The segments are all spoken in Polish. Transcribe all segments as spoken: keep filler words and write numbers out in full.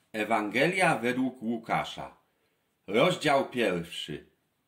Ewangelia według Łukasza, rozdział pierwszy.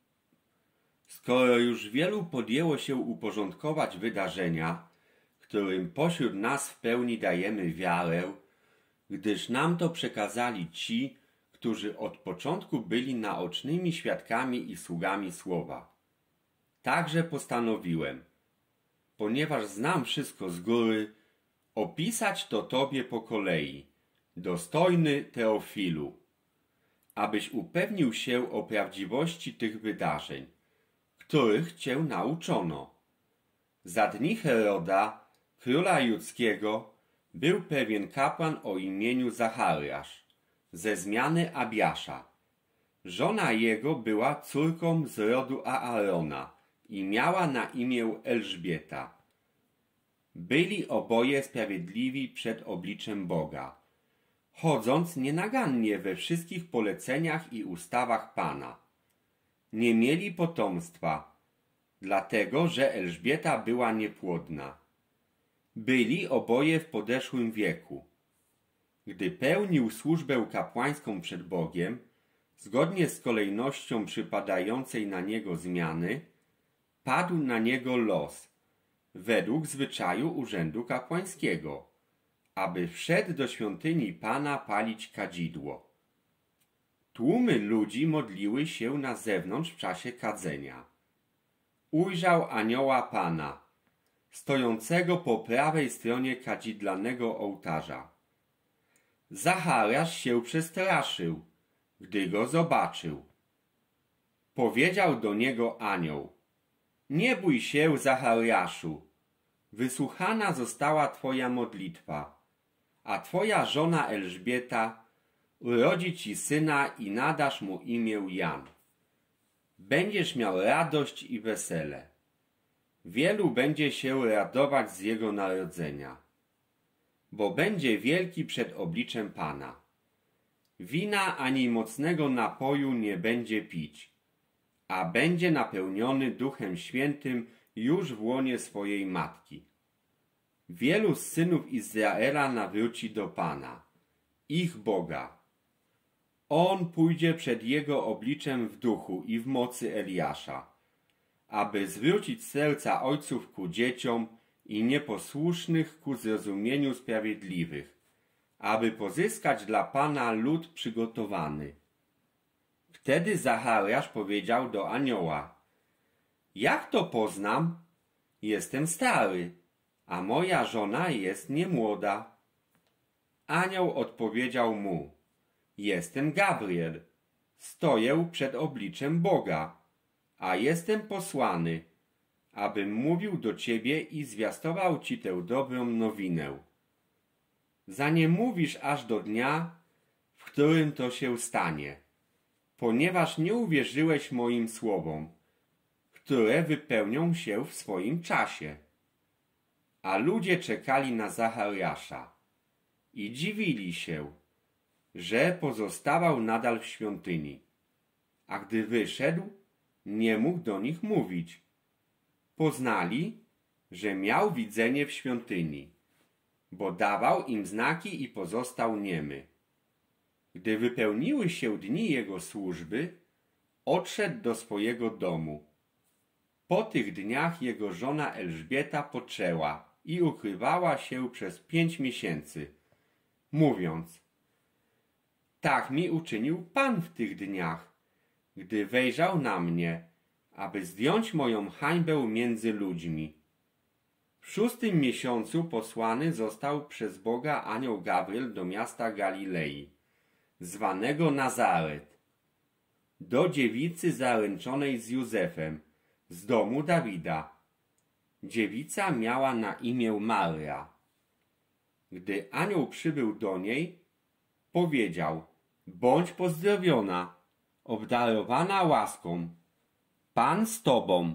Skoro już wielu podjęło się uporządkować wydarzenia, którym pośród nas w pełni dajemy wiarę, gdyż nam to przekazali ci, którzy od początku byli naocznymi świadkami i sługami słowa. Także postanowiłem, ponieważ znam wszystko z góry, opisać to tobie po kolei, dostojny Teofilu, abyś upewnił się o prawdziwości tych wydarzeń, których cię nauczono. Za dni Heroda, króla judzkiego, był pewien kapłan o imieniu Zachariasz, ze zmiany Abiasza. Żona jego była córką z rodu Aarona i miała na imię Elżbieta. Byli oboje sprawiedliwi przed obliczem Boga, chodząc nienagannie we wszystkich poleceniach i ustawach Pana. Nie mieli potomstwa, dlatego że Elżbieta była niepłodna. Byli oboje w podeszłym wieku. Gdy pełnił służbę kapłańską przed Bogiem, zgodnie z kolejnością przypadającej na niego zmiany, padł na niego los, według zwyczaju urzędu kapłańskiego, aby wszedł do świątyni Pana palić kadzidło. Tłumy ludzi modliły się na zewnątrz w czasie kadzenia. Ujrzał anioła Pana, stojącego po prawej stronie kadzidlanego ołtarza. Zachariasz się przestraszył, gdy go zobaczył. Powiedział do niego anioł: nie bój się, Zachariaszu, wysłuchana została twoja modlitwa, a twoja żona Elżbieta urodzi ci syna i nadasz mu imię Jan. Będziesz miał radość i wesele. Wielu będzie się radować z jego narodzenia, bo będzie wielki przed obliczem Pana. Wina ani mocnego napoju nie będzie pić, a będzie napełniony Duchem Świętym już w łonie swojej matki. Wielu z synów Izraela nawróci do Pana, ich Boga. On pójdzie przed jego obliczem w duchu i w mocy Eliasza, aby zwrócić serca ojców ku dzieciom i nieposłusznych ku zrozumieniu sprawiedliwych, aby pozyskać dla Pana lud przygotowany. Wtedy Zachariasz powiedział do anioła: jak to poznam? Jestem stary, a moja żona jest niemłoda. Anioł odpowiedział mu: jestem Gabriel, stoję przed obliczem Boga, a jestem posłany, abym mówił do ciebie i zwiastował ci tę dobrą nowinę. Zanim mówisz aż do dnia, w którym to się stanie, ponieważ nie uwierzyłeś moim słowom, które wypełnią się w swoim czasie. A ludzie czekali na Zachariasza i dziwili się, że pozostawał nadal w świątyni, a gdy wyszedł, nie mógł do nich mówić. Poznali, że miał widzenie w świątyni, bo dawał im znaki i pozostał niemy. Gdy wypełniły się dni jego służby, odszedł do swojego domu. Po tych dniach jego żona Elżbieta poczęła i ukrywała się przez pięć miesięcy, mówiąc: tak mi uczynił Pan w tych dniach, gdy wejrzał na mnie, aby zdjąć moją hańbę między ludźmi. W szóstym miesiącu posłany został przez Boga anioł Gabriel do miasta Galilei, zwanego Nazaret, do dziewicy zaręczonej z Józefem, z domu Dawida. Dziewica miała na imię Maria. Gdy anioł przybył do niej, powiedział: bądź pozdrowiona, obdarowana łaską, Pan z tobą.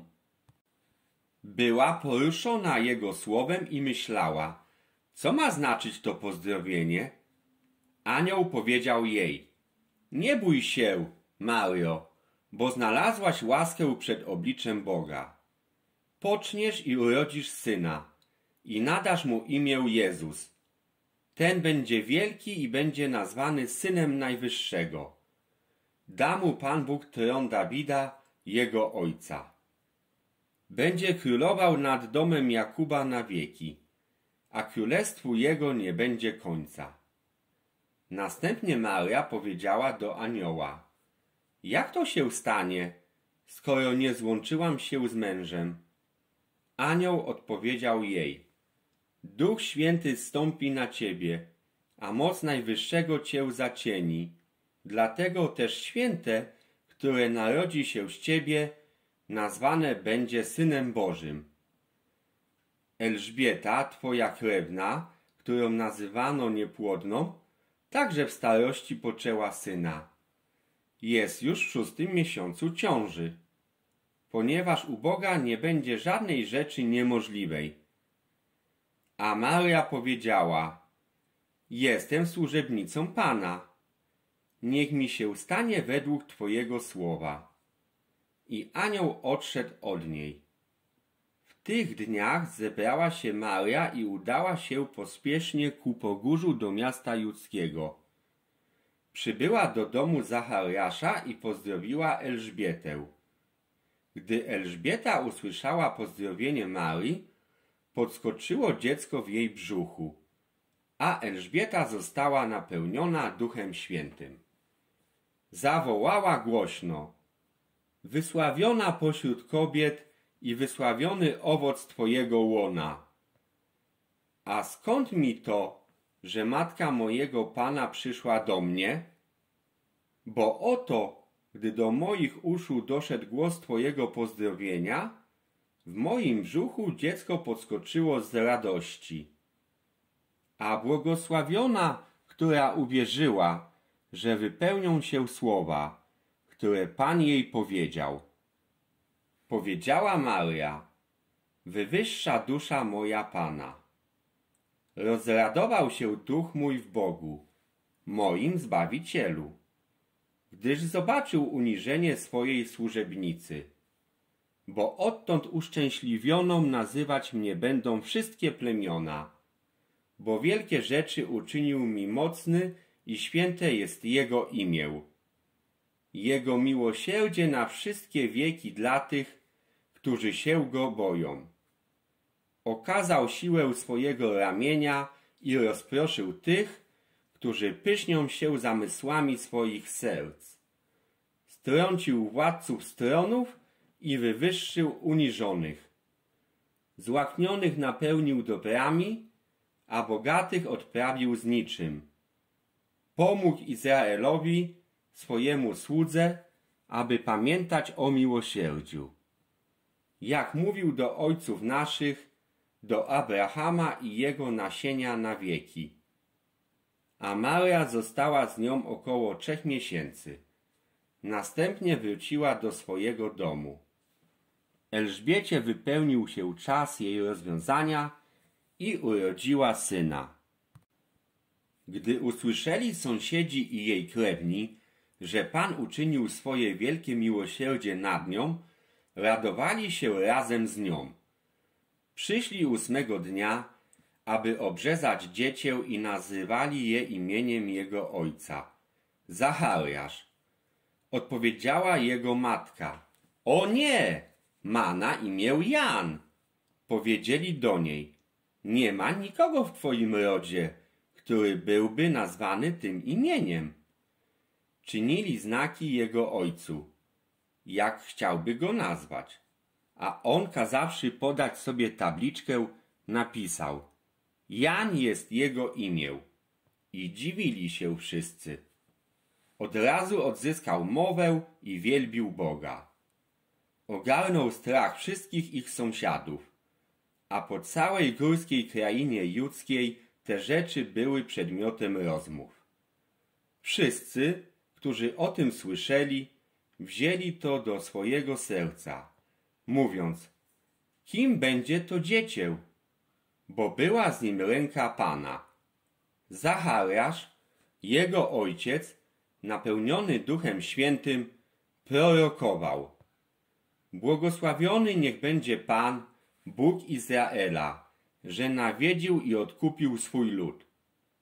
Była poruszona jego słowem i myślała: co ma znaczyć to pozdrowienie? Anioł powiedział jej: nie bój się, Mario, bo znalazłaś łaskę przed obliczem Boga. Poczniesz i urodzisz syna i nadasz mu imię Jezus. Ten będzie wielki i będzie nazwany Synem Najwyższego. Da mu Pan Bóg tron Dawida, jego ojca. Będzie królował nad domem Jakuba na wieki, a królestwu jego nie będzie końca. Następnie Maria powiedziała do anioła: Jak to się stanie, skoro nie złączyłam się z mężem? Anioł odpowiedział jej: Duch Święty zstąpi na ciebie, a moc Najwyższego cię zacieni. Dlatego też święte, które narodzi się z ciebie, nazwane będzie Synem Bożym. Elżbieta, twoja krewna, którą nazywano niepłodną, także w starości poczęła syna. Jest już w szóstym miesiącu ciąży, ponieważ u Boga nie będzie żadnej rzeczy niemożliwej. A Maria powiedziała: Jestem służebnicą Pana. Niech mi się stanie według Twojego słowa. I anioł odszedł od niej. W tych dniach zebrała się Maria i udała się pospiesznie ku pogórzu do miasta judzkiego. Przybyła do domu Zachariasza i pozdrowiła Elżbietę. Gdy Elżbieta usłyszała pozdrowienie Marii, podskoczyło dziecko w jej brzuchu, a Elżbieta została napełniona Duchem Świętym. Zawołała głośno: Wysławiona pośród kobiet i wysławiony owoc Twojego łona. A skąd mi to, że matka mojego Pana przyszła do mnie? Bo oto, gdy do moich uszu doszedł głos Twojego pozdrowienia, w moim brzuchu dziecko podskoczyło z radości. A błogosławiona, która uwierzyła, że wypełnią się słowa, które Pan jej powiedział. Powiedziała Maria: Wywyższa dusza moja Pana. Rozradował się duch mój w Bogu, moim Zbawicielu, gdyż zobaczył uniżenie swojej służebnicy. Bo odtąd uszczęśliwioną nazywać mnie będą wszystkie plemiona, bo wielkie rzeczy uczynił mi mocny i święte jest Jego imię. Jego miłosierdzie na wszystkie wieki dla tych, którzy się Go boją. Okazał siłę swojego ramienia i rozproszył tych, którzy pysznią się zamysłami swoich serc. Strącił władców stronów i wywyższył uniżonych. Złaknionych napełnił dobrami, a bogatych odprawił z niczym. Pomógł Izraelowi, swojemu słudze, aby pamiętać o miłosierdziu. Jak mówił do ojców naszych, do Abrahama i jego nasienia na wieki. A Maria została z nią około trzech miesięcy. Następnie wróciła do swojego domu. Elżbiecie wypełnił się czas jej rozwiązania i urodziła syna. Gdy usłyszeli sąsiedzi i jej krewni, że Pan uczynił swoje wielkie miłosierdzie nad nią, radowali się razem z nią. Przyszli ósmego dnia, aby obrzezać dziecię i nazywali je imieniem jego ojca, Zachariasz. Odpowiedziała jego matka: O nie, ma na imię Jan. Powiedzieli do niej: Nie ma nikogo w twoim rodzie, który byłby nazwany tym imieniem. Czynili znaki jego ojcu, jak chciałby go nazwać, a on, kazawszy podać sobie tabliczkę, napisał: Jan jest jego imię. I dziwili się wszyscy. Od razu odzyskał mowę i wielbił Boga. Ogarnął strach wszystkich ich sąsiadów, a po całej górskiej krainie judzkiej te rzeczy były przedmiotem rozmów. Wszyscy, którzy o tym słyszeli, wzięli to do swojego serca, mówiąc: Kim będzie to dziecię? Bo była z nim ręka Pana. Zachariasz, jego ojciec, napełniony Duchem Świętym, prorokował: Błogosławiony niech będzie Pan, Bóg Izraela, że nawiedził i odkupił swój lud.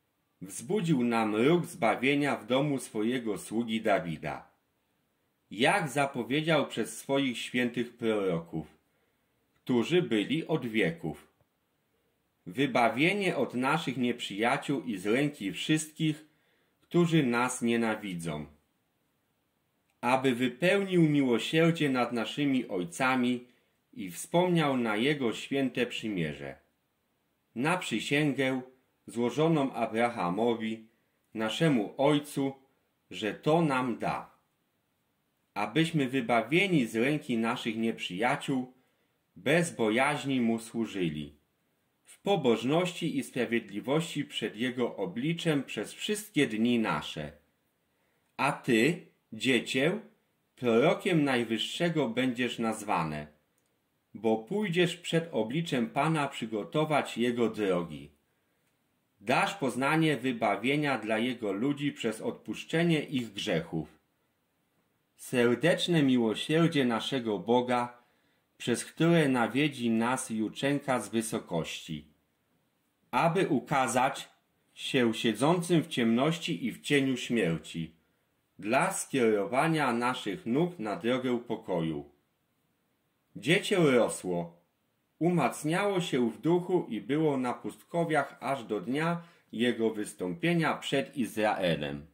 wzbudził nam róg zbawienia w domu swojego sługi Dawida, jak zapowiedział przez swoich świętych proroków, którzy byli od wieków. Wybawienie od naszych nieprzyjaciół i z ręki wszystkich, którzy nas nienawidzą, aby wypełnił miłosierdzie nad naszymi ojcami i wspomniał na Jego święte przymierze, na przysięgę złożoną Abrahamowi, naszemu ojcu, że to nam da, abyśmy wybawieni z ręki naszych nieprzyjaciół bez bojaźni Mu służyli, w pobożności i sprawiedliwości przed Jego obliczem przez wszystkie dni nasze. A Ty, Dziecię, prorokiem Najwyższego będziesz nazwane, bo pójdziesz przed obliczem Pana przygotować Jego drogi. Dasz poznanie wybawienia dla Jego ludzi przez odpuszczenie ich grzechów. Serdeczne miłosierdzie naszego Boga, przez które nawiedzi nas juczenka z wysokości, aby ukazać się siedzącym w ciemności i w cieniu śmierci, dla skierowania naszych nóg na drogę pokoju. Dziecię rosło, umacniało się w duchu i było na pustkowiach aż do dnia jego wystąpienia przed Izraelem.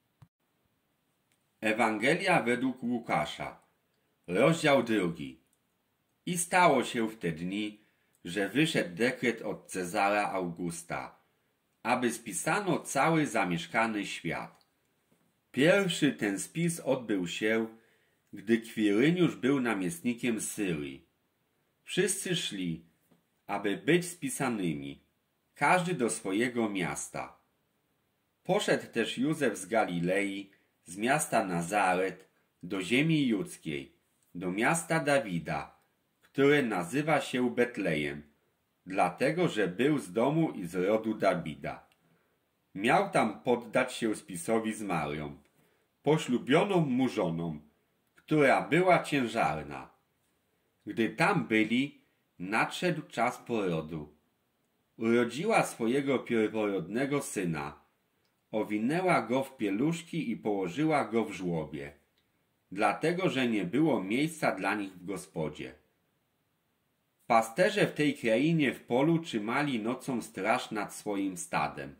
Ewangelia według Łukasza, rozdział drugi. I stało się w te dni, że wyszedł dekret od Cezara Augusta, aby spisano cały zamieszkany świat. Pierwszy ten spis odbył się, gdy Kwiryniusz był namiestnikiem Syrii. Wszyscy szli, aby być spisanymi, każdy do swojego miasta. Poszedł też Józef z Galilei, z miasta Nazaret, do ziemi judzkiej, do miasta Dawida, które nazywa się Betlejem, dlatego że był z domu i z rodu Dawida. Miał tam poddać się spisowi z Marią, poślubioną mu żoną, która była ciężarna. Gdy tam byli, nadszedł czas porodu. Urodziła swojego pierworodnego syna, owinęła go w pieluszki i położyła go w żłobie, dlatego że nie było miejsca dla nich w gospodzie. Pasterze w tej krainie w polu trzymali nocą straż nad swoim stadem.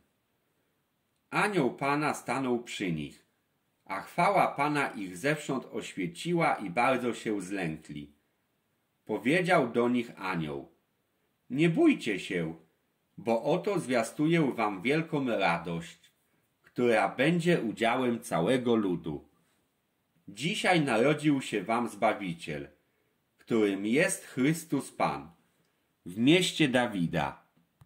Anioł Pana stanął przy nich, a chwała Pana ich zewsząd oświeciła i bardzo się zlękli. Powiedział do nich anioł: nie bójcie się, bo oto zwiastuję wam wielką radość, która będzie udziałem całego ludu. Dzisiaj narodził się wam Zbawiciel, którym jest Chrystus Pan, w mieście Dawida.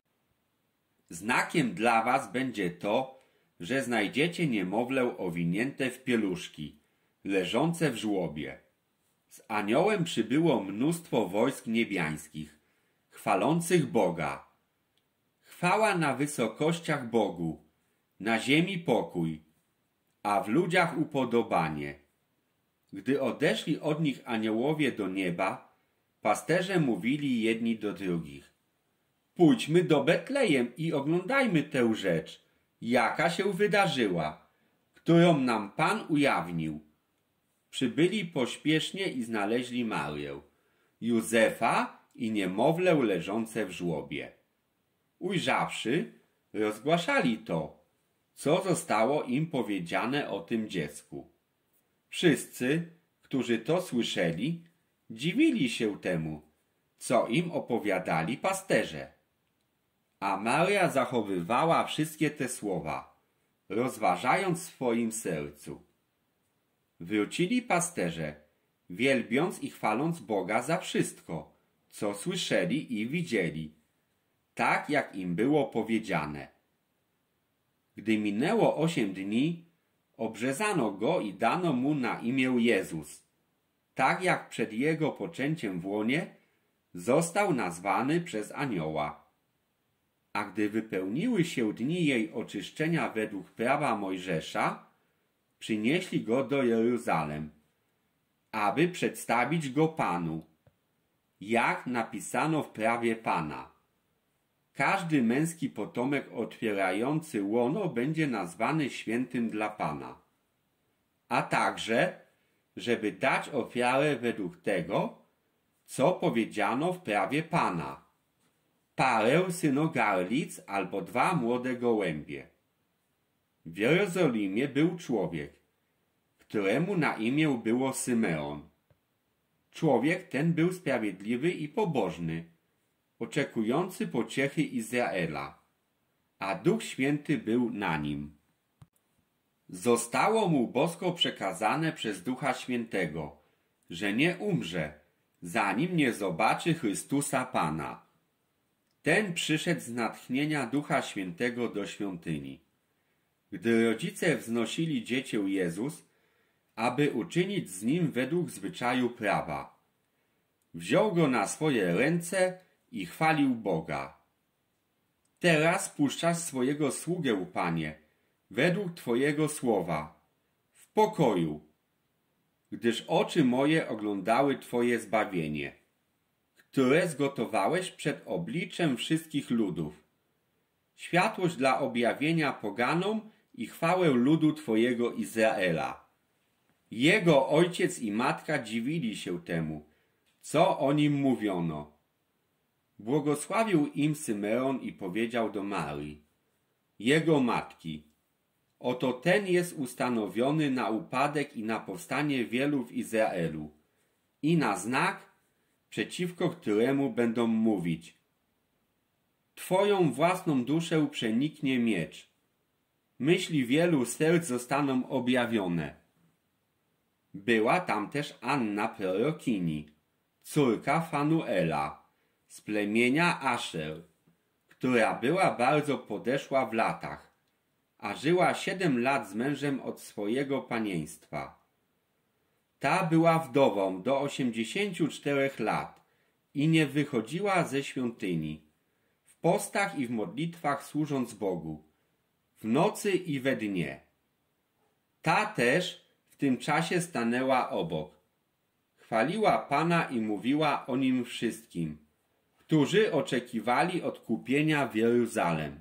Znakiem dla was będzie to, że znajdziecie niemowlę owinięte w pieluszki, leżące w żłobie. Z aniołem przybyło mnóstwo wojsk niebiańskich, chwalących Boga. Chwała na wysokościach Bogu, na ziemi pokój, a w ludziach upodobanie. Gdy odeszli od nich aniołowie do nieba, pasterze mówili jedni do drugich: pójdźmy do Betlejem i oglądajmy tę rzecz, jaka się wydarzyła, którą nam Pan ujawnił. Przybyli pośpiesznie i znaleźli Marię, Józefa i niemowlę leżące w żłobie. Ujrzawszy, rozgłaszali to, co zostało im powiedziane o tym dziecku. Wszyscy, którzy to słyszeli, dziwili się temu, co im opowiadali pasterze. A Maria zachowywała wszystkie te słowa, rozważając w swoim sercu. Wrócili pasterze, wielbiąc i chwaląc Boga za wszystko, co słyszeli i widzieli, tak jak im było powiedziane. Gdy minęło osiem dni, obrzezano go i dano mu na imię Jezus. Tak jak przed jego poczęciem w łonie został nazwany przez anioła. A gdy wypełniły się dni jej oczyszczenia według prawa Mojżesza, przynieśli go do Jeruzalem, aby przedstawić go Panu, jak napisano w prawie Pana. każdy męski potomek otwierający łono będzie nazwany świętym dla Pana. A także, żeby dać ofiarę według tego, co powiedziano w prawie Pana. Parę synogarlic albo dwa młode gołębie. W Jerozolimie był człowiek, któremu na imię było Symeon. Człowiek ten był sprawiedliwy i pobożny, oczekujący pociechy Izraela, a Duch Święty był na nim. Zostało mu bosko przekazane przez Ducha Świętego, że nie umrze, zanim nie zobaczy Chrystusa Pana. Ten przyszedł z natchnienia Ducha Świętego do świątyni. Gdy rodzice wznosili dziecię Jezus, aby uczynić z nim według zwyczaju prawa, wziął go na swoje ręce i chwalił Boga. Teraz puszczasz swojego sługę, Panie, według Twojego słowa, w pokoju, gdyż oczy moje oglądały Twoje zbawienie, które zgotowałeś przed obliczem wszystkich ludów, światłość dla objawienia poganom i chwałę ludu Twojego Izraela. Jego ojciec i matka dziwili się temu, co o nim mówiono. Błogosławił im Symeon i powiedział do Marii, jego matki: oto ten jest ustanowiony na upadek i na powstanie wielu w Izraelu i na znak, przeciwko któremu będą mówić: Twoją własną duszę przeniknie miecz. Myśli wielu serc zostaną objawione. Była tam też Anna prorokini, córka Fanuela, z plemienia Asher, która była bardzo podeszła w latach, a żyła siedem lat z mężem od swojego panieństwa. Ta była wdową do osiemdziesięciu czterech lat i nie wychodziła ze świątyni, w postach i w modlitwach służąc Bogu, w nocy i we dnie. Ta też w tym czasie stanęła obok. Chwaliła Pana i mówiła o Nim wszystkim, którzy oczekiwali odkupienia w Jeruzalem.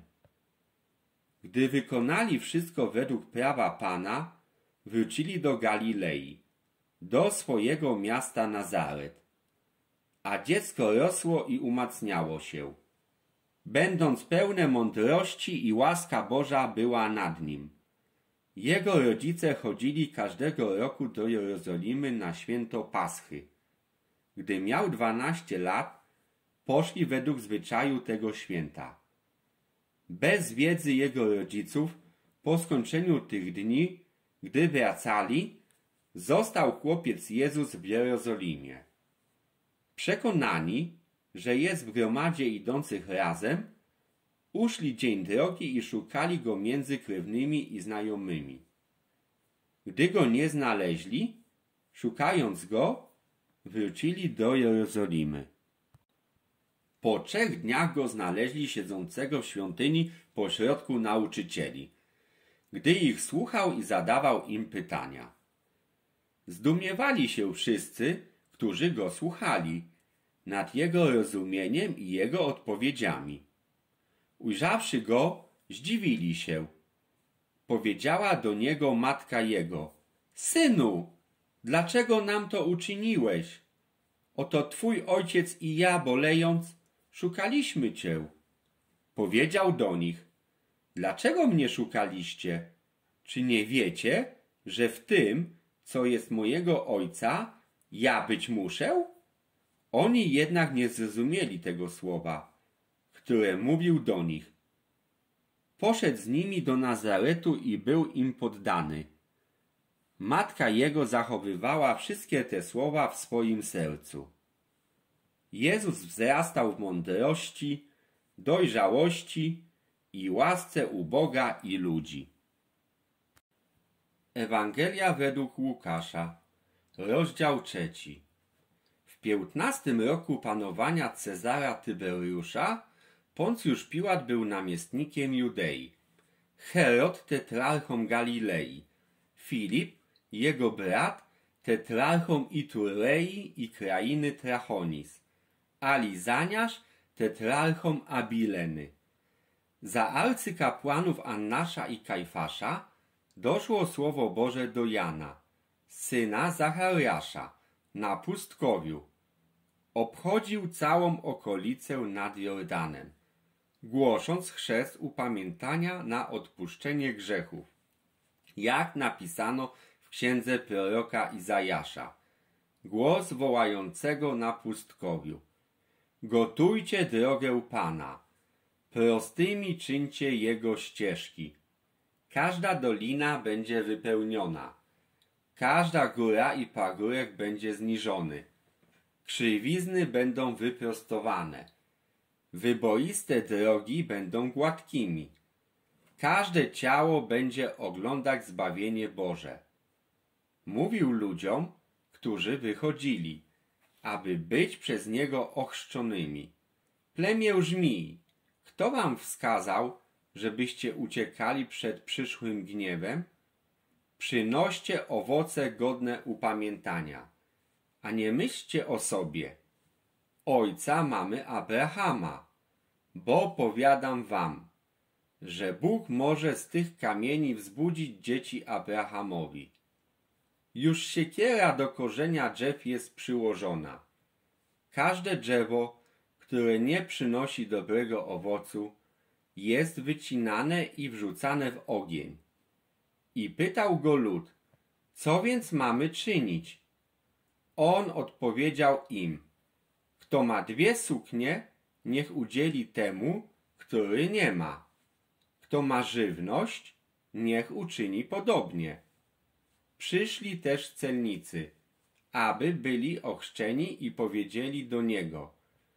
Gdy wykonali wszystko według prawa Pana, wrócili do Galilei, do swojego miasta Nazaret. A dziecko rosło i umacniało się, będąc pełne mądrości i łaska Boża była nad nim. Jego rodzice chodzili każdego roku do Jerozolimy na święto Paschy. Gdy miał dwanaście lat, poszli według zwyczaju tego święta. Bez wiedzy jego rodziców, po skończeniu tych dni, gdy wracali, został chłopiec Jezus w Jerozolimie. Przekonani, że jest w gromadzie idących razem, uszli dzień drogi i szukali go między krewnymi i znajomymi. Gdy go nie znaleźli, szukając go, wrócili do Jerozolimy. Po trzech dniach go znaleźli siedzącego w świątyni pośrodku nauczycieli, gdy ich słuchał i zadawał im pytania. Zdumiewali się wszyscy, którzy go słuchali, nad jego rozumieniem i jego odpowiedziami. Ujrzawszy go, zdziwili się. Powiedziała do niego matka jego: Synu, dlaczego nam to uczyniłeś? Oto twój ojciec i ja, bolejąc, szukaliśmy cię. Powiedział do nich: Dlaczego mnie szukaliście? Czy nie wiecie, że w tym, co jest mojego ojca, ja być muszę? Oni jednak nie zrozumieli tego słowa, które mówił do nich. Poszedł z nimi do Nazaretu i był im poddany. Matka jego zachowywała wszystkie te słowa w swoim sercu. Jezus wzrastał w mądrości, dojrzałości i łasce u Boga i ludzi. Ewangelia według Łukasza, rozdział trzeci. W piętnastym roku panowania Cezara Tyberiusza Poncjusz Piłat był namiestnikiem Judei, Herod tetrarchą Galilei, Filip, jego brat, tetrarchą Iturei i krainy Trachonis, a Lizaniasz tetrarchom Abileny. Za arcykapłanów Annasza i Kajfasza doszło słowo Boże do Jana, syna Zachariasza, na pustkowiu. Obchodził całą okolicę nad Jordanem, głosząc chrzest upamiętania na odpuszczenie grzechów, jak napisano w księdze proroka Izajasza. Głos wołającego na pustkowiu: gotujcie drogę Pana, prostymi czyńcie Jego ścieżki. Każda dolina będzie wypełniona, każda góra i pagórek będzie zniżony. Krzywizny będą wyprostowane, wyboiste drogi będą gładkimi. Każde ciało będzie oglądać zbawienie Boże. Mówił ludziom, którzy wychodzili, aby być przez Niego ochrzczonymi: plemię żmij, kto wam wskazał, żebyście uciekali przed przyszłym gniewem? Przynoście owoce godne upamiętania, a nie myślcie o sobie: ojca mamy Abrahama, bo powiadam wam, że Bóg może z tych kamieni wzbudzić dzieci Abrahamowi. Już siekiera do korzenia drzew jest przyłożona. Każde drzewo, które nie przynosi dobrego owocu, jest wycinane i wrzucane w ogień. I pytał go lud: co więc mamy czynić? On odpowiedział im: kto ma dwie suknie, niech udzieli temu, który nie ma. Kto ma żywność, niech uczyni podobnie. Przyszli też celnicy, aby byli ochrzczeni i powiedzieli do niego: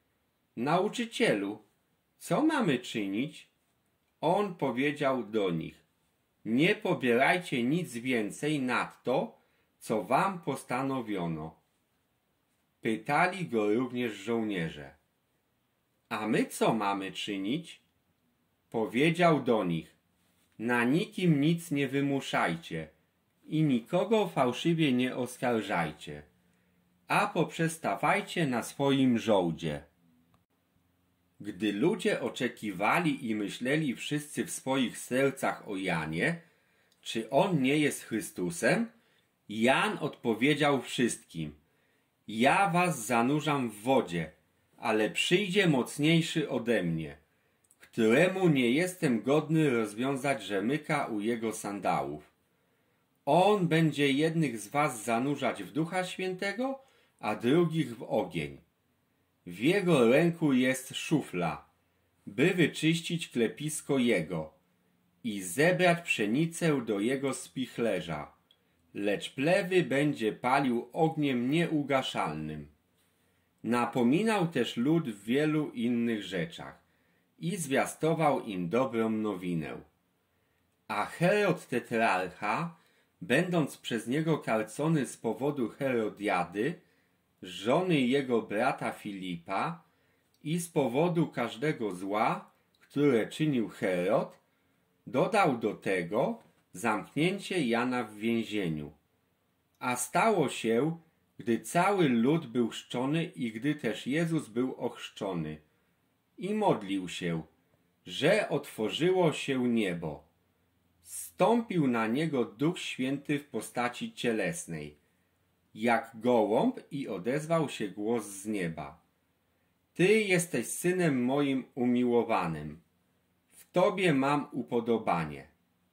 nauczycielu, co mamy czynić? On powiedział do nich: nie pobierajcie nic więcej nad to, co wam postanowiono. Pytali go również żołnierze: a my co mamy czynić? Powiedział do nich: na nikim nic nie wymuszajcie i nikogo fałszywie nie oskarżajcie, a poprzestawajcie na swoim żołdzie. Gdy ludzie oczekiwali i myśleli wszyscy w swoich sercach o Janie, czy on nie jest Chrystusem, Jan odpowiedział wszystkim: ja was zanurzam w wodzie, ale przyjdzie mocniejszy ode mnie, któremu nie jestem godny rozwiązać rzemyka u jego sandałów. On będzie jednych z was zanurzać w Ducha Świętego, a drugich w ogień. W jego ręku jest szufla, by wyczyścić klepisko jego i zebrać pszenicę do jego spichlerza, lecz plewy będzie palił ogniem nieugaszalnym. Napominał też lud w wielu innych rzeczach i zwiastował im dobrą nowinę. A Herod tetrarcha, będąc przez niego karcony z powodu Herodiady, żony jego brata Filipa, i z powodu każdego zła, które czynił Herod, dodał do tego zamknięcie Jana w więzieniu. A stało się, gdy cały lud był chrzczony i gdy też Jezus był ochrzczony, i modlił się, że otworzyło się niebo. Zstąpił na niego Duch Święty w postaci cielesnej, jak gołąb, i odezwał się głos z nieba: ty jesteś Synem moim umiłowanym, w Tobie mam upodobanie.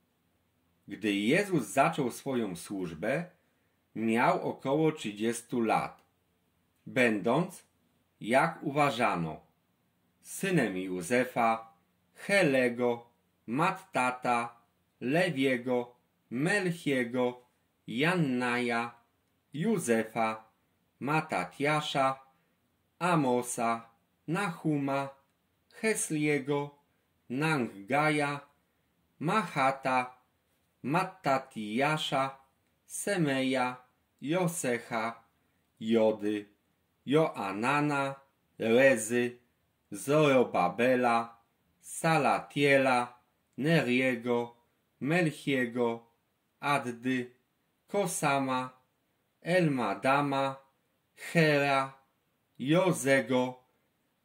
Gdy Jezus zaczął swoją służbę, miał około trzydziestu lat, będąc, jak uważano, synem Józefa, Helego, Mattata, Lewiego, Melchiego, Jannaja, Józefa, Matatiasza, Amosa, Nahuma, Hesliego, Nanggaja, Mahata, Mattatijasza, Semeja, Josecha, Jody, Joanana, Rezy, Zorobabela, Salatiela, Neriego, Melchiego, Addy, Kosama, Elmadama, Hera, Jozego,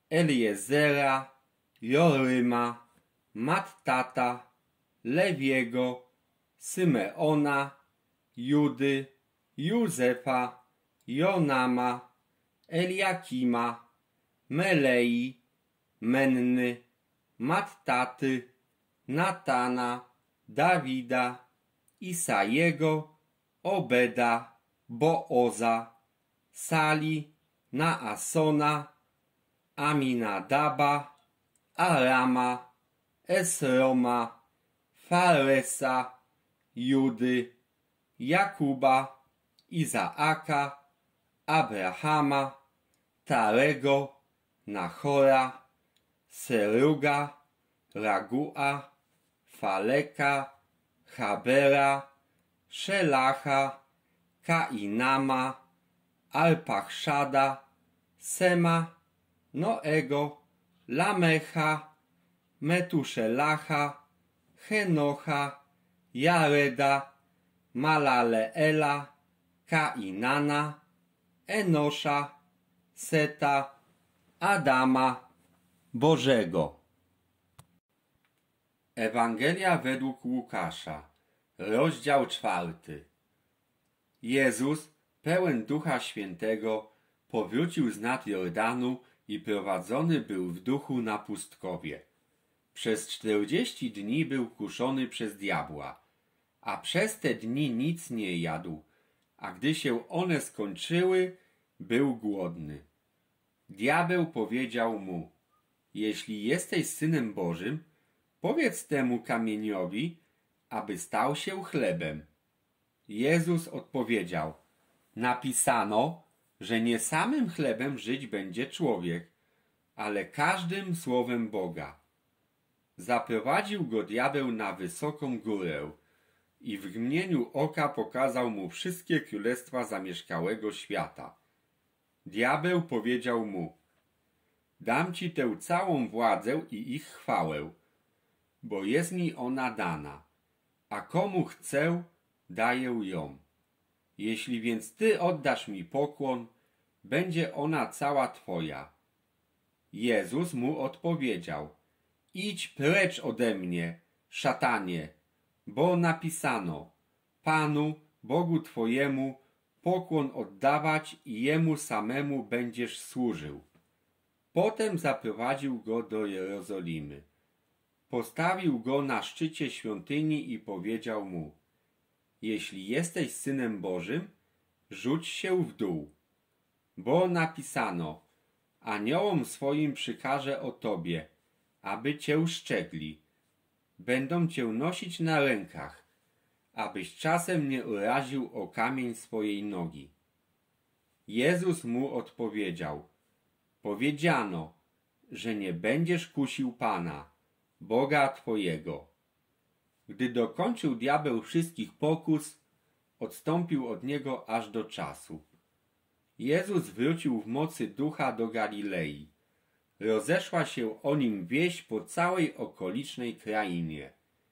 Eliezera, Joryma, Mattata, Lewiego, Symeona, Judy, Józefa, Jonama, Eliakima, Melei, Menny, Mattaty, Natana, Dawida, Isajego, Obeda, Booza, Sali, Naasona, Aminadaba, Arama, Esroma, Faresa, Judy, Jakuba, Izaaka, Abrahama, Tarego, Nachora, Seruga, Ragua, Faleka, Habera, Szelacha, Kainama, Arpachszada, Sema, Noego, Lamecha, Metuszelacha, Henocha, Jareda, Malaleela, Kainana, Enosza, Seta, Adama, Bożego. Ewangelia według Łukasza, rozdział czwarty. Jezus, pełen Ducha Świętego, powrócił z nad Jordanu i prowadzony był w duchu na pustkowie. Przez czterdzieści dni był kuszony przez diabła, a przez te dni nic nie jadł, a gdy się one skończyły, był głodny. Diabeł powiedział mu: jeśli jesteś Synem Bożym, powiedz temu kamieniowi, aby stał się chlebem. Jezus odpowiedział: napisano, że nie samym chlebem żyć będzie człowiek, ale każdym słowem Boga. Zaprowadził go diabeł na wysoką górę i w mgnieniu oka pokazał mu wszystkie królestwa zamieszkałego świata. Diabeł powiedział mu: dam ci tę całą władzę i ich chwałę, bo jest mi ona dana, a komu chcę, daję ją. Jeśli więc ty oddasz mi pokłon, będzie ona cała twoja. Jezus mu odpowiedział: idź precz ode mnie, szatanie, bo napisano: Panu, Bogu twojemu, pokłon oddawać i Jemu samemu będziesz służył. Potem zaprowadził go do Jerozolimy. Postawił go na szczycie świątyni i powiedział mu: jeśli jesteś Synem Bożym, rzuć się w dół, bo napisano: aniołom swoim przykaże o tobie, aby cię szczegli. Będą cię nosić na rękach, abyś czasem nie uraził o kamień swojej nogi. Jezus mu odpowiedział: powiedziano, że nie będziesz kusił Pana, Boga twojego. Gdy dokończył diabeł wszystkich pokus, odstąpił od niego aż do czasu. Jezus wrócił w mocy ducha do Galilei. Rozeszła się o nim wieść po całej okolicznej krainie.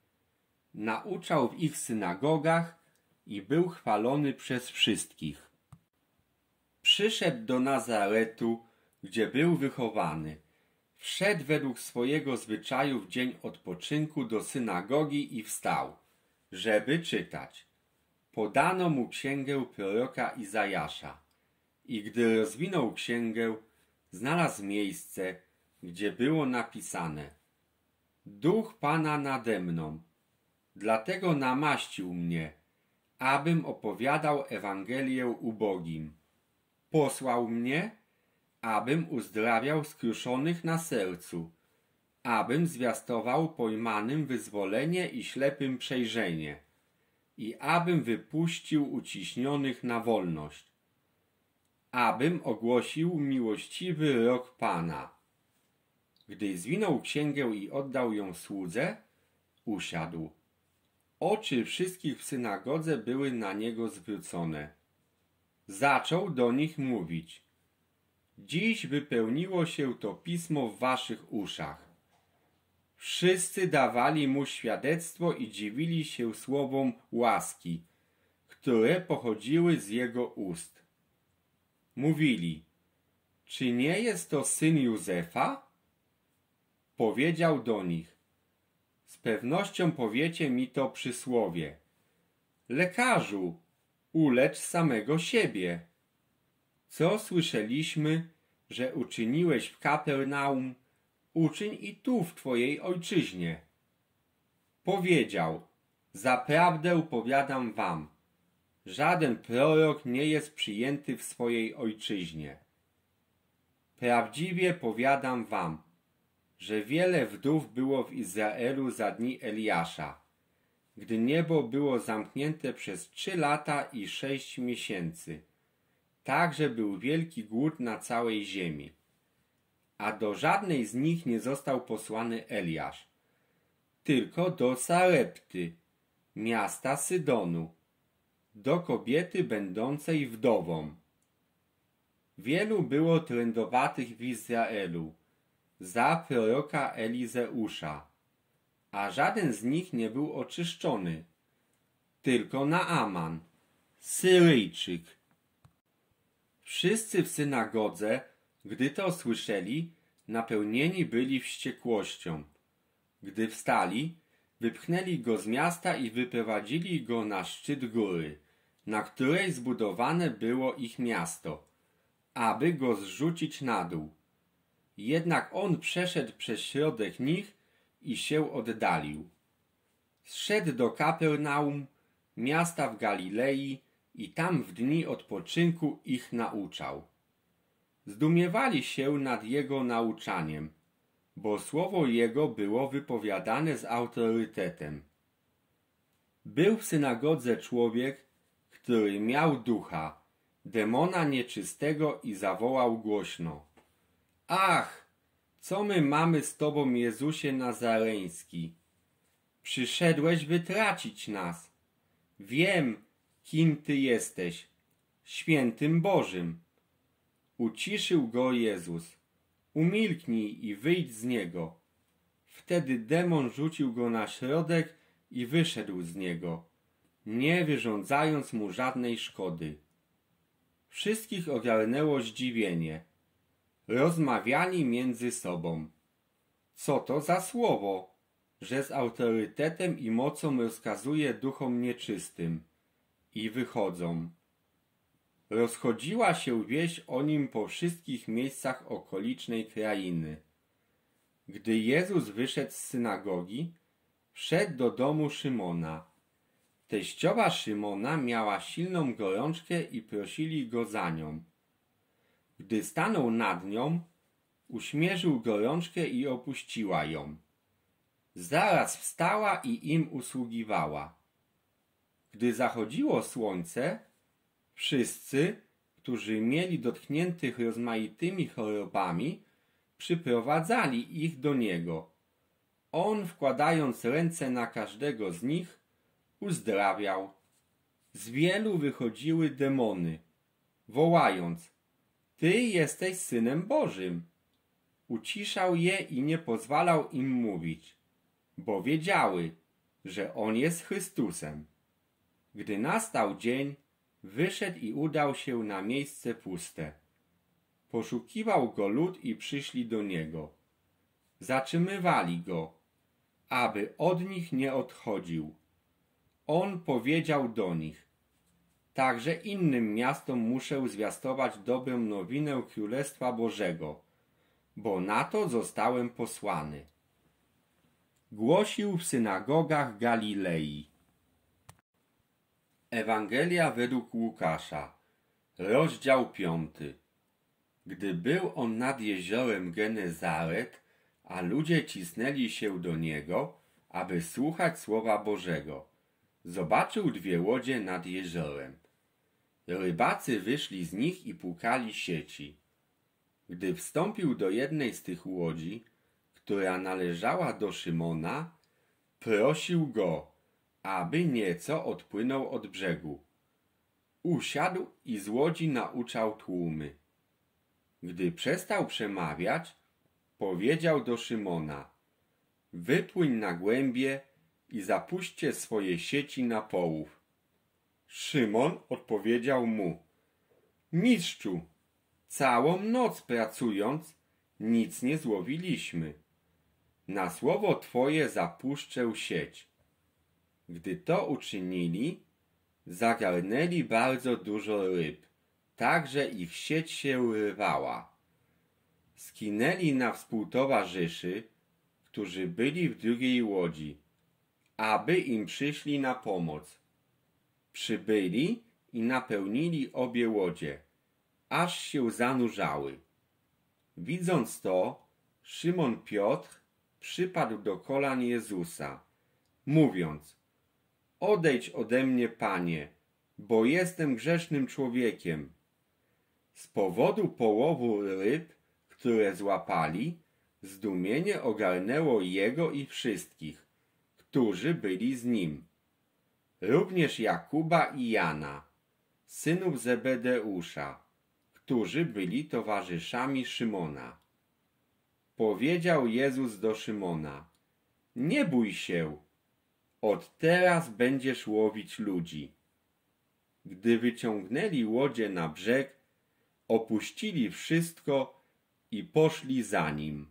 Nauczał w ich synagogach i był chwalony przez wszystkich. Przyszedł do Nazaretu, gdzie był wychowany. Wszedł według swojego zwyczaju w dzień odpoczynku do synagogi i wstał, żeby czytać. Podano mu księgę proroka Izajasza i gdy rozwinął księgę, znalazł miejsce, gdzie było napisane: Duch Pana nade mną, dlatego namaścił mnie, abym opowiadał Ewangelię ubogim. Posłał mnie, abym uzdrawiał skruszonych na sercu, abym zwiastował pojmanym wyzwolenie i ślepym przejrzenie, i abym wypuścił uciśnionych na wolność, abym ogłosił miłościwy rok Pana. Gdy zwinął księgę i oddał ją słudze, usiadł. Oczy wszystkich w synagodze były na niego zwrócone. Zaczął do nich mówić: dziś wypełniło się to pismo w waszych uszach. Wszyscy dawali mu świadectwo i dziwili się słowom łaski, które pochodziły z jego ust. Mówili: czy nie jest to syn Józefa? Powiedział do nich: z pewnością powiecie mi to przysłowie: lekarzu, ulecz samego siebie. Co słyszeliśmy, że uczyniłeś w Kapernaum, uczyń i tu w twojej ojczyźnie. Powiedział: zaprawdę powiadam wam, żaden prorok nie jest przyjęty w swojej ojczyźnie. Prawdziwie powiadam wam, że wiele wdów było w Izraelu za dni Eliasza, gdy niebo było zamknięte przez trzy lata i sześć miesięcy, tak że był wielki głód na całej ziemi. A do żadnej z nich nie został posłany Eliasz, tylko do Sarepty, miasta Sydonu, do kobiety będącej wdową. Wielu było trędowatych w Izraelu za proroka Elizeusza, a żaden z nich nie był oczyszczony, tylko Naaman, Syryjczyk. Wszyscy w synagodze, gdy to słyszeli, napełnieni byli wściekłością. Gdy wstali, wypchnęli go z miasta i wyprowadzili go na szczyt góry, na której zbudowane było ich miasto, aby go zrzucić na dół. Jednak on przeszedł przez środek nich i się oddalił. Zszedł do Kapernaum, miasta w Galilei, i tam w dni odpoczynku ich nauczał. Zdumiewali się nad jego nauczaniem, bo słowo jego było wypowiadane z autorytetem. Był w synagodze człowiek, który miał ducha, demona nieczystego, i zawołał głośno: ach, co my mamy z tobą, Jezusie Nazareński? Przyszedłeś wytracić nas. Wiem, kim ty jesteś, świętym Bożym. Uciszył go Jezus. Umilknij i wyjdź z niego. Wtedy demon rzucił go na środek i wyszedł z niego, nie wyrządzając mu żadnej szkody. Wszystkich ogarnęło zdziwienie. Rozmawiali między sobą: co to za słowo, że z autorytetem i mocą rozkazuje duchom nieczystym i wychodzą. Rozchodziła się wieść o nim po wszystkich miejscach okolicznej krainy. Gdy Jezus wyszedł z synagogi, wszedł do domu Szymona. Teściowa Szymona miała silną gorączkę i prosili go za nią. Gdy stanął nad nią, uśmierzył gorączkę i opuściła ją. Zaraz wstała i im usługiwała. Gdy zachodziło słońce, wszyscy, którzy mieli dotkniętych rozmaitymi chorobami, przyprowadzali ich do niego. On, wkładając ręce na każdego z nich, uzdrawiał. Z wielu wychodziły demony, wołając: ty jesteś Synem Bożym. Uciszał je i nie pozwalał im mówić, bo wiedziały, że on jest Chrystusem. Gdy nastał dzień, wyszedł i udał się na miejsce puste. Poszukiwał go lud i przyszli do niego. Zatrzymywali go, aby od nich nie odchodził. On powiedział do nich: także innym miastom muszę zwiastować dobrą nowinę Królestwa Bożego, bo na to zostałem posłany. Głosił w synagogach Galilei. Ewangelia według Łukasza, rozdział piąty. Gdy był on nad jeziorem Genezaret, a ludzie cisnęli się do niego, aby słuchać słowa Bożego, zobaczył dwie łodzie nad jeziorem. Rybacy wyszli z nich i płukali sieci. Gdy wstąpił do jednej z tych łodzi, która należała do Szymona, prosił go, aby nieco odpłynął od brzegu. Usiadł i z łodzi nauczał tłumy. Gdy przestał przemawiać, powiedział do Szymona: wypłyń na głębie i zapuśćcie swoje sieci na połów. Szymon odpowiedział mu: mistrzu, Całą noc pracując, nic nie złowiliśmy. Na słowo Twoje zapuszczę sieć. Gdy to uczynili, zagarnęli bardzo dużo ryb, tak że ich sieć się rwała. Skinęli na współtowarzyszy, którzy byli w drugiej łodzi, aby im przyszli na pomoc. Przybyli i napełnili obie łodzie, aż się zanurzały. Widząc to, Szymon Piotr przypadł do kolan Jezusa, mówiąc: Odejdź ode mnie, Panie, bo jestem grzesznym człowiekiem. Z powodu połowu ryb, które złapali, zdumienie ogarnęło jego i wszystkich, którzy byli z nim. Również Jakuba i Jana, synów Zebedeusza, którzy byli towarzyszami Szymona. Powiedział Jezus do Szymona: Nie bój się, od teraz będziesz łowić ludzi. Gdy wyciągnęli łodzie na brzeg, opuścili wszystko i poszli za nim.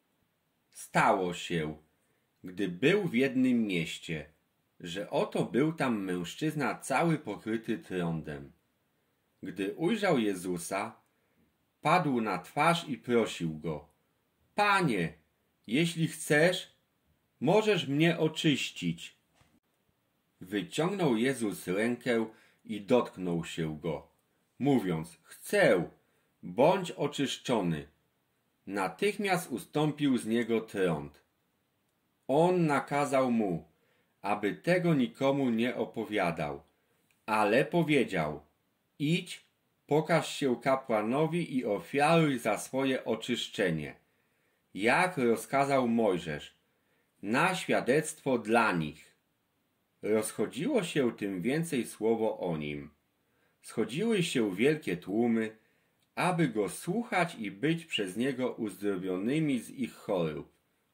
Stało się, gdy był w jednym mieście, że oto był tam mężczyzna cały pokryty trądem. Gdy ujrzał Jezusa, padł na twarz i prosił go: Panie, jeśli chcesz, możesz mnie oczyścić. Wyciągnął Jezus rękę i dotknął się go, mówiąc: Chcę, bądź oczyszczony. Natychmiast ustąpił z niego trąd. On nakazał mu, aby tego nikomu nie opowiadał, ale powiedział: Idź, pokaż się kapłanowi i ofiaruj za swoje oczyszczenie, jak rozkazał Mojżesz, na świadectwo dla nich. Rozchodziło się tym więcej słowo o nim. Schodziły się wielkie tłumy, aby go słuchać i być przez niego uzdrowionymi z ich chorób.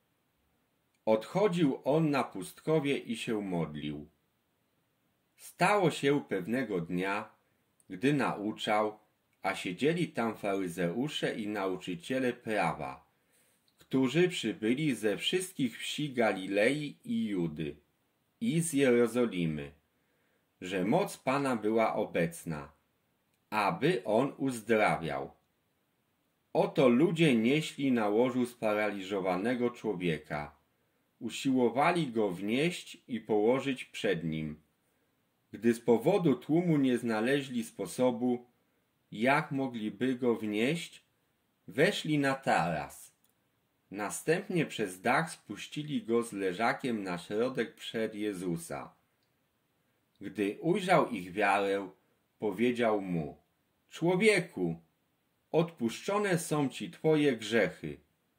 Odchodził on na pustkowie i się modlił. Stało się pewnego dnia, gdy nauczał, a siedzieli tam faryzeusze i nauczyciele prawa, którzy przybyli ze wszystkich wsi Galilei i Judy i z Jerozolimy, że moc Pana była obecna, aby on uzdrawiał. Oto ludzie nieśli na łożu sparaliżowanego człowieka, usiłowali go wnieść i położyć przed nim. Gdy z powodu tłumu nie znaleźli sposobu, jak mogliby go wnieść, weszli na taras. Następnie przez dach spuścili go z leżakiem na środek przed Jezusa. Gdy ujrzał ich wiarę, powiedział mu: Człowieku, odpuszczone są ci twoje grzechy.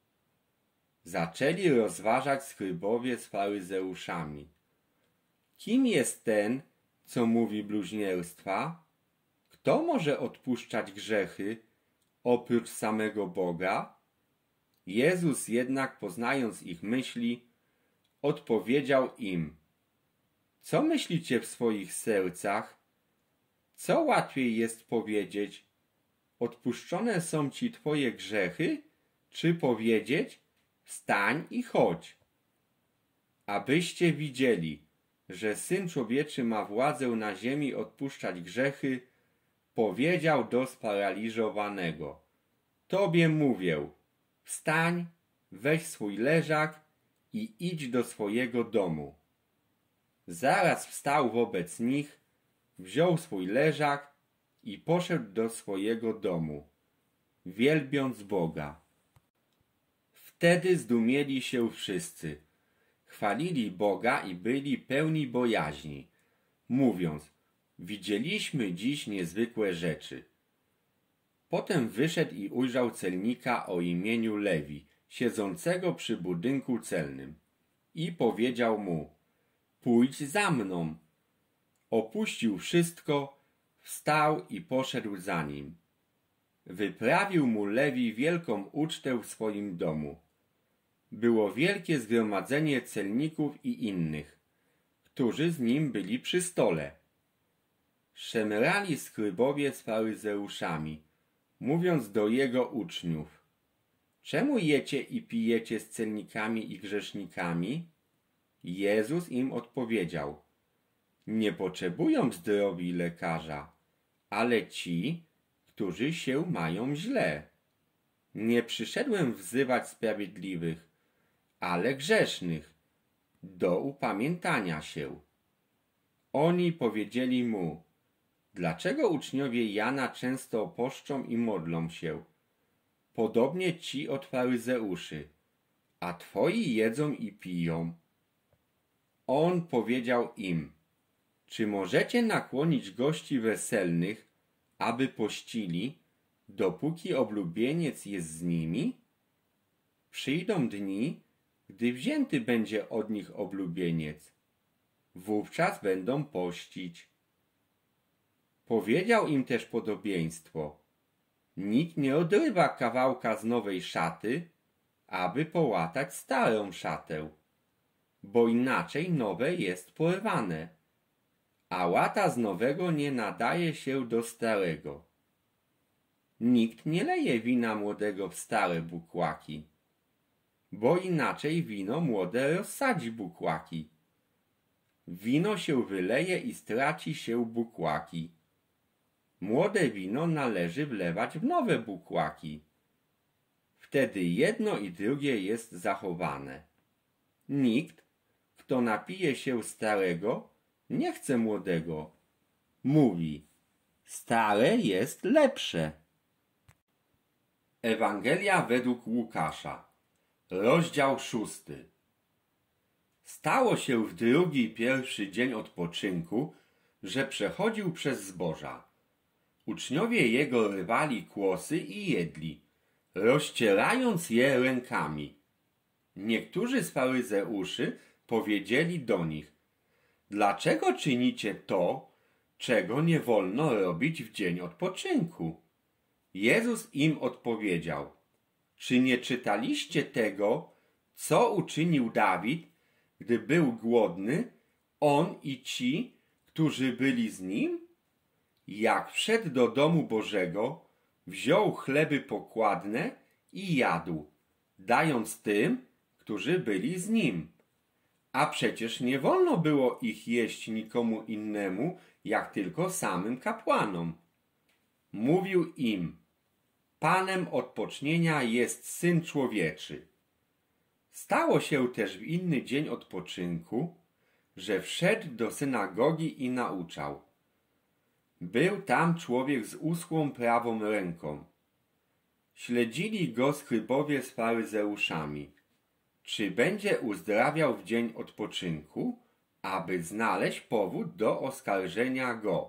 Zaczęli rozważać skrybowie z faryzeuszami. Kim jest ten, co mówi bluźnierstwa? Kto może odpuszczać grzechy, oprócz samego Boga? Jezus jednak, poznając ich myśli, odpowiedział im: Co myślicie w swoich sercach? Co łatwiej jest powiedzieć: Odpuszczone są ci twoje grzechy, czy powiedzieć: Wstań i chodź? Abyście widzieli, że Syn Człowieczy ma władzę na ziemi odpuszczać grzechy, powiedział do sparaliżowanego: Tobie mówię, wstań, weź swój leżak i idź do swojego domu. Zaraz wstał wobec nich, wziął swój leżak i poszedł do swojego domu, wielbiąc Boga. Wtedy zdumieli się wszyscy, chwalili Boga i byli pełni bojaźni, mówiąc: Widzieliśmy dziś niezwykłe rzeczy. Potem wyszedł i ujrzał celnika o imieniu Lewi, siedzącego przy budynku celnym, i powiedział mu: Pójdź za mną. Opuścił wszystko, wstał i poszedł za nim. Wyprawił mu Lewi wielką ucztę w swoim domu. Było wielkie zgromadzenie celników i innych, którzy z nim byli przy stole. Szemrali skrybowie z faryzeuszami, mówiąc do jego uczniów: czemu jecie i pijecie z celnikami i grzesznikami? Jezus im odpowiedział: nie potrzebują zdrowi lekarza, ale ci, którzy się mają źle. Nie przyszedłem wzywać sprawiedliwych, ale grzesznych, do upamiętania się. Oni powiedzieli mu: dlaczego uczniowie Jana często poszczą i modlą się, podobnie ci od faryzeuszy, a twoi jedzą i piją? On powiedział im: czy możecie nakłonić gości weselnych, aby pościli, dopóki oblubieniec jest z nimi? Przyjdą dni, gdy wzięty będzie od nich oblubieniec. Wówczas będą pościć. Powiedział im też podobieństwo: nikt nie odrywa kawałka z nowej szaty, aby połatać starą szatę, bo inaczej nowe jest porwane, a łata z nowego nie nadaje się do starego. Nikt nie leje wina młodego w stare bukłaki, bo inaczej wino młode rozsadzi bukłaki. Wino się wyleje i straci się bukłaki. Młode wino należy wlewać w nowe bukłaki. Wtedy jedno i drugie jest zachowane. Nikt, kto napije się starego, nie chce młodego. Mówi: stare jest lepsze. Ewangelia według Łukasza, rozdział szósty. Stało się w drugi pierwszy dzień odpoczynku, że przechodził przez zboża. Uczniowie jego rywali kłosy i jedli, rozcierając je rękami. Niektórzy z faryzeuszy powiedzieli do nich: dlaczego czynicie to, czego nie wolno robić w dzień odpoczynku? Jezus im odpowiedział: czy nie czytaliście tego, co uczynił Dawid, gdy był głodny, on i ci, którzy byli z nim? Jak wszedł do domu Bożego, wziął chleby pokładne i jadł, dając tym, którzy byli z nim. A przecież nie wolno było ich jeść nikomu innemu, jak tylko samym kapłanom. Mówił im: Panem odpocznienia jest Syn Człowieczy. Stało się też w inny dzień odpoczynku, że wszedł do synagogi i nauczał. Był tam człowiek z uschłą prawą ręką. Śledzili go skrybowie z faryzeuszami, czy będzie uzdrawiał w dzień odpoczynku, aby znaleźć powód do oskarżenia go.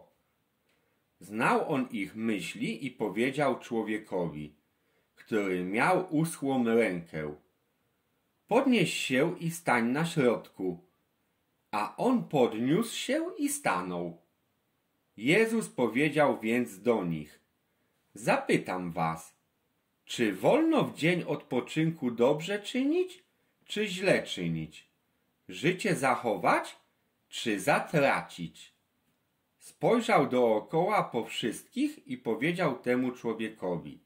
Znał on ich myśli i powiedział człowiekowi, który miał uschłą rękę: podnieś się i stań na środku. A on podniósł się i stanął. Jezus powiedział więc do nich: zapytam was, czy wolno w dzień odpoczynku dobrze czynić, czy źle czynić? Życie zachować, czy zatracić? Spojrzał dookoła po wszystkich i powiedział temu człowiekowi: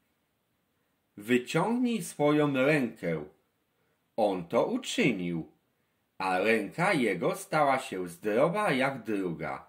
wyciągnij swoją rękę. On to uczynił, a ręka jego stała się zdrowa jak druga.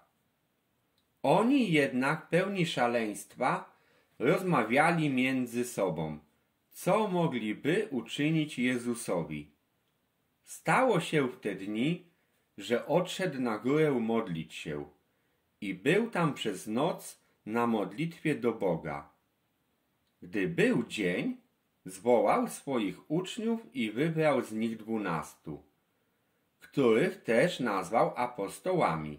Oni jednak, pełni szaleństwa, rozmawiali między sobą, co mogliby uczynić Jezusowi. Stało się w te dni, że odszedł na górę modlić się i był tam przez noc na modlitwie do Boga. Gdy był dzień, zwołał swoich uczniów i wybrał z nich dwunastu, których też nazwał apostołami.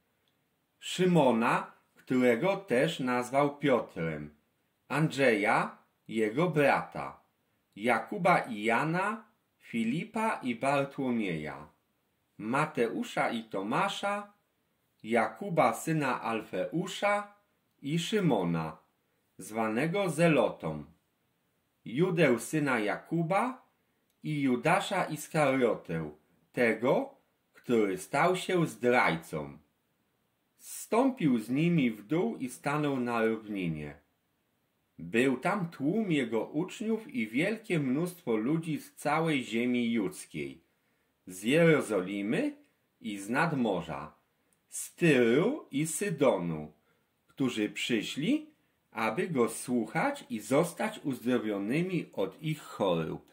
Szymona, którego też nazwał Piotrem, Andrzeja, jego brata, Jakuba i Jana, Filipa i Bartłomieja, Mateusza i Tomasza, Jakuba syna Alfeusza i Szymona, zwanego Zelotą, Judę syna Jakuba i Judasza Iskariotę, tego, który stał się zdrajcą. Zstąpił z nimi w dół i stanął na równinie. Był tam tłum jego uczniów i wielkie mnóstwo ludzi z całej ziemi judzkiej, z Jerozolimy i z nadmorza, z Tyru i Sydonu, którzy przyszli, aby go słuchać i zostać uzdrowionymi od ich chorób.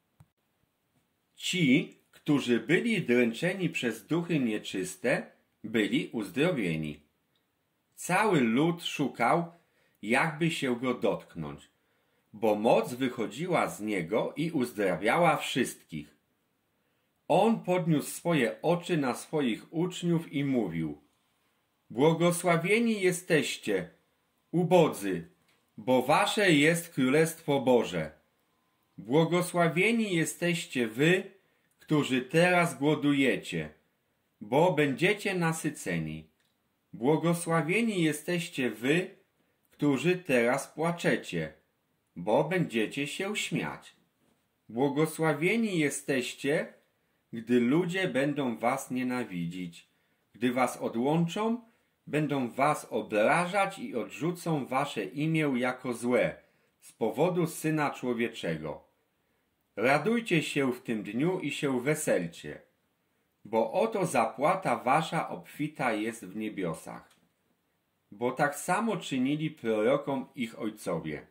Ci, którzy byli dręczeni przez duchy nieczyste, byli uzdrowieni. Cały lud szukał, jakby się go dotknąć, bo moc wychodziła z niego i uzdrawiała wszystkich. On podniósł swoje oczy na swoich uczniów i mówił: Błogosławieni jesteście, ubodzy, bo wasze jest Królestwo Boże. Błogosławieni jesteście wy, którzy teraz głodujecie, bo będziecie nasyceni. Błogosławieni jesteście wy, którzy teraz płaczecie, bo będziecie się śmiać. Błogosławieni jesteście, gdy ludzie będą was nienawidzić, gdy was odłączą, będą was obrażać i odrzucą wasze imię jako złe z powodu Syna Człowieczego. Radujcie się w tym dniu i się weselcie, bo oto zapłata wasza obfita jest w niebiosach. Bo tak samo czynili prorokom ich ojcowie.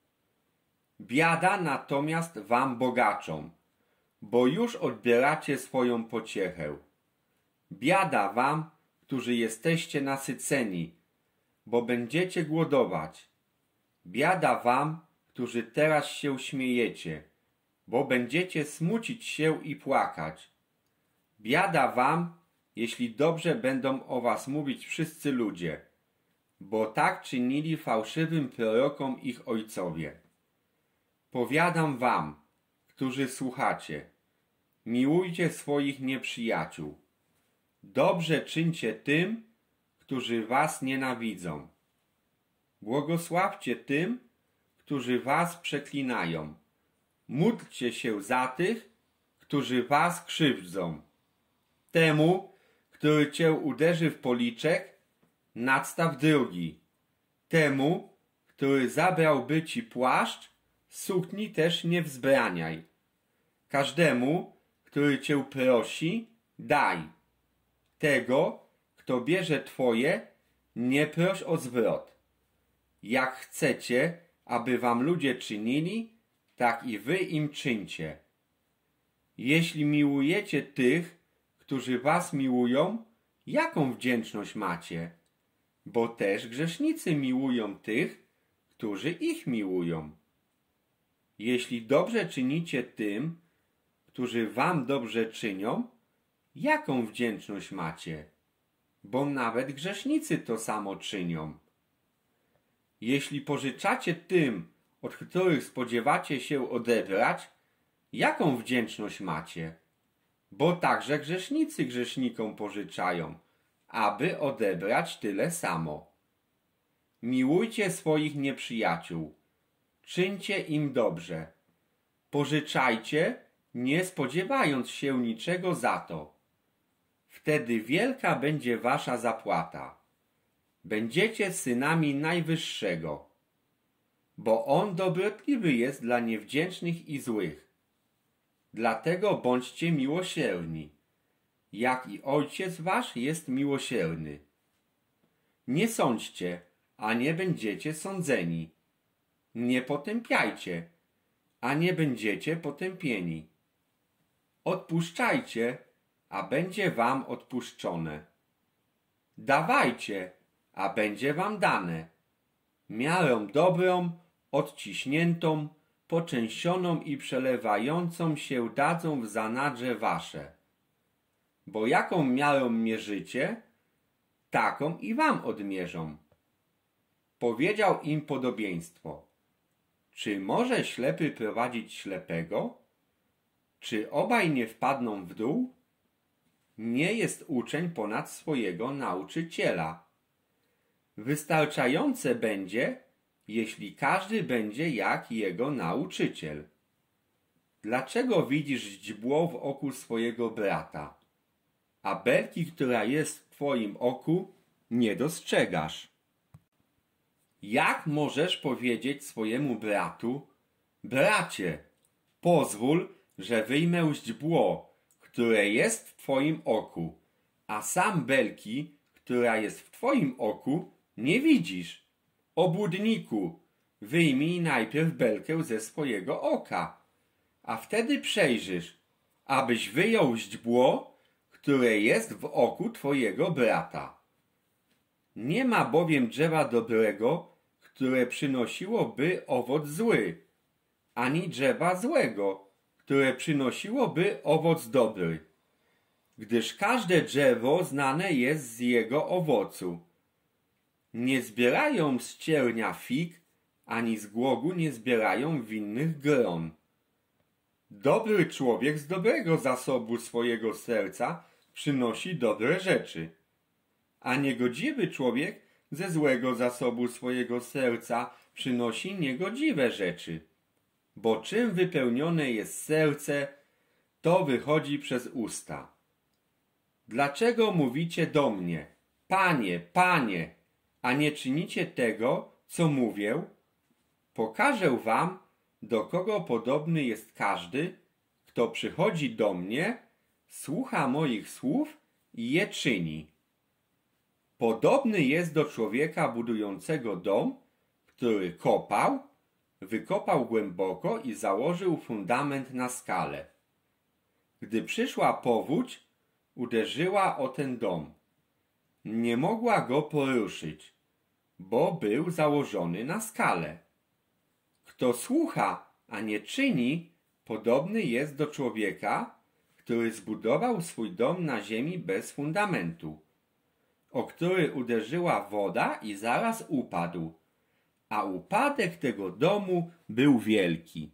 Biada natomiast wam bogaczom, bo już odbieracie swoją pociechę. Biada wam, którzy jesteście nasyceni, bo będziecie głodować. Biada wam, którzy teraz się śmiejecie, bo będziecie smucić się i płakać. Biada wam, jeśli dobrze będą o was mówić wszyscy ludzie, bo tak czynili fałszywym prorokom ich ojcowie. Powiadam wam, którzy słuchacie, miłujcie swoich nieprzyjaciół. Dobrze czyńcie tym, którzy was nienawidzą. Błogosławcie tym, którzy was przeklinają. Módlcie się za tych, którzy was krzywdzą. Temu, który cię uderzy w policzek, nadstaw drugi. Temu, który zabrałby ci płaszcz, sukni też nie wzbraniaj. Każdemu, który cię prosi, daj. Tego, kto bierze twoje, nie proś o zwrot. Jak chcecie, aby wam ludzie czynili, tak i wy im czyńcie. Jeśli miłujecie tych, którzy was miłują, jaką wdzięczność macie? Bo też grzesznicy miłują tych, którzy ich miłują. Jeśli dobrze czynicie tym, którzy wam dobrze czynią, jaką wdzięczność macie? Bo nawet grzesznicy to samo czynią. Jeśli pożyczacie tym, od których spodziewacie się odebrać, jaką wdzięczność macie? Bo także grzesznicy grzesznikom pożyczają, aby odebrać tyle samo. Miłujcie swoich nieprzyjaciół, czyńcie im dobrze, pożyczajcie, nie spodziewając się niczego za to. Wtedy wielka będzie wasza zapłata. Będziecie synami Najwyższego, bo On dobrotliwy jest dla niewdzięcznych i złych. Dlatego bądźcie miłosierni, jak i Ojciec wasz jest miłosierny. Nie sądźcie, a nie będziecie sądzeni. Nie potępiajcie, a nie będziecie potępieni. Odpuszczajcie, a będzie wam odpuszczone. Dawajcie, a będzie wam dane. Miarą dobrą, odciśniętą, poczęścioną i przelewającą się dadzą w zanadrze wasze. Bo jaką miarą mierzycie, taką i wam odmierzą. Powiedział im podobieństwo. Czy może ślepy prowadzić ślepego? Czy obaj nie wpadną w dół? Nie jest uczeń ponad swojego nauczyciela. Wystarczające będzie, jeśli każdy będzie jak jego nauczyciel. Dlaczego widzisz źdźbło w oku swojego brata, a belki, która jest w twoim oku, nie dostrzegasz? Jak możesz powiedzieć swojemu bratu: bracie, pozwól, że wyjmę źdźbło, które jest w twoim oku, a sam belki, która jest w twoim oku, nie widzisz? Obłudniku, wyjmij najpierw belkę ze swojego oka, a wtedy przejrzysz, abyś wyjął źdźbło, które jest w oku twojego brata. Nie ma bowiem drzewa dobrego, które przynosiłoby owoc zły, ani drzewa złego, które przynosiłoby owoc dobry. Gdyż każde drzewo znane jest z jego owocu. Nie zbierają z ciernia fig, ani z głogu nie zbierają winnych gron. Dobry człowiek z dobrego zasobu swojego serca przynosi dobre rzeczy, a niegodziwy człowiek ze złego zasobu swojego serca przynosi niegodziwe rzeczy. Bo czym wypełnione jest serce, to wychodzi przez usta. Dlaczego mówicie do mnie: Panie, Panie, a nie czynicie tego, co mówię? Pokażę wam, do kogo podobny jest każdy, kto przychodzi do mnie, słucha moich słów i je czyni. Podobny jest do człowieka budującego dom, który kopał, wykopał głęboko i założył fundament na skale. Gdy przyszła powódź, uderzyła o ten dom. Nie mogła go poruszyć, bo był założony na skale. Kto słucha, a nie czyni, podobny jest do człowieka, który zbudował swój dom na ziemi bez fundamentu, o który uderzyła woda i zaraz upadł, a upadek tego domu był wielki.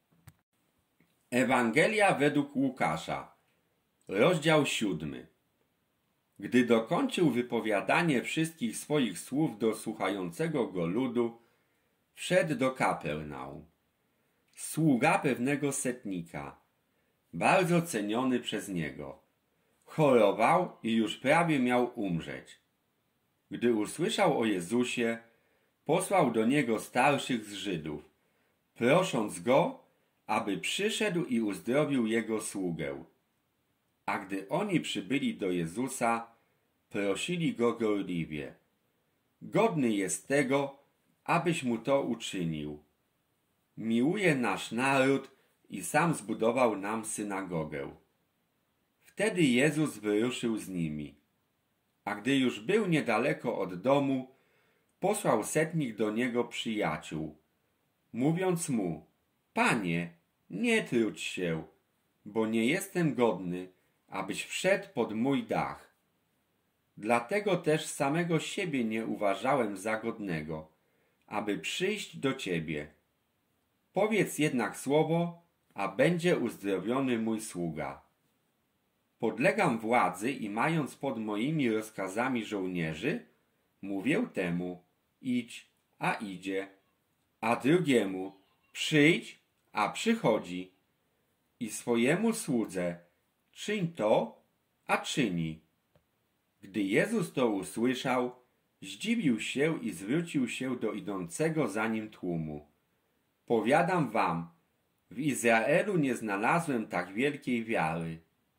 Ewangelia według Łukasza, rozdział siódmy. Gdy dokończył wypowiadanie wszystkich swoich słów do słuchającego go ludu, wszedł do Kapernaum. Sługa pewnego setnika, bardzo ceniony przez niego, chorował i już prawie miał umrzeć. Gdy usłyszał o Jezusie, posłał do niego starszych z Żydów, prosząc go, aby przyszedł i uzdrowił jego sługę. A gdy oni przybyli do Jezusa, prosili go gorliwie: godny jest tego, abyś mu to uczynił. Miłuje nasz naród i sam zbudował nam synagogę. Wtedy Jezus wyruszył z nimi. A gdy już był niedaleko od domu, posłał setnik do niego przyjaciół, mówiąc mu: Panie, nie trudź się, bo nie jestem godny, abyś wszedł pod mój dach. Dlatego też samego siebie nie uważałem za godnego, aby przyjść do ciebie. Powiedz jednak słowo, a będzie uzdrowiony mój sługa. Podlegam władzy i mając pod moimi rozkazami żołnierzy, mówię temu: idź, a idzie, a drugiemu: przyjdź, a przychodzi. I swojemu słudze: czyń to, a czyni. Gdy Jezus to usłyszał, zdziwił się i zwrócił się do idącego za nim tłumu: powiadam wam, w Izraelu nie znalazłem tak wielkiej wiary.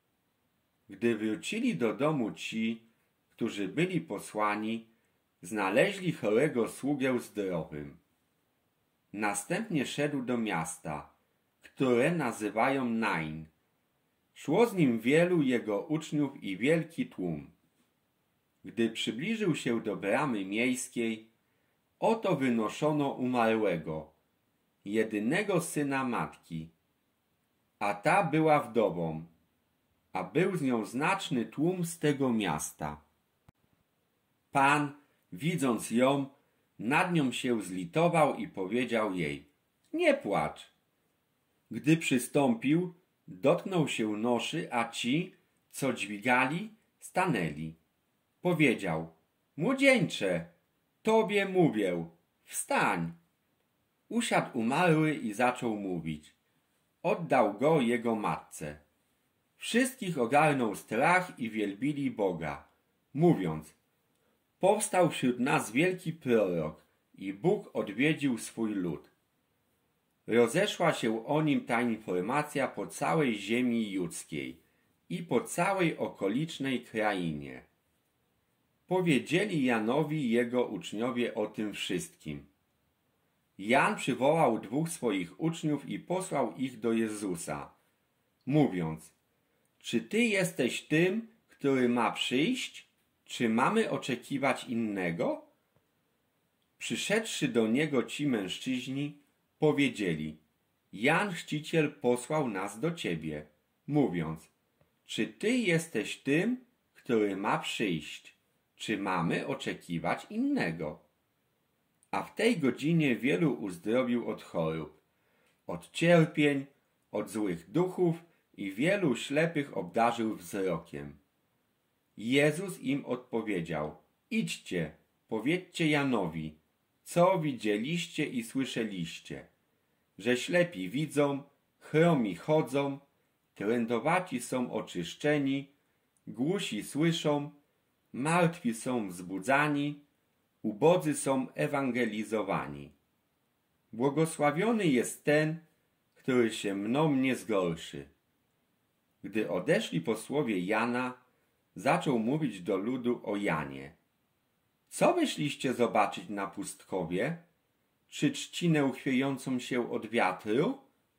Gdy wrócili do domu ci, którzy byli posłani, znaleźli chorego sługę zdrowym. Następnie szedł do miasta, które nazywają Nain. Szło z nim wielu jego uczniów i wielki tłum. Gdy przybliżył się do bramy miejskiej, oto wynoszono umarłego, jedynego syna matki, a ta była wdową, a był z nią znaczny tłum z tego miasta. Pan, widząc ją, nad nią się zlitował i powiedział jej: nie płacz. Gdy przystąpił, dotknął się noszy, a ci, co dźwigali, stanęli. Powiedział: młodzieńcze, tobie mówię, wstań. Usiadł umarły i zaczął mówić. Oddał go jego matce. Wszystkich ogarnął strach i wielbili Boga, mówiąc: powstał wśród nas wielki prorok i Bóg odwiedził swój lud. Rozeszła się o nim ta informacja po całej ziemi judzkiej i po całej okolicznej krainie. Powiedzieli Janowi jego uczniowie o tym wszystkim. Jan przywołał dwóch swoich uczniów i posłał ich do Jezusa, mówiąc: czy ty jesteś tym, który ma przyjść, czy mamy oczekiwać innego? Przyszedłszy do niego ci mężczyźni, powiedzieli: Jan Chrzciciel posłał nas do ciebie, mówiąc: czy ty jesteś tym, który ma przyjść, czy mamy oczekiwać innego? A w tej godzinie wielu uzdrowił od chorób, od cierpień, od złych duchów i wielu ślepych obdarzył wzrokiem. Jezus im odpowiedział: idźcie, powiedzcie Janowi, co widzieliście i słyszeliście, że ślepi widzą, chromi chodzą, trędowaci są oczyszczeni, głusi słyszą, martwi są wzbudzani, ubodzy są ewangelizowani. Błogosławiony jest ten, który się mną nie zgorszy. Gdy odeszli posłowie Jana, zaczął mówić do ludu o Janie. Co wyszliście zobaczyć na pustkowie? Czy trzcinę chwiejącą się od wiatru?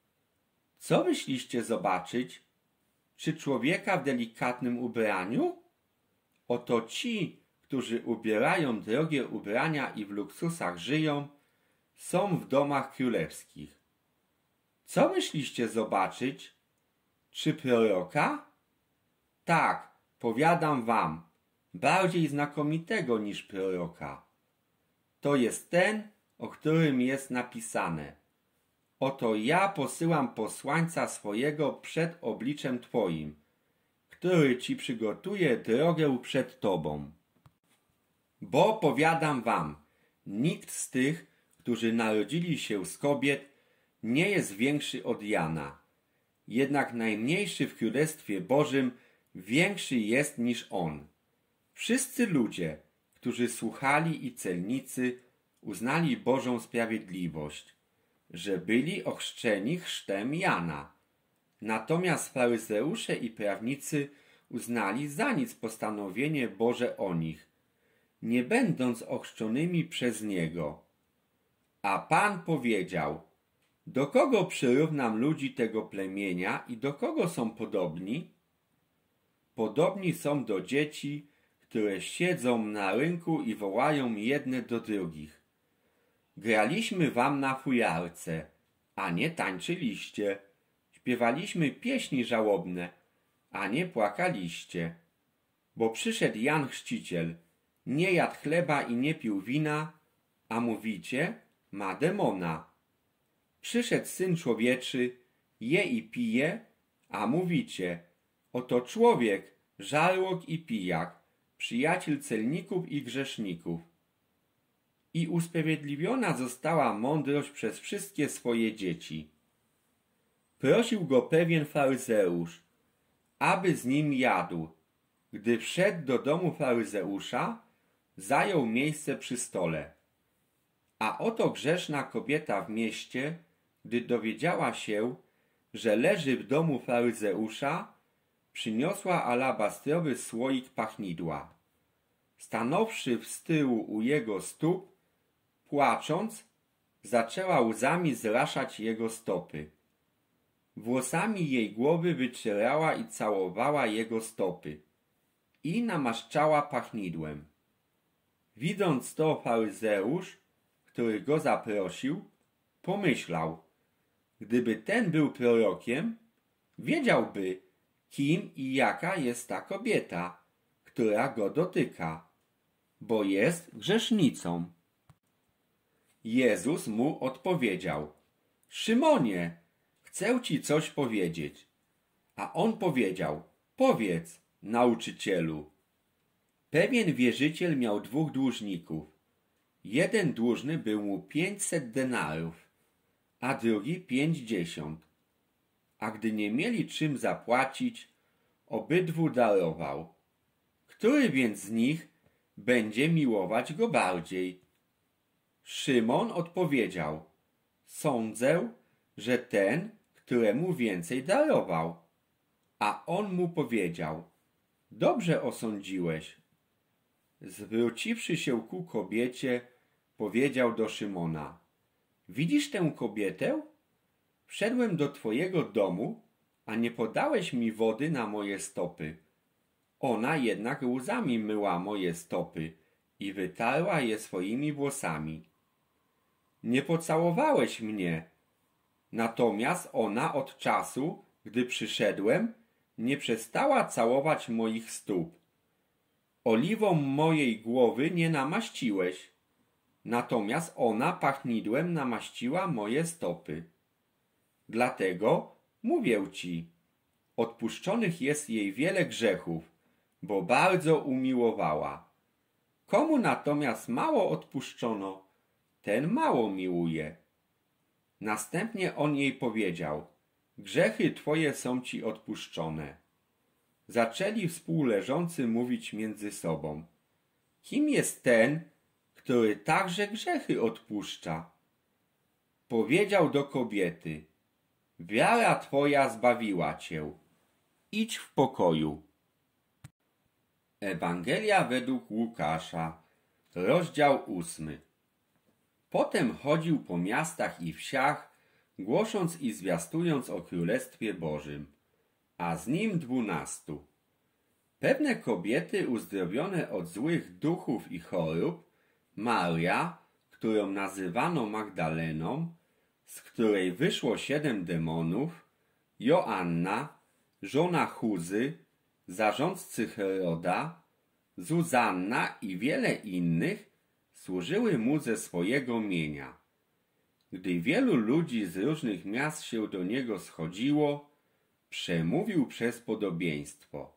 Co wyszliście zobaczyć? Czy człowieka w delikatnym ubraniu? Oto ci, którzy ubierają drogie ubrania i w luksusach żyją, są w domach królewskich. Co wyszliście zobaczyć? Czy proroka? Tak, powiadam wam, bardziej znakomitego niż proroka. To jest ten, o którym jest napisane: oto ja posyłam posłańca swojego przed obliczem twoim, który ci przygotuje drogę przed tobą. Bo powiadam wam, nikt z tych, którzy narodzili się z kobiet, nie jest większy od Jana. Jednak najmniejszy w Królestwie Bożym większy jest niż on. Wszyscy ludzie, którzy słuchali i celnicy, uznali Bożą sprawiedliwość, że byli ochrzczeni chrztem Jana. Natomiast faryzeusze i prawnicy uznali za nic postanowienie Boże o nich, nie będąc ochrzczonymi przez Niego. A Pan powiedział: do kogo przyrównam ludzi tego plemienia i do kogo są podobni? Podobni są do dzieci, które siedzą na rynku i wołają jedne do drugich: graliśmy wam na fujarce, a nie tańczyliście. Śpiewaliśmy pieśni żałobne, a nie płakaliście. Bo przyszedł Jan Chrzciciel, nie jadł chleba i nie pił wina, a mówicie: ma demona. Przyszedł Syn Człowieczy, je i pije, a mówicie: oto człowiek, żarłok i pijak, przyjaciel celników i grzeszników. I usprawiedliwiona została mądrość przez wszystkie swoje dzieci. Prosił go pewien faryzeusz, aby z nim jadł. Gdy wszedł do domu faryzeusza, zajął miejsce przy stole. A oto grzeszna kobieta w mieście, gdy dowiedziała się, że leży w domu faryzeusza, przyniosła alabastrowy słoik pachnidła. Stanąwszy z tyłu u jego stóp, płacząc, zaczęła łzami zraszać jego stopy. Włosami jej głowy wycierała i całowała jego stopy i namaszczała pachnidłem. Widząc to, faryzeusz, który go zaprosił, pomyślał: gdyby ten był prorokiem, wiedziałby, kim i jaka jest ta kobieta, która go dotyka, bo jest grzesznicą. Jezus mu odpowiedział: Szymonie, chcę ci coś powiedzieć. A on powiedział: powiedz, nauczycielu. Pewien wierzyciel miał dwóch dłużników. Jeden dłużny był mu pięćset denarów, a drugi pięćdziesiąt. A gdy nie mieli czym zapłacić, obydwu darował. Który więc z nich będzie miłować go bardziej? Szymon odpowiedział: sądzę, że ten, któremu więcej darował. A on mu powiedział: dobrze osądziłeś. Zwróciwszy się ku kobiecie, powiedział do Szymona: widzisz tę kobietę? Wszedłem do twojego domu, a nie podałeś mi wody na moje stopy. Ona jednak łzami myła moje stopy i wytarła je swoimi włosami. Nie pocałowałeś mnie, natomiast ona od czasu, gdy przyszedłem, nie przestała całować moich stóp. Oliwą mojej głowy nie namaściłeś, natomiast ona pachnidłem namaściła moje stopy. Dlatego mówię ci, odpuszczonych jest jej wiele grzechów, bo bardzo umiłowała. Komu natomiast mało odpuszczono, ten mało miłuje. Następnie on jej powiedział: grzechy twoje są ci odpuszczone. Zaczęli współleżący mówić między sobą: kim jest ten, który także grzechy odpuszcza? Powiedział do kobiety: wiara twoja zbawiła cię. Idź w pokoju. Ewangelia według Łukasza, rozdział ósmy. Potem chodził po miastach i wsiach, głosząc i zwiastując o Królestwie Bożym, a z nim dwunastu. Pewne kobiety uzdrowione od złych duchów i chorób, Maria, którą nazywano Magdaleną, z której wyszło siedem demonów, Joanna, żona Chuzy, zarządcy Heroda, Zuzanna i wiele innych służyły mu ze swojego mienia. Gdy wielu ludzi z różnych miast się do niego schodziło, przemówił przez podobieństwo.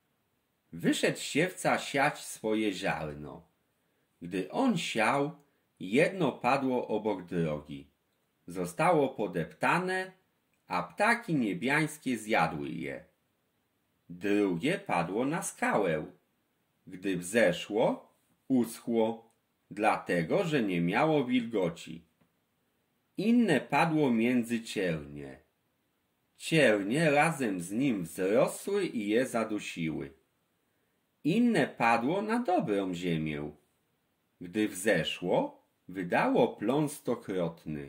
Wyszedł siewca siać swoje ziarno. Gdy on siał, jedno padło obok drogi. Zostało podeptane, a ptaki niebiańskie zjadły je. Drugie padło na skałę. Gdy wzeszło, uschło, dlatego że nie miało wilgoci. Inne padło między ciernie. Ciernie razem z nim wzrosły i je zadusiły. Inne padło na dobrą ziemię. Gdy wzeszło, wydało plon stokrotny.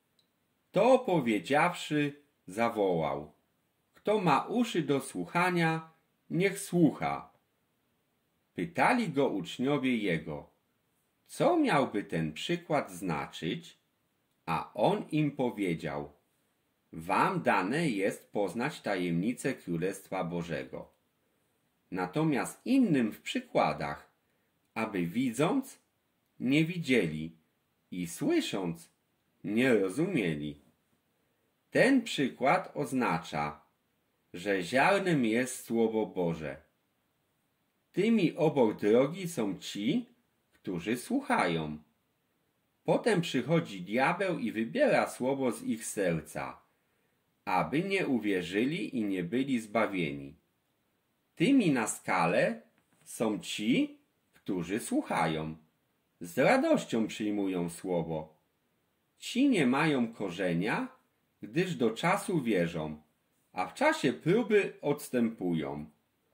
To powiedziawszy, zawołał: kto ma uszy do słuchania, niech słucha. Pytali go uczniowie jego: co miałby ten przykład znaczyć? A on im powiedział: wam dane jest poznać tajemnicę Królestwa Bożego. Natomiast innym w przykładach, aby widząc, nie widzieli i słysząc, nie rozumieli. Ten przykład oznacza, że ziarnem jest Słowo Boże. Tymi obok drogi są ci, którzy słuchają. Potem przychodzi diabeł i wybiera słowo z ich serca, aby nie uwierzyli i nie byli zbawieni. Tymi na skale są ci, którzy słuchają. Z radością przyjmują słowo. Ci nie mają korzenia, gdyż do czasu wierzą, a w czasie próby odstępują.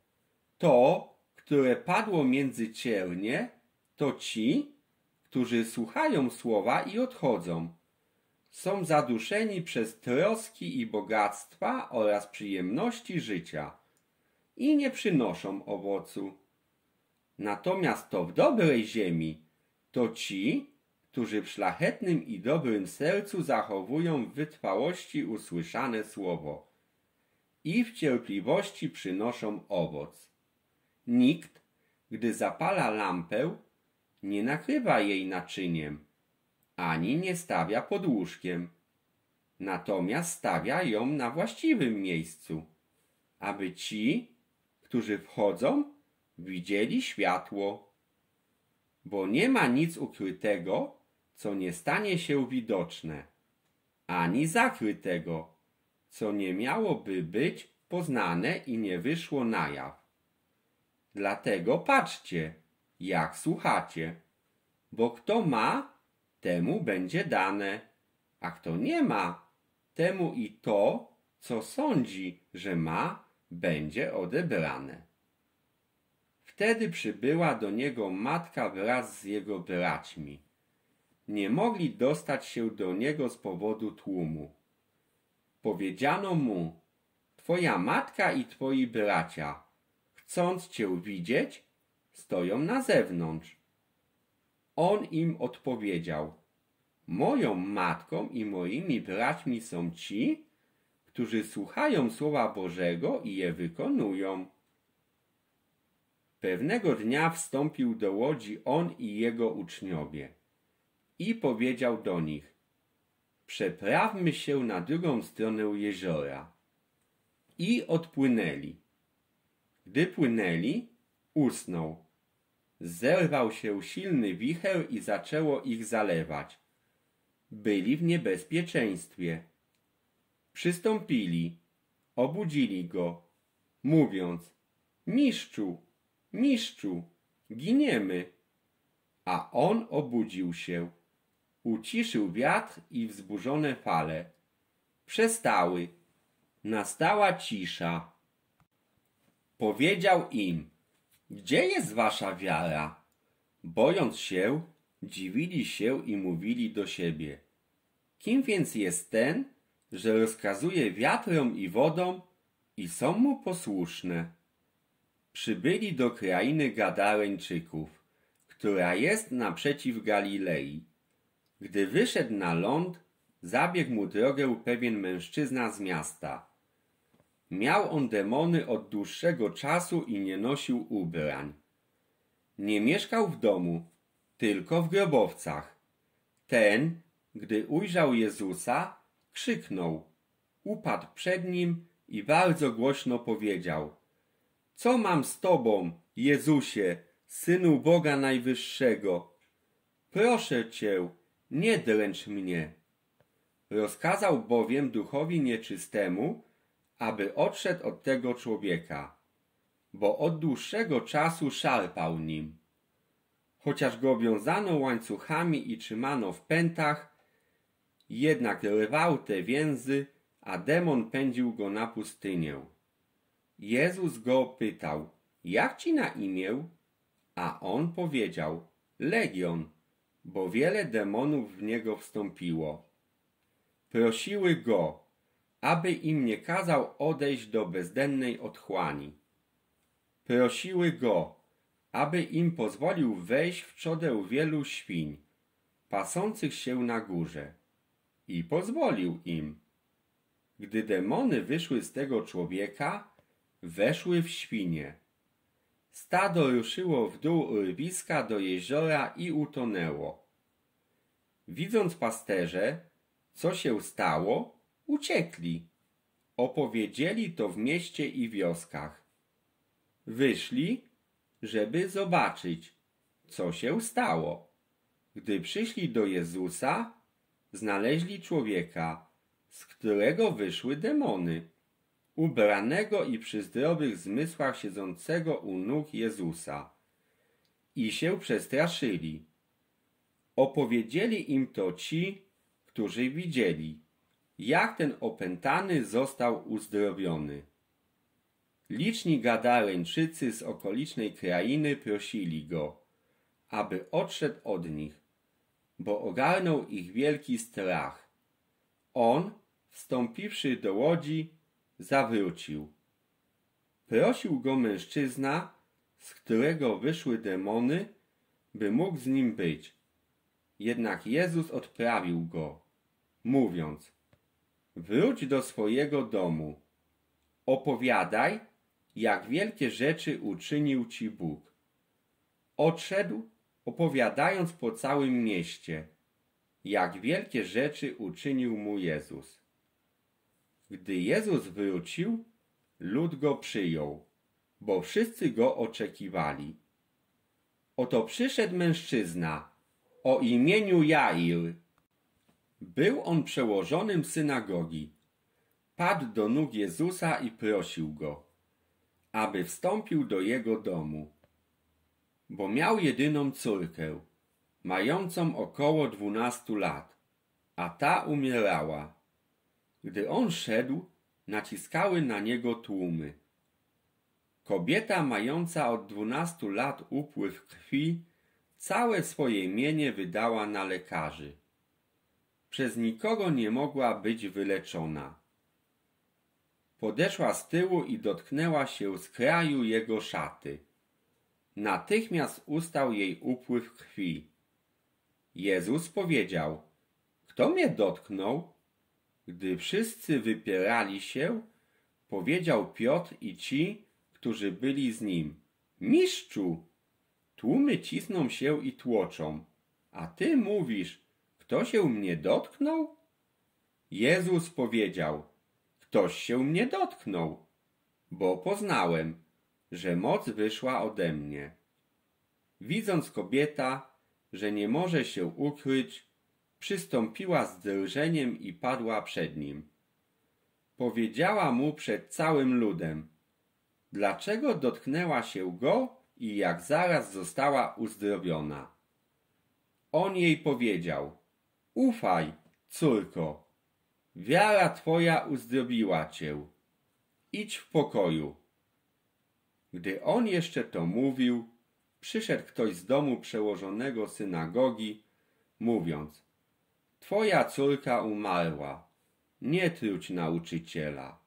To, które padło między ciernie, to ci, którzy słuchają słowa i odchodzą. Są zaduszeni przez troski i bogactwa oraz przyjemności życia i nie przynoszą owocu. Natomiast to w dobrej ziemi to ci, którzy w szlachetnym i dobrym sercu zachowują w wytrwałości usłyszane słowo i w cierpliwości przynoszą owoc. Nikt, gdy zapala lampę, nie nakrywa jej naczyniem, ani nie stawia pod łóżkiem. Natomiast stawia ją na właściwym miejscu, aby ci, którzy wchodzą, widzieli światło. Bo nie ma nic ukrytego, co nie stanie się widoczne, ani zakrytego, co nie miałoby być poznane i nie wyszło na jaw. Dlatego patrzcie, jak słuchacie, bo kto ma, temu będzie dane, a kto nie ma, temu i to, co sądzi, że ma, będzie odebrane. Wtedy przybyła do niego matka wraz z jego braćmi. Nie mogli dostać się do niego z powodu tłumu. Powiedziano mu: twoja matka i twoi bracia, chcąc cię widzieć, stoją na zewnątrz. On im odpowiedział: moją matką i moimi braćmi są ci, którzy słuchają Słowa Bożego i je wykonują. Pewnego dnia wstąpił do łodzi on i jego uczniowie i powiedział do nich: przeprawmy się na drugą stronę jeziora. I odpłynęli. Gdy płynęli, usnął. Zerwał się silny wicher i zaczęło ich zalewać. Byli w niebezpieczeństwie. Przystąpili, obudzili go, mówiąc: mistrzu, mistrzu, giniemy. A on obudził się, uciszył wiatr i wzburzone fale. Przestały. Nastała cisza. Powiedział im: gdzie jest wasza wiara? Bojąc się, dziwili się i mówili do siebie: kim więc jest ten, że rozkazuje wiatrom i wodom i są mu posłuszne? Przybyli do krainy Gadareńczyków, która jest naprzeciw Galilei. Gdy wyszedł na ląd, zabiegł mu drogę pewien mężczyzna z miasta. Miał on demony od dłuższego czasu i nie nosił ubrań. Nie mieszkał w domu, tylko w grobowcach. Ten, gdy ujrzał Jezusa, krzyknął, upadł przed nim i bardzo głośno powiedział: co mam z Tobą, Jezusie, Synu Boga Najwyższego? Proszę Cię, nie dręcz mnie. Rozkazał bowiem duchowi nieczystemu, aby odszedł od tego człowieka, bo od dłuższego czasu szarpał nim. Chociaż go wiązano łańcuchami i trzymano w pętach, jednak rwał te więzy, a demon pędził go na pustynię. Jezus go pytał: jak ci na imię? A on powiedział: Legion, bo wiele demonów w niego wstąpiło. Prosiły go, aby im nie kazał odejść do bezdennej otchłani. Prosiły go, aby im pozwolił wejść w czodę wielu świń, pasących się na górze. I pozwolił im. Gdy demony wyszły z tego człowieka, weszły w świnie. Stado ruszyło w dół urwiska do jeziora i utonęło. Widząc pasterze, co się stało, uciekli. Opowiedzieli to w mieście i wioskach. Wyszli, żeby zobaczyć, co się stało. Gdy przyszli do Jezusa, znaleźli człowieka, z którego wyszły demony, ubranego i przy zdrowych zmysłach siedzącego u nóg Jezusa. I się przestraszyli. Opowiedzieli im to ci, którzy widzieli, jak ten opętany został uzdrowiony. Liczni Gadareńczycy z okolicznej krainy prosili go, aby odszedł od nich, bo ogarnął ich wielki strach. On, wstąpiwszy do łodzi, zawrócił. Prosił go mężczyzna, z którego wyszły demony, by mógł z nim być. Jednak Jezus odprawił go, mówiąc: wróć do swojego domu, opowiadaj, jak wielkie rzeczy uczynił ci Bóg. Odszedł, opowiadając po całym mieście, jak wielkie rzeczy uczynił mu Jezus. Gdy Jezus wrócił, lud go przyjął, bo wszyscy go oczekiwali. Oto przyszedł mężczyzna o imieniu Jair. Był on przełożonym synagogi. Padł do nóg Jezusa i prosił go, aby wstąpił do jego domu, bo miał jedyną córkę, mającą około dwunastu lat, a ta umierała. Gdy on szedł, naciskały na niego tłumy. Kobieta mająca od dwunastu lat upływ krwi całe swoje mienie wydała na lekarzy. Przez nikogo nie mogła być wyleczona. Podeszła z tyłu i dotknęła się z kraju jego szaty. Natychmiast ustał jej upływ krwi. Jezus powiedział: kto mnie dotknął? Gdy wszyscy wypierali się, powiedział Piotr i ci, którzy byli z nim: Mistrzu, tłumy cisną się i tłoczą, a ty mówisz: kto się mnie dotknął? Jezus powiedział: ktoś się mnie dotknął, bo poznałem, że moc wyszła ode mnie. Widząc kobieta, że nie może się ukryć, przystąpiła z drżeniem i padła przed nim. Powiedziała mu przed całym ludem: dlaczego dotknęła się go i jak zaraz została uzdrowiona. On jej powiedział: ufaj, córko, wiara twoja uzdrowiła cię. Idź w pokoju. Gdy on jeszcze to mówił, przyszedł ktoś z domu przełożonego synagogi, mówiąc: twoja córka umarła, nie trudź nauczyciela.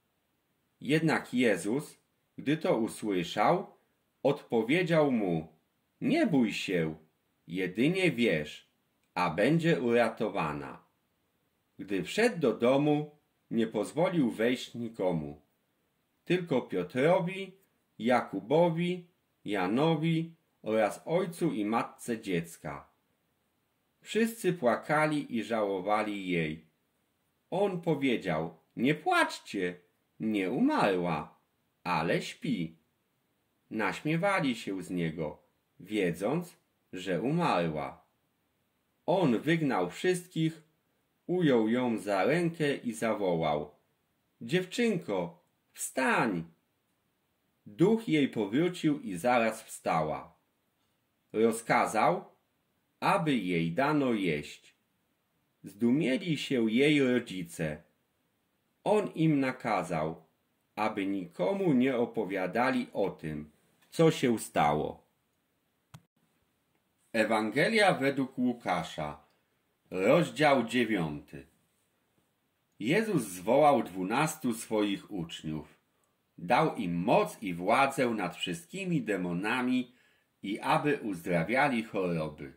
Jednak Jezus, gdy to usłyszał, odpowiedział mu: nie bój się, jedynie wierz, a będzie uratowana. Gdy wszedł do domu, nie pozwolił wejść nikomu, tylko Piotrowi, Jakubowi, Janowi oraz ojcu i matce dziecka. Wszyscy płakali i żałowali jej. On powiedział: nie płaczcie, nie umarła, ale śpi. Naśmiewali się z niego, wiedząc, że umarła. On wygnał wszystkich, ujął ją za rękę i zawołał: dziewczynko, wstań! Duch jej powrócił i zaraz wstała. Rozkazał, aby jej dano jeść. Zdumieli się jej rodzice. On im nakazał, aby nikomu nie opowiadali o tym, co się stało. Ewangelia według Łukasza, rozdział dziewiąty. Jezus zwołał dwunastu swoich uczniów. Dał im moc i władzę nad wszystkimi demonami i aby uzdrawiali choroby.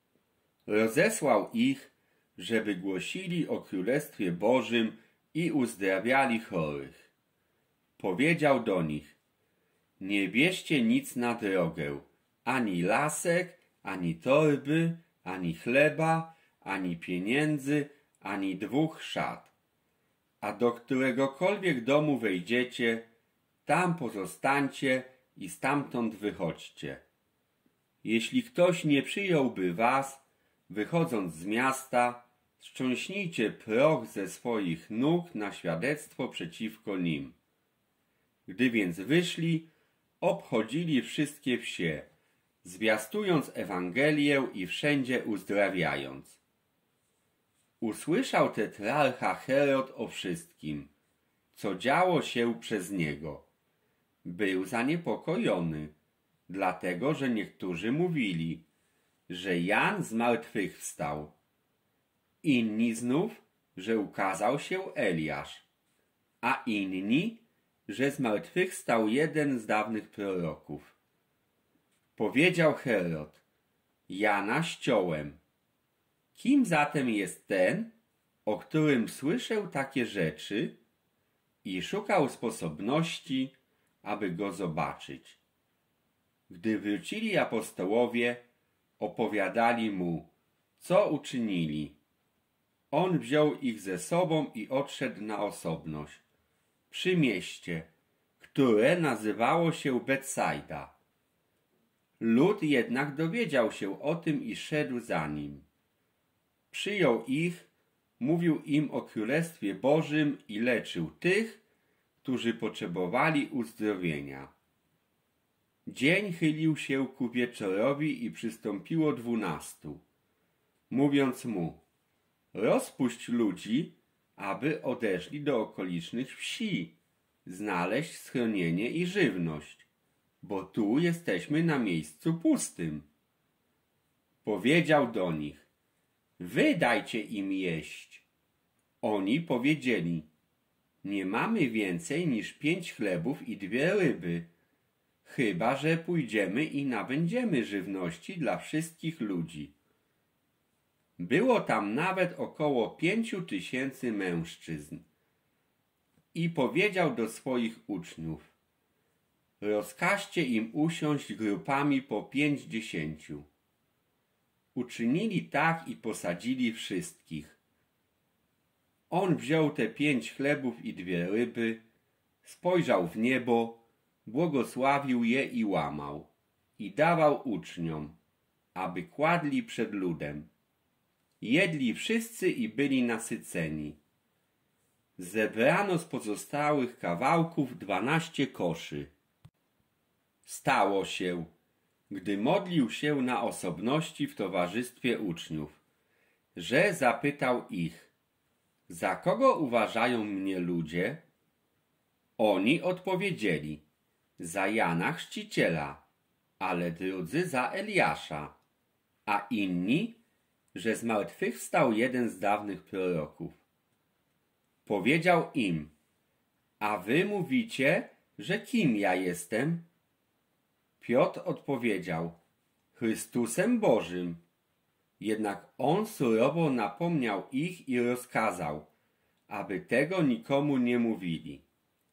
Rozesłał ich, żeby głosili o Królestwie Bożym i uzdrawiali chorych. Powiedział do nich: nie bierzcie nic na drogę, ani lasek, ani torby, ani chleba, ani pieniędzy, ani dwóch szat. A do któregokolwiek domu wejdziecie, tam pozostańcie i stamtąd wychodźcie. Jeśli ktoś nie przyjąłby was, wychodząc z miasta, strząśnijcie proch ze swoich nóg na świadectwo przeciwko nim. Gdy więc wyszli, obchodzili wszystkie wsie, zwiastując Ewangelię i wszędzie uzdrawiając. Usłyszał tetrarcha Herod o wszystkim, co działo się przez niego. Był zaniepokojony, dlatego że niektórzy mówili, że Jan zmartwychwstał. Inni znów, że ukazał się Eliasz, a inni, że zmartwychwstał jeden z dawnych proroków. Powiedział Herod: Jana ściąłem. Kim zatem jest ten, o którym słyszę takie rzeczy? I szukał sposobności, aby go zobaczyć. Gdy wrócili apostołowie, opowiadali mu, co uczynili. On wziął ich ze sobą i odszedł na osobność, przy mieście, które nazywało się Betsaida. Lud jednak dowiedział się o tym i szedł za nim. Przyjął ich, mówił im o Królestwie Bożym i leczył tych, którzy potrzebowali uzdrowienia. Dzień chylił się ku wieczorowi i przystąpiło dwunastu, mówiąc mu: rozpuść ludzi, aby odeszli do okolicznych wsi, znaleźć schronienie i żywność, bo tu jesteśmy na miejscu pustym. Powiedział do nich: wy dajcie im jeść. Oni powiedzieli: nie mamy więcej niż pięć chlebów i dwie ryby, chyba że pójdziemy i nabędziemy żywności dla wszystkich ludzi. Było tam nawet około pięciu tysięcy mężczyzn. I powiedział do swoich uczniów: rozkażcie im usiąść grupami po pięćdziesięciu. Uczynili tak i posadzili wszystkich. On wziął te pięć chlebów i dwie ryby, spojrzał w niebo, błogosławił je i łamał, i dawał uczniom, aby kładli przed ludem. Jedli wszyscy i byli nasyceni. Zebrano z pozostałych kawałków dwanaście koszy. Stało się, gdy modlił się na osobności w towarzystwie uczniów, że zapytał ich: za kogo uważają mnie ludzie? Oni odpowiedzieli: za Jana Chrzciciela, ale drudzy za Eliasza, a inni, że zmartwychwstał jeden z dawnych proroków. Powiedział im: a wy mówicie, że kim ja jestem? Piotr odpowiedział: Chrystusem Bożym. Jednak on surowo napomniał ich i rozkazał, aby tego nikomu nie mówili,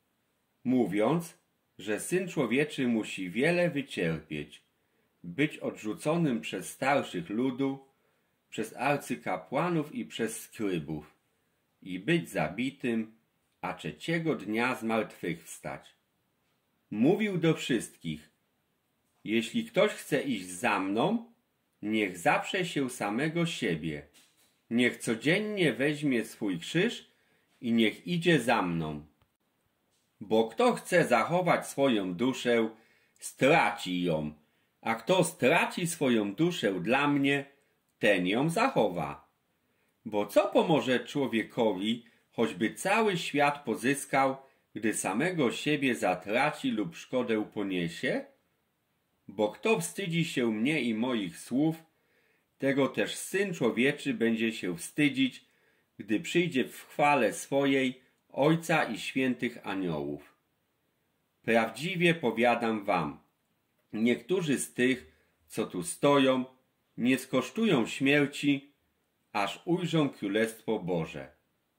mówiąc, że Syn Człowieczy musi wiele wycierpieć, być odrzuconym przez starszych ludu, przez arcykapłanów i przez skrybów, i być zabitym, a trzeciego dnia zmartwychwstać. Mówił do wszystkich: jeśli ktoś chce iść za mną, niech zaprze się samego siebie, niech codziennie weźmie swój krzyż i niech idzie za mną. Bo kto chce zachować swoją duszę, straci ją, a kto straci swoją duszę dla mnie, ten ją zachowa. Bo co pomoże człowiekowi, choćby cały świat pozyskał, gdy samego siebie zatraci lub szkodę poniesie? Bo kto wstydzi się mnie i moich słów, tego też Syn Człowieczy będzie się wstydzić, gdy przyjdzie w chwale swojej Ojca i świętych aniołów. Prawdziwie powiadam wam, niektórzy z tych, co tu stoją, nie skosztują śmierci, aż ujrzą Królestwo Boże.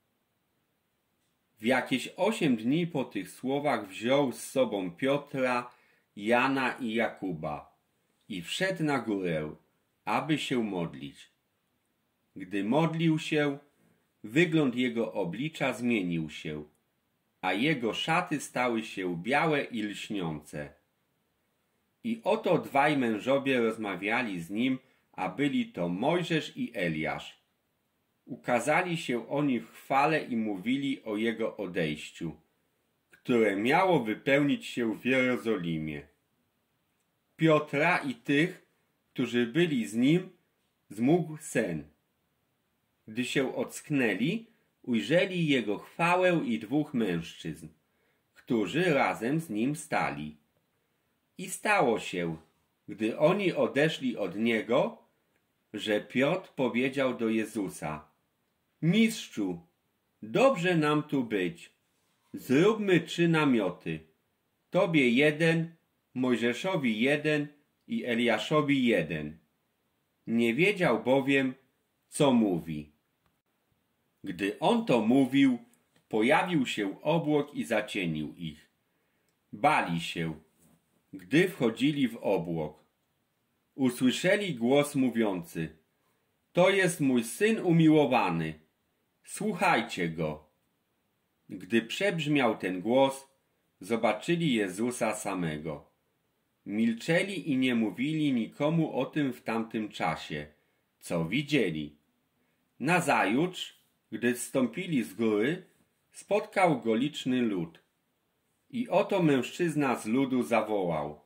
W jakieś osiem dni po tych słowach wziął z sobą Piotra, Jana i Jakuba i wszedł na górę, aby się modlić. Gdy modlił się, wygląd jego oblicza zmienił się, a jego szaty stały się białe i lśniące. I oto dwaj mężowie rozmawiali z nim, a byli to Mojżesz i Eliasz. Ukazali się oni w chwale i mówili o jego odejściu, które miało wypełnić się w Jerozolimie. Piotra i tych, którzy byli z nim, zmógł sen. Gdy się ocknęli, ujrzeli jego chwałę i dwóch mężczyzn, którzy razem z nim stali. I stało się, gdy oni odeszli od niego, że Piotr powiedział do Jezusa: Mistrzu, dobrze nam tu być. Zróbmy trzy namioty. Tobie jeden, Mojżeszowi jeden i Eliaszowi jeden. Nie wiedział bowiem, co mówi. Gdy on to mówił, pojawił się obłok i zacienił ich. Bali się, gdy wchodzili w obłok. Usłyszeli głos mówiący: To jest mój Syn umiłowany, słuchajcie go. Gdy przebrzmiał ten głos, zobaczyli Jezusa samego. Milczeli i nie mówili nikomu o tym w tamtym czasie, co widzieli. Nazajutrz, gdy zstąpili z góry, spotkał go liczny lud. I oto mężczyzna z ludu zawołał: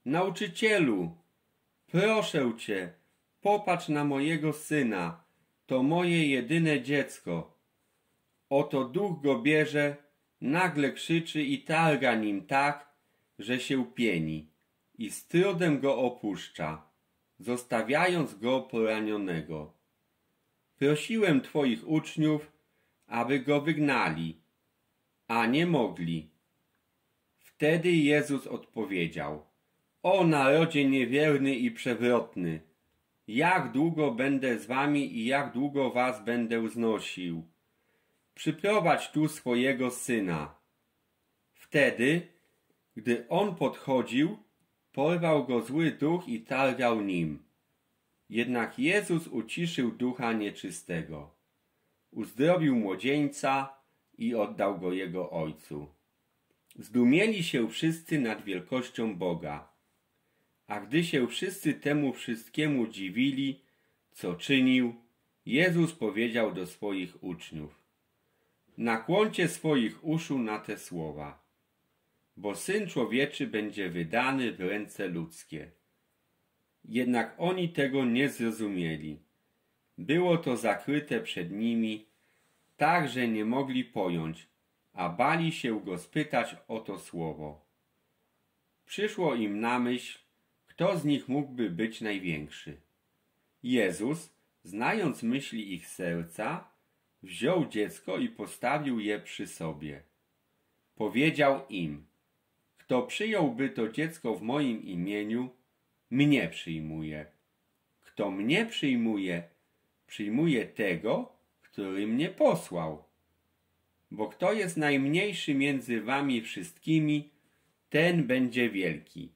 Nauczycielu, proszę cię, popatrz na mojego syna, to moje jedyne dziecko. Oto duch go bierze, nagle krzyczy i targa nim tak, że się pieni i z trudem go opuszcza, zostawiając go poranionego. Prosiłem twoich uczniów, aby go wygnali, a nie mogli. Wtedy Jezus odpowiedział: O narodzie niewierny i przewrotny, jak długo będę z wami i jak długo was będę znosił? Przyprowadź tu swojego syna. Wtedy, gdy on podchodził, porwał go zły duch i targał nim. Jednak Jezus uciszył ducha nieczystego. Uzdrowił młodzieńca i oddał go jego ojcu. Zdumieli się wszyscy nad wielkością Boga. A gdy się wszyscy temu wszystkiemu dziwili, co czynił, Jezus powiedział do swoich uczniów: Nakłoncie swoich uszu na te słowa, bo Syn Człowieczy będzie wydany w ręce ludzkie. Jednak oni tego nie zrozumieli. Było to zakryte przed nimi, tak że nie mogli pojąć, a bali się go spytać o to słowo. Przyszło im na myśl, kto z nich mógłby być największy. Jezus, znając myśli ich serca, wziął dziecko i postawił je przy sobie. Powiedział im: Kto przyjąłby to dziecko w moim imieniu, mnie przyjmuje. Kto mnie przyjmuje, przyjmuje tego, który mnie posłał. Bo kto jest najmniejszy między wami wszystkimi, ten będzie wielki.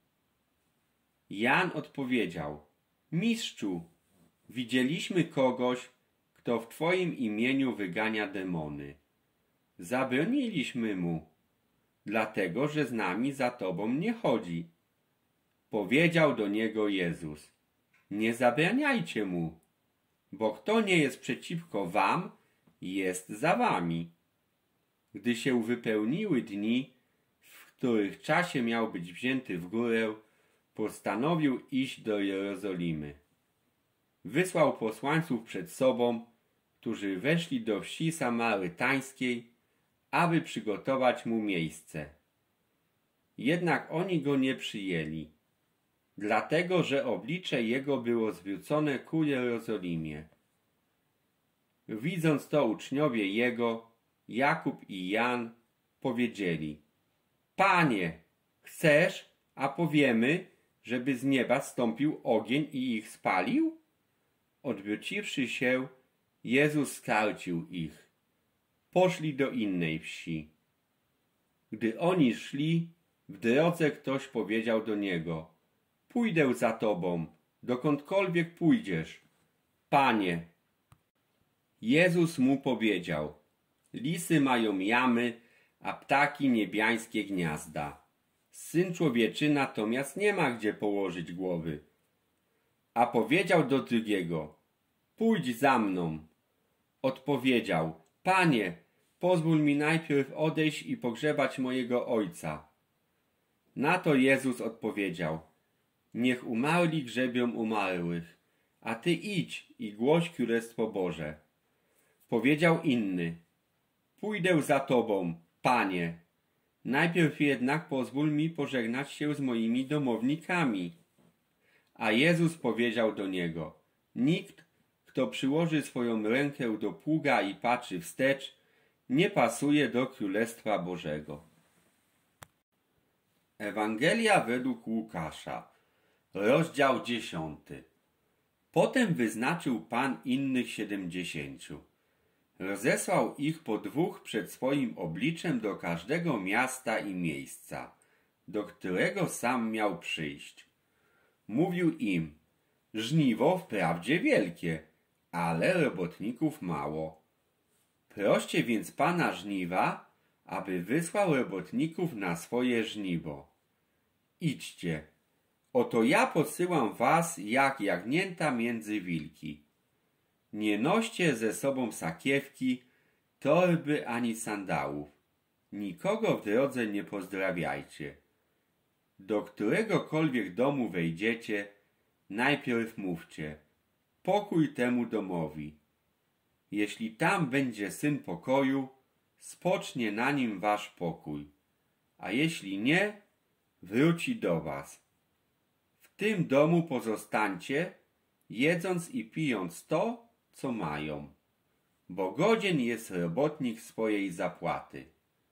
Jan odpowiedział: Mistrzu, widzieliśmy kogoś, kto w Twoim imieniu wygania demony. Zabroniliśmy mu, dlatego że z nami za Tobą nie chodzi. Powiedział do niego Jezus: Nie zabraniajcie mu, bo kto nie jest przeciwko wam, jest za wami. Gdy się wypełniły dni, w których czasie miał być wzięty w górę, postanowił iść do Jerozolimy. Wysłał posłańców przed sobą, którzy weszli do wsi samarytańskiej, aby przygotować mu miejsce. Jednak oni go nie przyjęli, dlatego że oblicze jego było zwrócone ku Jerozolimie. Widząc to uczniowie jego, Jakub i Jan, powiedzieli: Panie, chcesz, a powiemy, żeby z nieba zstąpił ogień i ich spalił? Odwróciwszy się, Jezus skarcił ich. Poszli do innej wsi. Gdy oni szli, w drodze ktoś powiedział do niego: Pójdę za tobą, dokądkolwiek pójdziesz. Panie. Jezus mu powiedział: Lisy mają jamy, a ptaki niebiańskie gniazda. Syn Człowieczy natomiast nie ma gdzie położyć głowy. A powiedział do drugiego: Pójdź za mną. Odpowiedział: Panie, pozwól mi najpierw odejść i pogrzebać mojego ojca. Na to Jezus odpowiedział: Niech umarli grzebią umarłych, a ty idź i głoś Królestwo Boże. Powiedział inny: Pójdę za tobą, Panie. Najpierw jednak pozwól mi pożegnać się z moimi domownikami. A Jezus powiedział do niego: Nikt, kto przyłoży swoją rękę do pługa i patrzy wstecz, nie pasuje do Królestwa Bożego. Ewangelia według Łukasza, rozdział dziesiąty. Potem wyznaczył Pan innych siedemdziesięciu. Rozesłał ich po dwóch przed swoim obliczem do każdego miasta i miejsca, do którego sam miał przyjść. Mówił im: Żniwo wprawdzie wielkie, ale robotników mało. Proście więc Pana żniwa, aby wysłał robotników na swoje żniwo. Idźcie, oto ja posyłam was jak jagnięta między wilki. Nie noście ze sobą sakiewki, torby ani sandałów. Nikogo w drodze nie pozdrawiajcie. do któregokolwiek domu wejdziecie, najpierw mówcie: pokój temu domowi. Jeśli tam będzie syn pokoju, spocznie na nim wasz pokój, a jeśli nie, wróci do was. W tym domu pozostańcie, jedząc i pijąc to, co mają, bo godzien jest robotnik swojej zapłaty.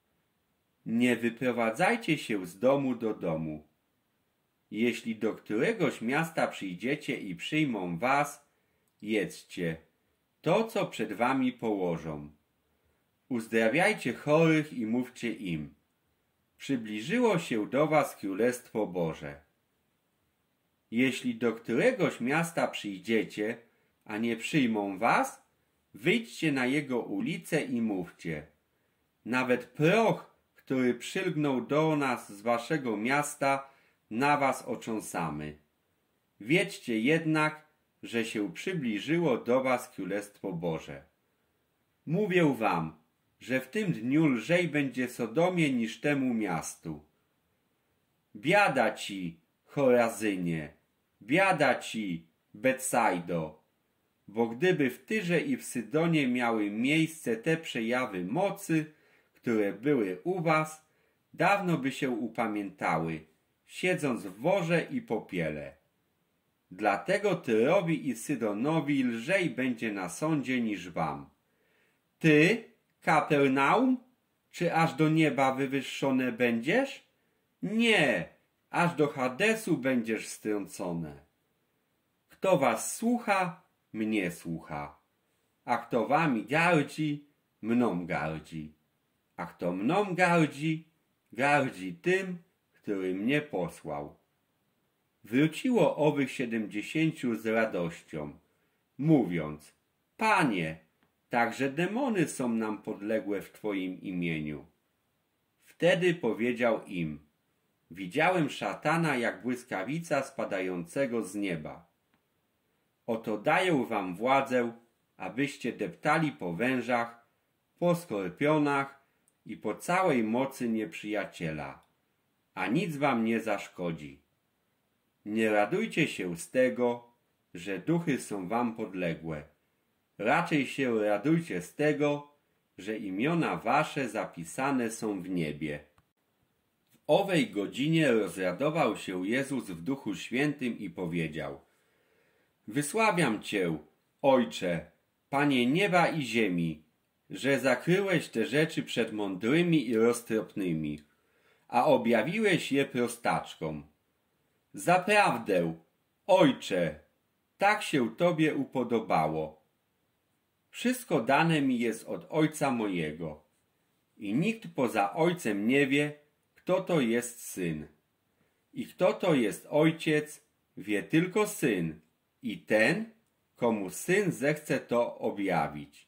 Nie wyprowadzajcie się z domu do domu. Jeśli do któregoś miasta przyjdziecie i przyjmą was, jedzcie to, co przed wami położą. Uzdrawiajcie chorych i mówcie im: przybliżyło się do was Królestwo Boże. Jeśli do któregoś miasta przyjdziecie, a nie przyjmą was, wyjdźcie na jego ulicę i mówcie: nawet proch, który przylgnął do nas z waszego miasta, na was otrząsamy. Wiedźcie jednak, że się przybliżyło do was Królestwo Boże. Mówię wam, że w tym dniu lżej będzie Sodomie niż temu miastu. Biada ci, Chorazynie, biada ci, Betsaido, bo gdyby w Tyrze i w Sydonie miały miejsce te przejawy mocy, które były u was, dawno by się upamiętały, siedząc w worze i popiele. Dlatego Tyrowi i Sydonowi lżej będzie na sądzie niż wam. Ty, Kapernaum, czy aż do nieba wywyższone będziesz? Nie, aż do Hadesu będziesz strącone. Kto was słucha, mnie słucha, a kto wami gardzi, mną gardzi, a kto mną gardzi, gardzi tym, który mnie posłał. Wróciło owych siedemdziesięciu z radością, mówiąc: Panie, także demony są nam podległe w Twoim imieniu. Wtedy powiedział im: widziałem szatana jak błyskawica spadającego z nieba. Oto daję wam władzę, abyście deptali po wężach, po skorpionach i po całej mocy nieprzyjaciela, a nic wam nie zaszkodzi. Nie radujcie się z tego, że duchy są wam podległe. Raczej się radujcie z tego, że imiona wasze zapisane są w niebie. W owej godzinie rozradował się Jezus w Duchu Świętym i powiedział: wysławiam Cię, Ojcze, Panie nieba i ziemi, że zakryłeś te rzeczy przed mądrymi i roztropnymi, a objawiłeś je prostaczkom. Zaprawdę, Ojcze, tak się Tobie upodobało. Wszystko dane mi jest od Ojca mojego i nikt poza Ojcem nie wie, kto to jest Syn. I kto to jest Ojciec, wie tylko Syn i ten, komu Syn zechce to objawić.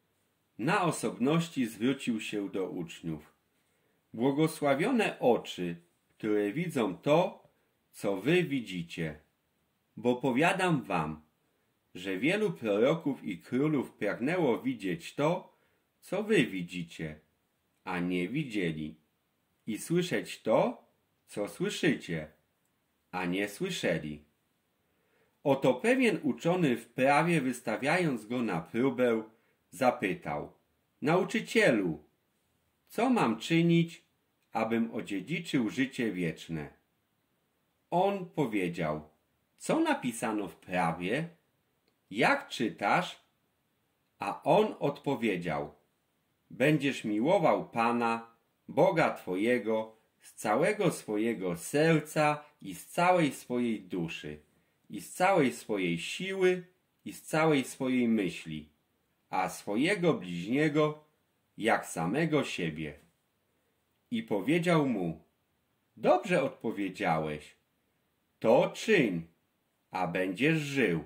Na osobności zwrócił się do uczniów: błogosławione oczy, które widzą to, co wy widzicie. Bo powiadam wam, że wielu proroków i królów pragnęło widzieć to, co wy widzicie, a nie widzieli, i słyszeć to, co słyszycie, a nie słyszeli. Oto pewien uczony w prawie, wystawiając go na próbę, zapytał: nauczycielu, co mam czynić, abym odziedziczył życie wieczne? On powiedział: co napisano w prawie? Jak czytasz? A on odpowiedział: będziesz miłował Pana, Boga Twojego, z całego swojego serca i z całej swojej duszy, i z całej swojej siły, i z całej swojej myśli, a swojego bliźniego jak samego siebie. I powiedział mu: dobrze odpowiedziałeś, to czyń, a będziesz żył.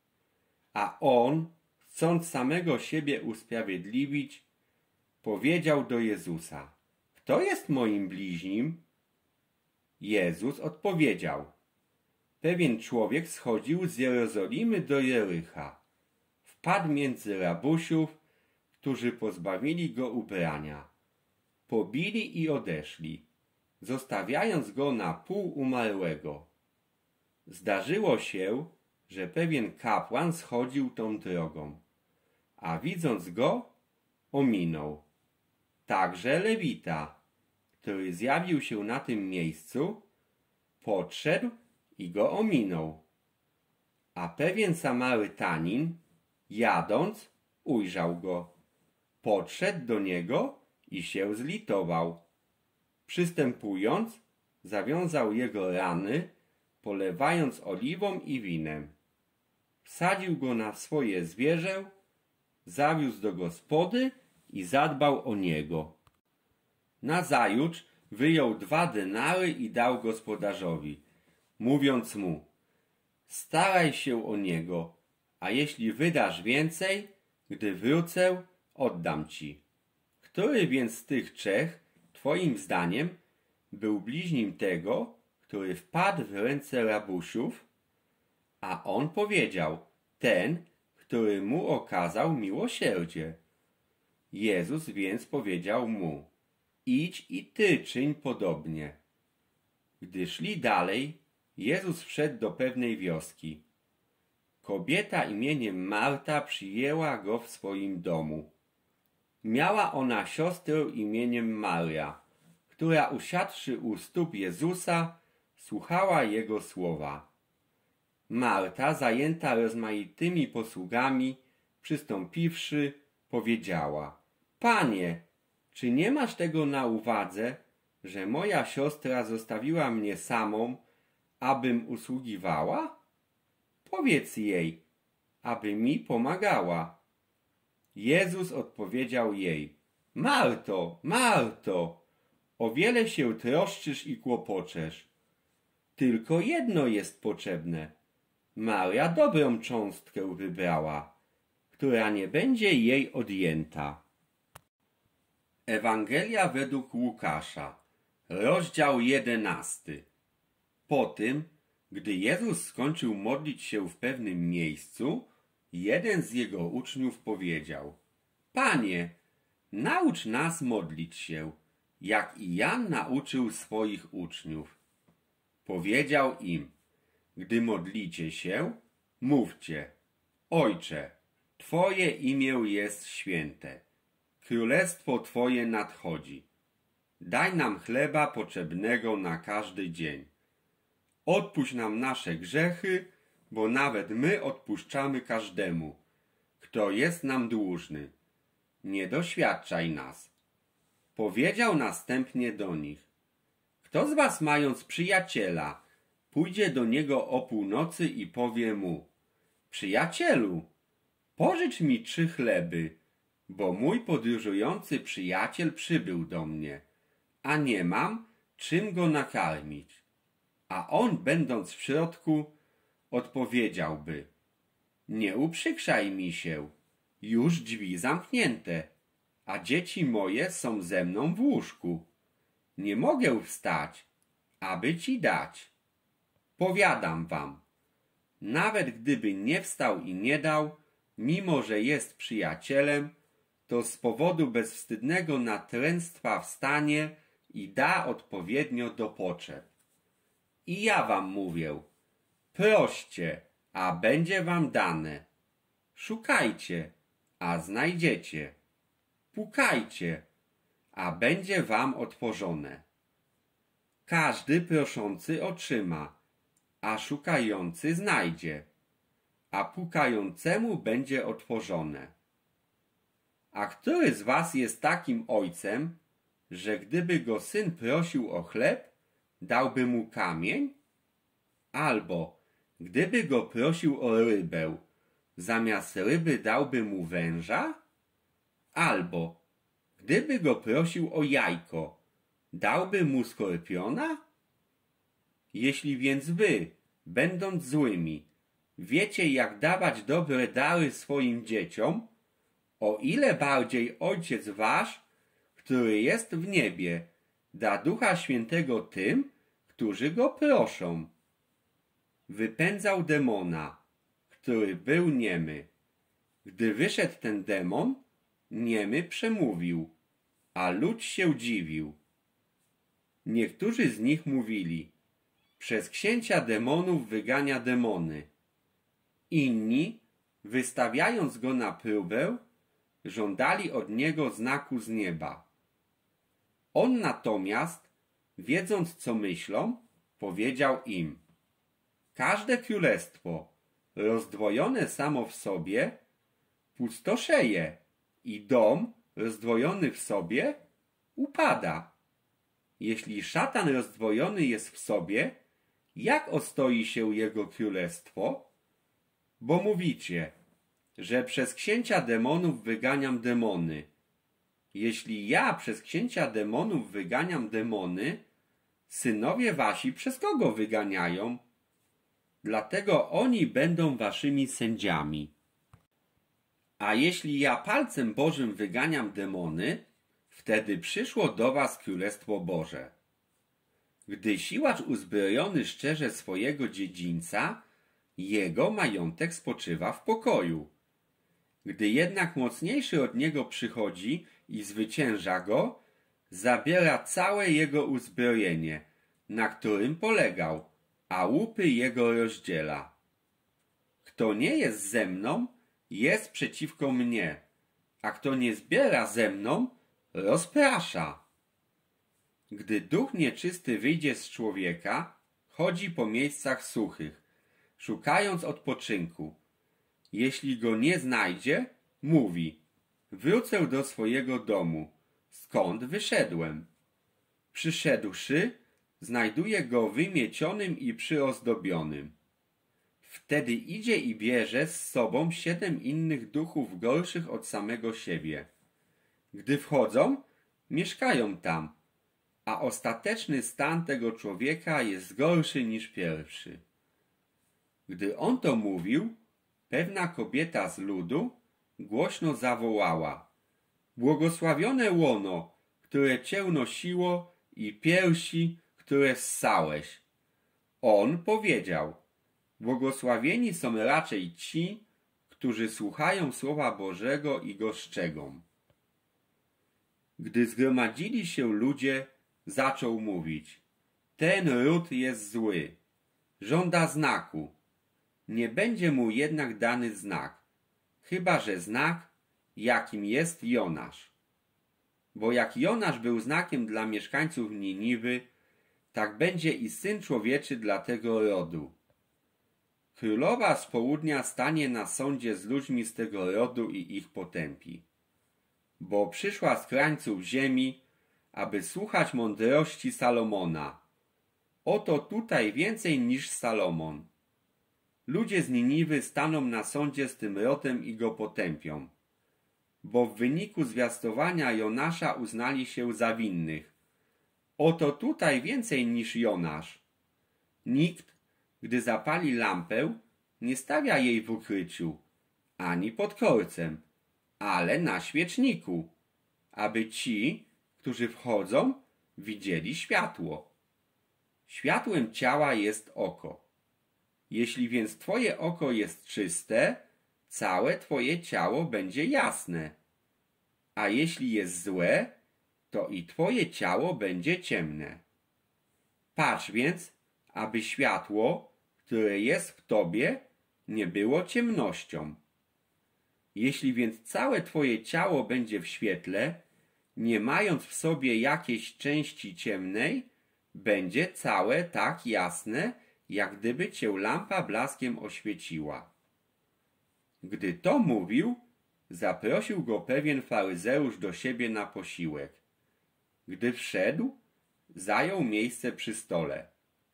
A on, chcąc samego siebie usprawiedliwić, powiedział do Jezusa: kto jest moim bliźnim? Jezus odpowiedział: pewien człowiek schodził z Jerozolimy do Jericha. Wpadł między rabusiów, którzy pozbawili go ubrania. Pobili i odeszli. zostawiając go na pół umarłego. Zdarzyło się, że pewien kapłan schodził tą drogą, a widząc go, ominął. Także Lewita, który zjawił się na tym miejscu, podszedł i go ominął. A pewien Samarytanin, jadąc, ujrzał go, podszedł do niego i się zlitował. Przystępując, zawiązał jego rany, polewając oliwą i winem. Wsadził go na swoje zwierzę, zawiózł do gospody i zadbał o niego. Nazajutrz wyjął dwa denary i dał gospodarzowi, mówiąc mu: staraj się o niego, a jeśli wydasz więcej, gdy wrócę, oddam ci. Który więc z tych trzech, twoim zdaniem, był bliźnim tego, który wpadł w ręce rabusiów? A on powiedział: ten, który mu okazał miłosierdzie. Jezus więc powiedział mu: idź i ty czyń podobnie. Gdy szli dalej, Jezus wszedł do pewnej wioski. Kobieta imieniem Marta przyjęła go w swoim domu. Miała ona siostrę imieniem Maria, która usiadłszy u stóp Jezusa, słuchała Jego słowa. Marta, zajęta rozmaitymi posługami, przystąpiwszy, powiedziała: Panie, czy nie masz tego na uwadze, że moja siostra zostawiła mnie samą, abym usługiwała? Powiedz jej, aby mi pomagała. Jezus odpowiedział jej: Marto, Marto, o wiele się troszczysz i kłopoczesz. Tylko jedno jest potrzebne. Maria dobrą cząstkę wybrała, która nie będzie jej odjęta. Ewangelia według Łukasza, rozdział jedenasty. Po tym, gdy Jezus skończył modlić się w pewnym miejscu, jeden z jego uczniów powiedział: Panie, naucz nas modlić się, jak i Jan nauczył swoich uczniów. Powiedział im: gdy modlicie się, mówcie: Ojcze, Twoje imię jest święte, królestwo Twoje nadchodzi. Daj nam chleba potrzebnego na każdy dzień. Odpuść nam nasze grzechy, bo nawet my odpuszczamy każdemu, kto jest nam dłużny. Nie doświadczaj nas. Powiedział następnie do nich: Kto z was, mając przyjaciela, pójdzie do niego o północy i powie mu: Przyjacielu, pożycz mi trzy chleby, bo mój podróżujący przyjaciel przybył do mnie, a nie mam czym go nakarmić. A on, będąc w środku, odpowiedziałby: Nie uprzykrzaj mi się, już drzwi zamknięte, a dzieci moje są ze mną w łóżku. Nie mogę wstać, aby ci dać. Powiadam wam, nawet gdyby nie wstał i nie dał, mimo że jest przyjacielem, to z powodu bezwstydnego natręctwa wstanie i da odpowiednio do potrzeb. I ja wam mówię: proście, a będzie wam dane. Szukajcie, a znajdziecie. Pukajcie, a będzie wam otworzone. Każdy proszący otrzyma, a szukający znajdzie, a pukającemu będzie otworzone. A który z was jest takim ojcem, że gdyby go syn prosił o chleb, dałby mu kamień? Albo gdyby go prosił o rybę, zamiast ryby dałby mu węża? Albo gdyby go prosił o jajko, dałby mu skorpiona? Jeśli więc wy, będąc złymi, wiecie, jak dawać dobre dary swoim dzieciom, o ile bardziej Ojciec wasz, który jest w niebie, da Ducha Świętego tym, którzy go proszą. Wypędzał demona, który był niemy. Gdy wyszedł ten demon, niemy przemówił, a lud się dziwił. Niektórzy z nich mówili: przez księcia demonów wygania demony. Inni, wystawiając go na próbę, żądali od niego znaku z nieba. On natomiast, wiedząc co myślą, powiedział im: każde królestwo, rozdwojone samo w sobie, pustoszeje i dom rozdwojony w sobie upada. Jeśli szatan rozdwojony jest w sobie, jak ostoi się jego królestwo? Bo mówicie, że przez księcia demonów wyganiam demony. Jeśli ja przez księcia demonów wyganiam demony, synowie wasi przez kogo wyganiają? Dlatego oni będą waszymi sędziami. A jeśli ja palcem Bożym wyganiam demony, wtedy przyszło do was Królestwo Boże. Gdy siłacz uzbrojony szczerze swojego dziedzińca, jego majątek spoczywa w pokoju. Gdy jednak mocniejszy od niego przychodzi i zwycięża go, zabiera całe jego uzbrojenie, na którym polegał, a łupy jego rozdziela. Kto nie jest ze mną, jest przeciwko mnie, a kto nie zbiera ze mną, rozprasza. Gdy duch nieczysty wyjdzie z człowieka, chodzi po miejscach suchych, szukając odpoczynku. Jeśli go nie znajdzie, mówi: wrócę do swojego domu, skąd wyszedłem. Przyszedłszy, znajduje go wymiecionym i przyozdobionym. Wtedy idzie i bierze z sobą siedem innych duchów gorszych od samego siebie. Gdy wchodzą, mieszkają tam, a ostateczny stan tego człowieka jest gorszy niż pierwszy. Gdy on to mówił, pewna kobieta z ludu głośno zawołała: błogosławione łono, które cię nosiło, i piersi, które ssałeś. On powiedział: błogosławieni są raczej ci, którzy słuchają Słowa Bożego i go strzegą. Gdy zgromadzili się ludzie, zaczął mówić: ten ród jest zły, żąda znaku. Nie będzie mu jednak dany znak, chyba że znak, jakim jest Jonasz. Bo jak Jonasz był znakiem dla mieszkańców Niniwy, tak będzie i Syn Człowieczy dla tego rodu. Królowa z południa stanie na sądzie z ludźmi z tego rodu i ich potępi. Bo przyszła z krańców ziemi, aby słuchać mądrości Salomona. Oto tutaj więcej niż Salomon. Ludzie z Niniwy staną na sądzie z tym rodem i go potępią. Bo w wyniku zwiastowania Jonasza uznali się za winnych. Oto tutaj więcej niż Jonasz. Nikt, gdy zapali lampę, nie stawia jej w ukryciu, ani pod korcem, ale na świeczniku, aby ci, którzy wchodzą, widzieli światło. Światłem ciała jest oko. Jeśli więc twoje oko jest czyste, całe twoje ciało będzie jasne. A jeśli jest złe, to i twoje ciało będzie ciemne. Patrz więc, aby światło, które jest w tobie, nie było ciemnością. Jeśli więc całe twoje ciało będzie w świetle, nie mając w sobie jakiejś części ciemnej, będzie całe tak jasne, jak gdyby cię lampa blaskiem oświeciła. Gdy to mówił, zaprosił go pewien faryzeusz do siebie na posiłek. Gdy wszedł, zajął miejsce przy stole.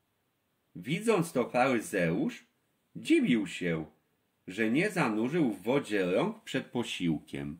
Widząc to faryzeusz, dziwił się, że nie zanurzył w wodzie rąk przed posiłkiem.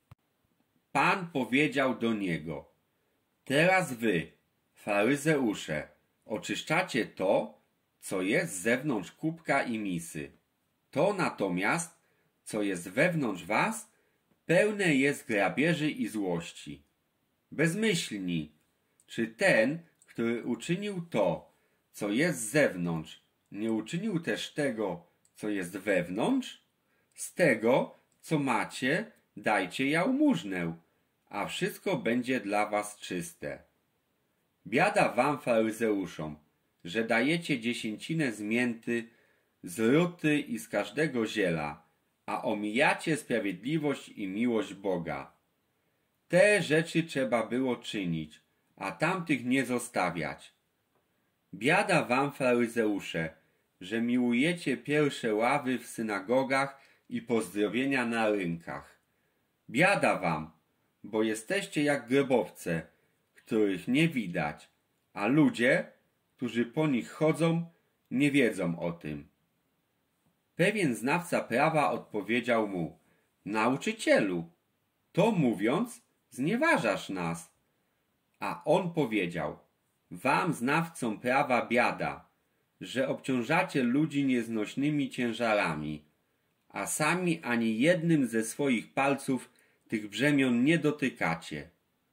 Pan powiedział do niego: teraz wy, faryzeusze, oczyszczacie to, co jest z zewnątrz kubka i misy. To natomiast, co jest wewnątrz was, pełne jest grabieży i złości. Bezmyślni, czy ten, który uczynił to, co jest z zewnątrz, nie uczynił też tego, co jest wewnątrz? Z tego, co macie, dajcie jałmużnę, a wszystko będzie dla was czyste. Biada wam, faryzeuszom, że dajecie dziesięcinę z mięty, z ruty i z każdego ziela, a omijacie sprawiedliwość i miłość Boga. Te rzeczy trzeba było czynić, a tamtych nie zostawiać. Biada wam, faryzeusze, że miłujecie pierwsze ławy w synagogach i pozdrowienia na rynkach. Biada wam, bo jesteście jak grobowce, których nie widać, a ludzie, którzy po nich chodzą, nie wiedzą o tym. Pewien znawca prawa odpowiedział mu: Nauczycielu, to mówiąc, znieważasz nas. A on powiedział: Wam, znawcom prawa, biada, że obciążacie ludzi nieznośnymi ciężarami, a sami ani jednym ze swoich palców tych brzemion nie dotykacie.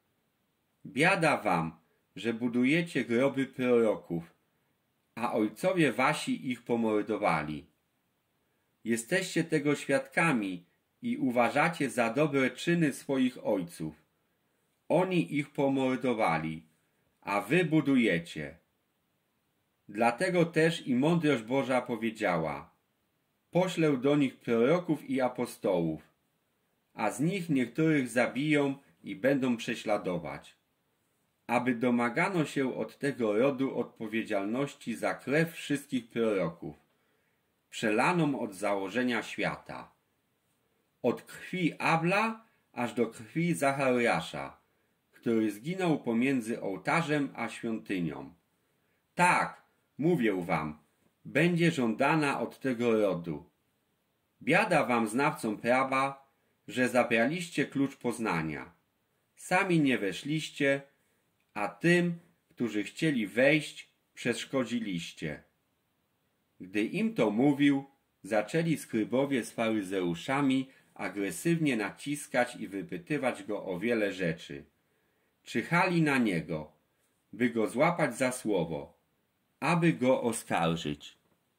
Biada wam, że budujecie groby proroków, a ojcowie wasi ich pomordowali. Jesteście tego świadkami i uważacie za dobre czyny swoich ojców. Oni ich pomordowali, a wy budujecie. Dlatego też i mądrość Boża powiedziała: Poślę do nich proroków i apostołów, a z nich niektórych zabiją i będą prześladować, aby domagano się od tego rodu odpowiedzialności za krew wszystkich proroków, przelaną od założenia świata, od krwi Abla aż do krwi Zachariasza, który zginął pomiędzy ołtarzem a świątynią. Tak, mówię wam, będzie żądana od tego rodu. Biada wam, znawcom prawa, że zabraliście klucz poznania. Sami nie weszliście, a tym, którzy chcieli wejść, przeszkodziliście. Gdy im to mówił, zaczęli skrybowie z faryzeuszami agresywnie naciskać i wypytywać go o wiele rzeczy. Czyhali na niego, by go złapać za słowo, aby go oskarżyć.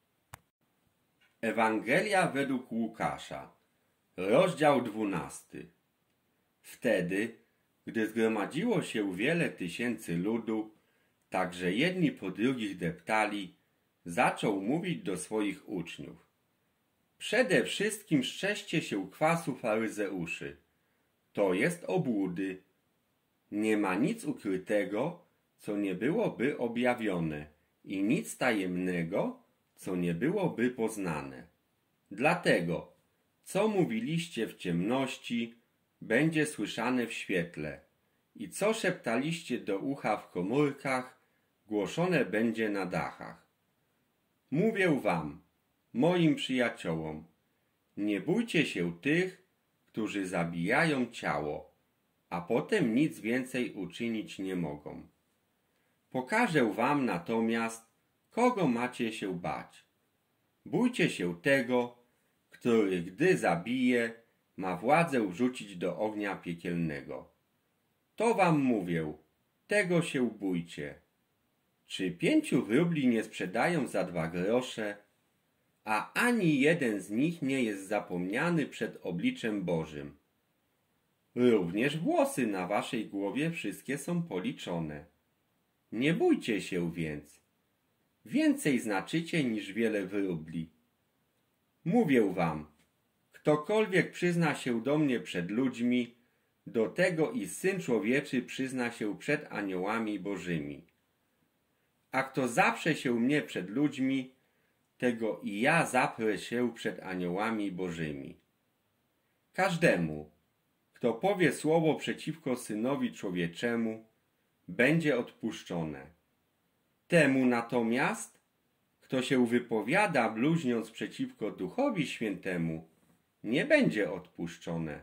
Ewangelia według Łukasza, rozdział dwunasty. Wtedy, gdy zgromadziło się wiele tysięcy ludu, tak że jedni po drugich deptali, zaczął mówić do swoich uczniów: Przede wszystkim strzeżcie się kwasu faryzeuszy. To jest obłudy. Nie ma nic ukrytego, co nie byłoby objawione, i nic tajemnego, co nie byłoby poznane. Dlatego, co mówiliście w ciemności, będzie słyszane w świetle, i co szeptaliście do ucha w komórkach, głoszone będzie na dachach. Mówię wam, moim przyjaciołom, nie bójcie się tych, którzy zabijają ciało, a potem nic więcej uczynić nie mogą. Pokażę wam natomiast, kogo macie się bać. Bójcie się tego, który, gdy zabije, ma władzę wrzucić do ognia piekielnego. To wam mówię, tego się bójcie. Czy pięciu wróbli nie sprzedają za dwa grosze, a ani jeden z nich nie jest zapomniany przed obliczem Bożym? Również włosy na waszej głowie wszystkie są policzone. Nie bójcie się więc. Więcej znaczycie niż wiele wróbli. Mówię wam, ktokolwiek przyzna się do mnie przed ludźmi, do tego i Syn Człowieczy przyzna się przed aniołami Bożymi. A kto zaprze się mnie przed ludźmi, tego i ja zaprę się przed aniołami Bożymi. Każdemu, kto powie słowo przeciwko Synowi Człowieczemu, będzie odpuszczone. Temu natomiast, kto się wypowiada bluźniąc przeciwko Duchowi Świętemu, nie będzie odpuszczone.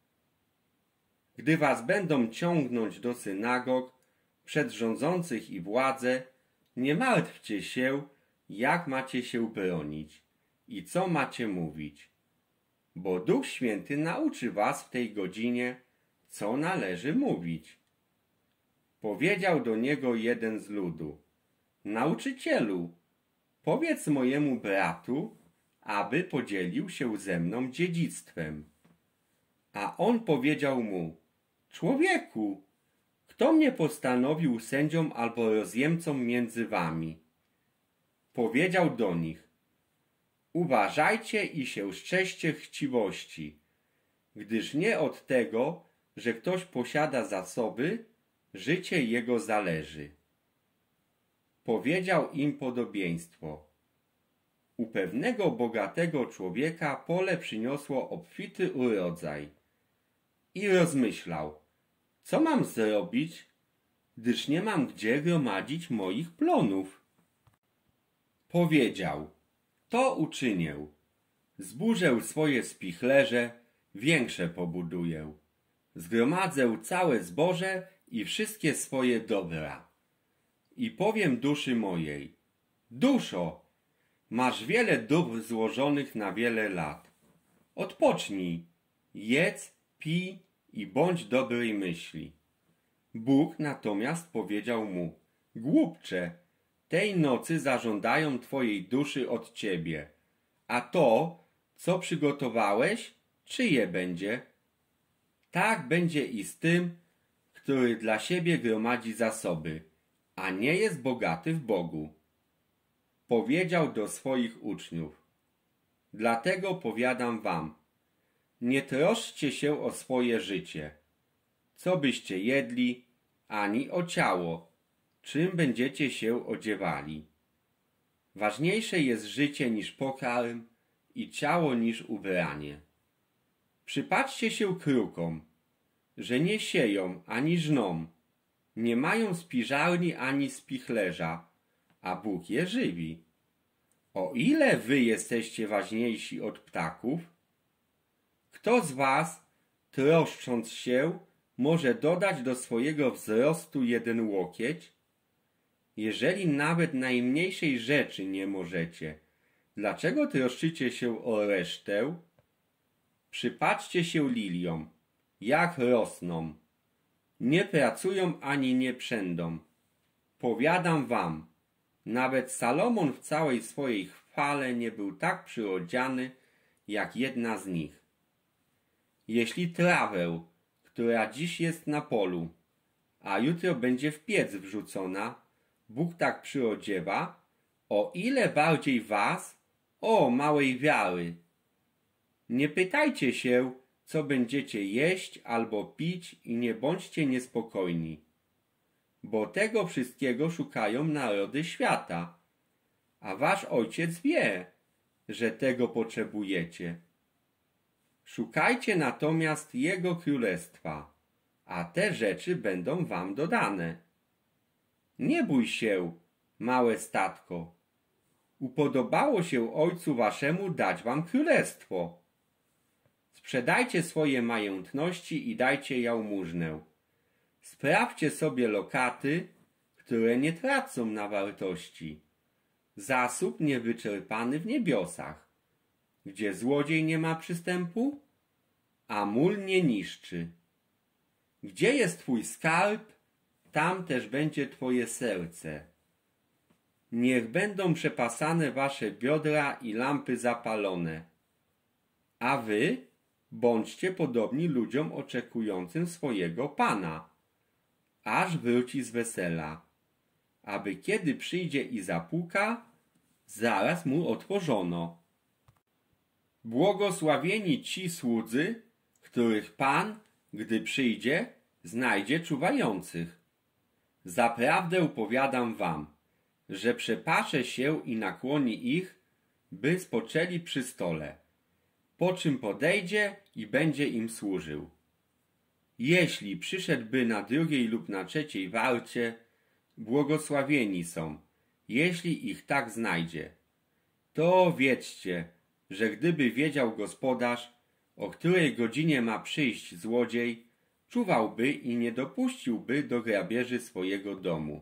Gdy was będą ciągnąć do synagog, przed rządzących i władze, nie martwcie się, jak macie się bronić i co macie mówić, bo Duch Święty nauczy was w tej godzinie, co należy mówić. Powiedział do niego jeden z ludu: Nauczycielu, powiedz mojemu bratu, aby podzielił się ze mną dziedzictwem. A on powiedział mu: Człowieku, Kto mnie postanowił sędzią albo rozjemcą między wami? Powiedział do nich: uważajcie i się strzeżcie chciwości, gdyż nie od tego, że ktoś posiada zasoby, życie jego zależy. Powiedział im podobieństwo. U pewnego bogatego człowieka pole przyniosło obfity urodzaj. I rozmyślał, co mam zrobić, gdyż nie mam gdzie gromadzić moich plonów. Powiedział, to uczynię. Zburzę swoje spichlerze, większe pobuduję. Zgromadzę całe zboże i wszystkie swoje dobra. I powiem duszy mojej, duszo, masz wiele dóbr złożonych na wiele lat. Odpocznij, jedz, pij i bądź dobrej myśli. Bóg natomiast powiedział mu, głupcze, tej nocy zażądają twojej duszy od ciebie, a to, co przygotowałeś, czyje będzie? Tak będzie i z tym, który dla siebie gromadzi zasoby, a nie jest bogaty w Bogu. Powiedział do swoich uczniów, dlatego powiadam wam, nie troszczcie się o swoje życie, co byście jedli, ani o ciało, czym będziecie się odziewali. Ważniejsze jest życie niż pokarm i ciało niż ubranie. Przypatrzcie się krukom, że nie sieją ani żną, nie mają spiżarni ani spichlerza, a Bóg je żywi. O ile wy jesteście ważniejsi od ptaków? Kto z was, troszcząc się, może dodać do swojego wzrostu jeden łokieć? Jeżeli nawet najmniejszej rzeczy nie możecie, dlaczego troszczycie się o resztę? Przypatrzcie się liliom, jak rosną. Nie pracują ani nie przędą. Powiadam wam, nawet Salomon w całej swojej chwale nie był tak przyodziany, jak jedna z nich. Jeśli trawę, która dziś jest na polu, a jutro będzie w piec wrzucona, Bóg tak przyodziewa, o ile bardziej was, o małej wiary. Nie pytajcie się, co będziecie jeść albo pić i nie bądźcie niespokojni, bo tego wszystkiego szukają narody świata, a wasz Ojciec wie, że tego potrzebujecie. Szukajcie natomiast Jego Królestwa, a te rzeczy będą wam dodane. Nie bój się, małe statko. Upodobało się Ojcu waszemu dać wam królestwo. Sprzedajcie swoje majątności i dajcie jałmużnę. Sprawdźcie sobie lokaty, które nie tracą na wartości. Zasób niewyczerpany w niebiosach, gdzie złodziej nie ma przystępu, a mól nie niszczy. Gdzie jest twój skarb, tam też będzie twoje serce. Niech będą przepasane wasze biodra i lampy zapalone. A wy bądźcie podobni ludziom oczekującym swojego Pana, aż wróci z wesela, aby kiedy przyjdzie i zapuka, zaraz mu otworzono. Błogosławieni ci słudzy, których Pan, gdy przyjdzie, znajdzie czuwających. Zaprawdę powiadam wam, że przepasze się i nakłoni ich, by spoczęli przy stole, po czym podejdzie i będzie im służył. Jeśli przyszedłby na drugiej lub na trzeciej warcie, błogosławieni są, jeśli ich tak znajdzie. To wiedzcie, że gdyby wiedział gospodarz, o której godzinie ma przyjść złodziej, czuwałby i nie dopuściłby do grabieży swojego domu.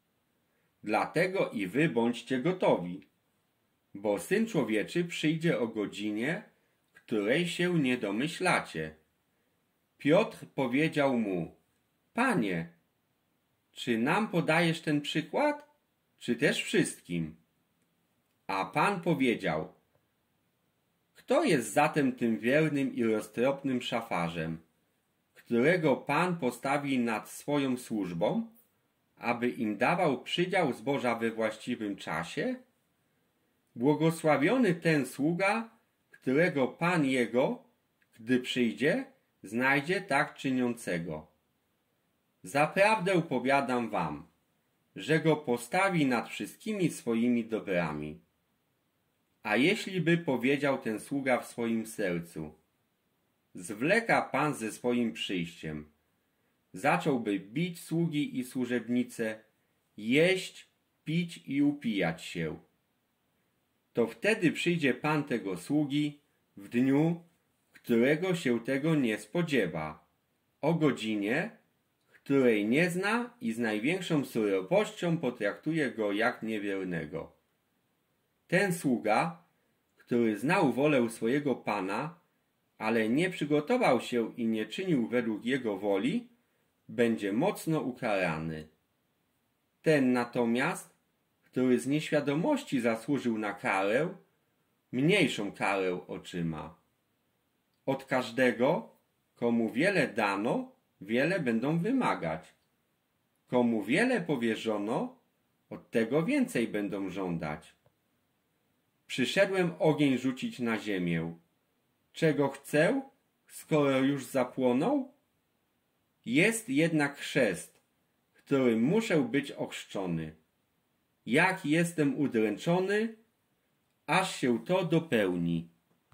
Dlatego i wy bądźcie gotowi, bo Syn Człowieczy przyjdzie o godzinie, której się nie domyślacie. Piotr powiedział mu, Panie, czy nam podajesz ten przykład, czy też wszystkim? A Pan powiedział, kto jest zatem tym wiernym i roztropnym szafarzem, którego Pan postawi nad swoją służbą, aby im dawał przydział zboża we właściwym czasie? Błogosławiony ten sługa, którego Pan jego, gdy przyjdzie, znajdzie tak czyniącego. Zaprawdę powiadam wam, że go postawi nad wszystkimi swoimi dobrami. A jeśli by powiedział ten sługa w swoim sercu: zwleka Pan ze swoim przyjściem, zacząłby bić sługi i służebnice, jeść, pić i upijać się, to wtedy przyjdzie Pan tego sługi w dniu, którego się tego nie spodziewa, o godzinie, której nie zna i z największą surowością potraktuje go jak niewiernego. Ten sługa, który znał wolę swojego Pana, ale nie przygotował się i nie czynił według jego woli, będzie mocno ukarany. Ten natomiast, który z nieświadomości zasłużył na karę, mniejszą karę otrzyma. Od każdego, komu wiele dano, wiele będą wymagać. Komu wiele powierzono, od tego więcej będą żądać. Przyszedłem ogień rzucić na ziemię. Czego chcę, skoro już zapłonął? Jest jednak chrzest, którym muszę być ochrzczony. Jak jestem udręczony, aż się to dopełni.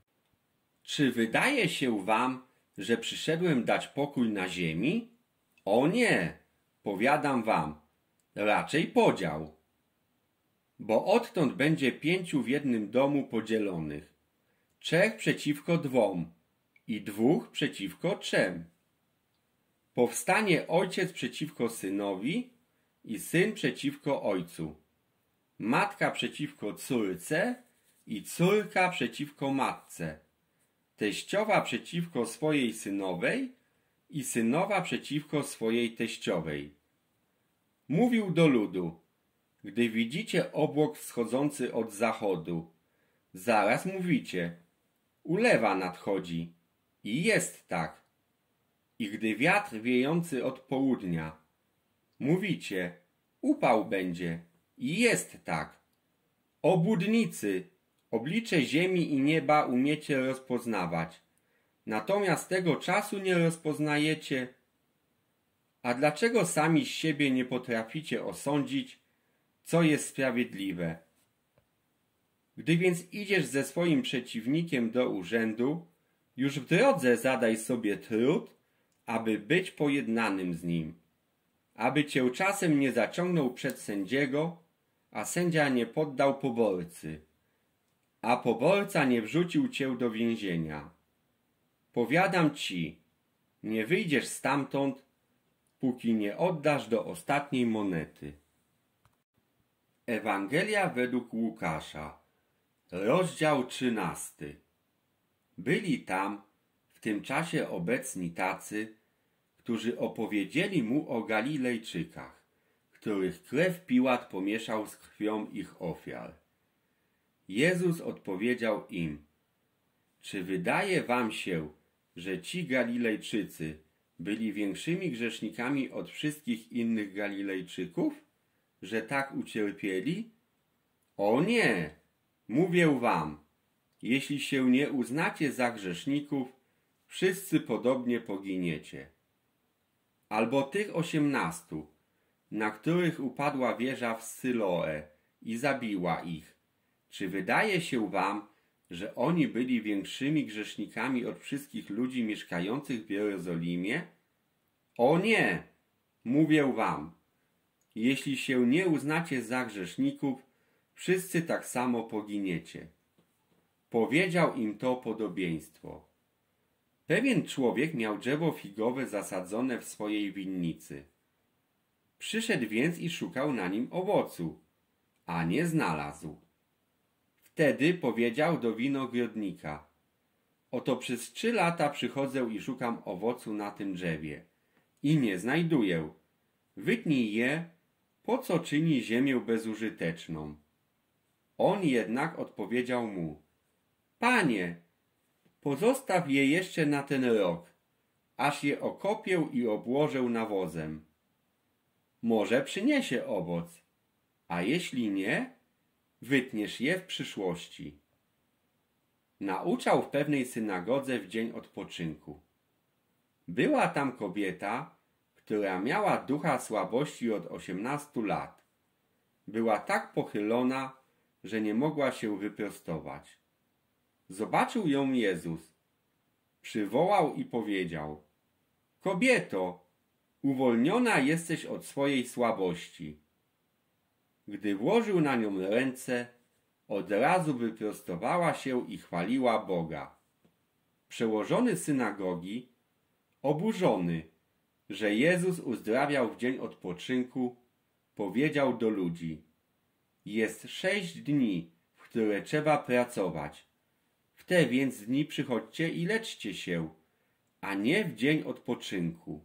Czy wydaje się wam, że przyszedłem dać pokój na ziemi? O nie, powiadam wam, raczej podział. Bo odtąd będzie pięciu w jednym domu podzielonych, trzech przeciwko dwom i dwóch przeciwko trzem. Powstanie ojciec przeciwko synowi i syn przeciwko ojcu, matka przeciwko córce i córka przeciwko matce, teściowa przeciwko swojej synowej i synowa przeciwko swojej teściowej. Mówił do ludu: gdy widzicie obłok wschodzący od zachodu, zaraz mówicie: ulewa nadchodzi. I jest tak. I gdy wiatr wiejący od południa, mówicie: upał będzie. I jest tak. Obłudnicy, oblicze ziemi i nieba umiecie rozpoznawać, natomiast tego czasu nie rozpoznajecie. A dlaczego sami z siebie nie potraficie osądzić, co jest sprawiedliwe? Gdy więc idziesz ze swoim przeciwnikiem do urzędu, już w drodze zadaj sobie trud, aby być pojednanym z nim, aby cię czasem nie zaciągnął przed sędziego, a sędzia nie poddał poborcy, a poborca nie wrzucił cię do więzienia. Powiadam ci, nie wyjdziesz stamtąd, póki nie oddasz do ostatniej monety. Ewangelia według Łukasza, rozdział trzynasty. Byli tam w tym czasie obecni tacy, którzy opowiedzieli mu o Galilejczykach, których krew Piłat pomieszał z krwią ich ofiar. Jezus odpowiedział im: czy wydaje wam się, że ci Galilejczycy byli większymi grzesznikami od wszystkich innych Galilejczyków, że tak ucierpieli? O nie! Mówię wam, jeśli się nie uznacie za grzeszników, wszyscy podobnie poginiecie. Albo tych osiemnastu, na których upadła wieża w Syloe i zabiła ich. Czy wydaje się wam, że oni byli większymi grzesznikami od wszystkich ludzi mieszkających w Jerozolimie? O nie! Mówię wam, jeśli się nie uznacie za grzeszników, wszyscy tak samo poginiecie. Powiedział im to podobieństwo. Pewien człowiek miał drzewo figowe zasadzone w swojej winnicy. Przyszedł więc i szukał na nim owocu, a nie znalazł. Wtedy powiedział do winogrodnika: oto przez trzy lata przychodzę i szukam owocu na tym drzewie i nie znajduję. Wytnij je, po co czyni ziemię bezużyteczną. On jednak odpowiedział mu: Panie, pozostaw je jeszcze na ten rok, aż je okopię i obłożę nawozem. Może przyniesie owoc, a jeśli nie, wytniesz je w przyszłości. Nauczał w pewnej synagodze w dzień odpoczynku. Była tam kobieta, która miała ducha słabości od osiemnastu lat. Była tak pochylona, że nie mogła się wyprostować. Zobaczył ją Jezus. Przywołał i powiedział: Kobieto, uwolniona jesteś od swojej słabości. Gdy włożył na nią ręce, od razu wyprostowała się i chwaliła Boga. Przełożony synagogi, oburzony, że Jezus uzdrawiał w dzień odpoczynku, powiedział do ludzi: Jest sześć dni, w które trzeba pracować. W te więc dni przychodźcie i leczcie się, a nie w dzień odpoczynku.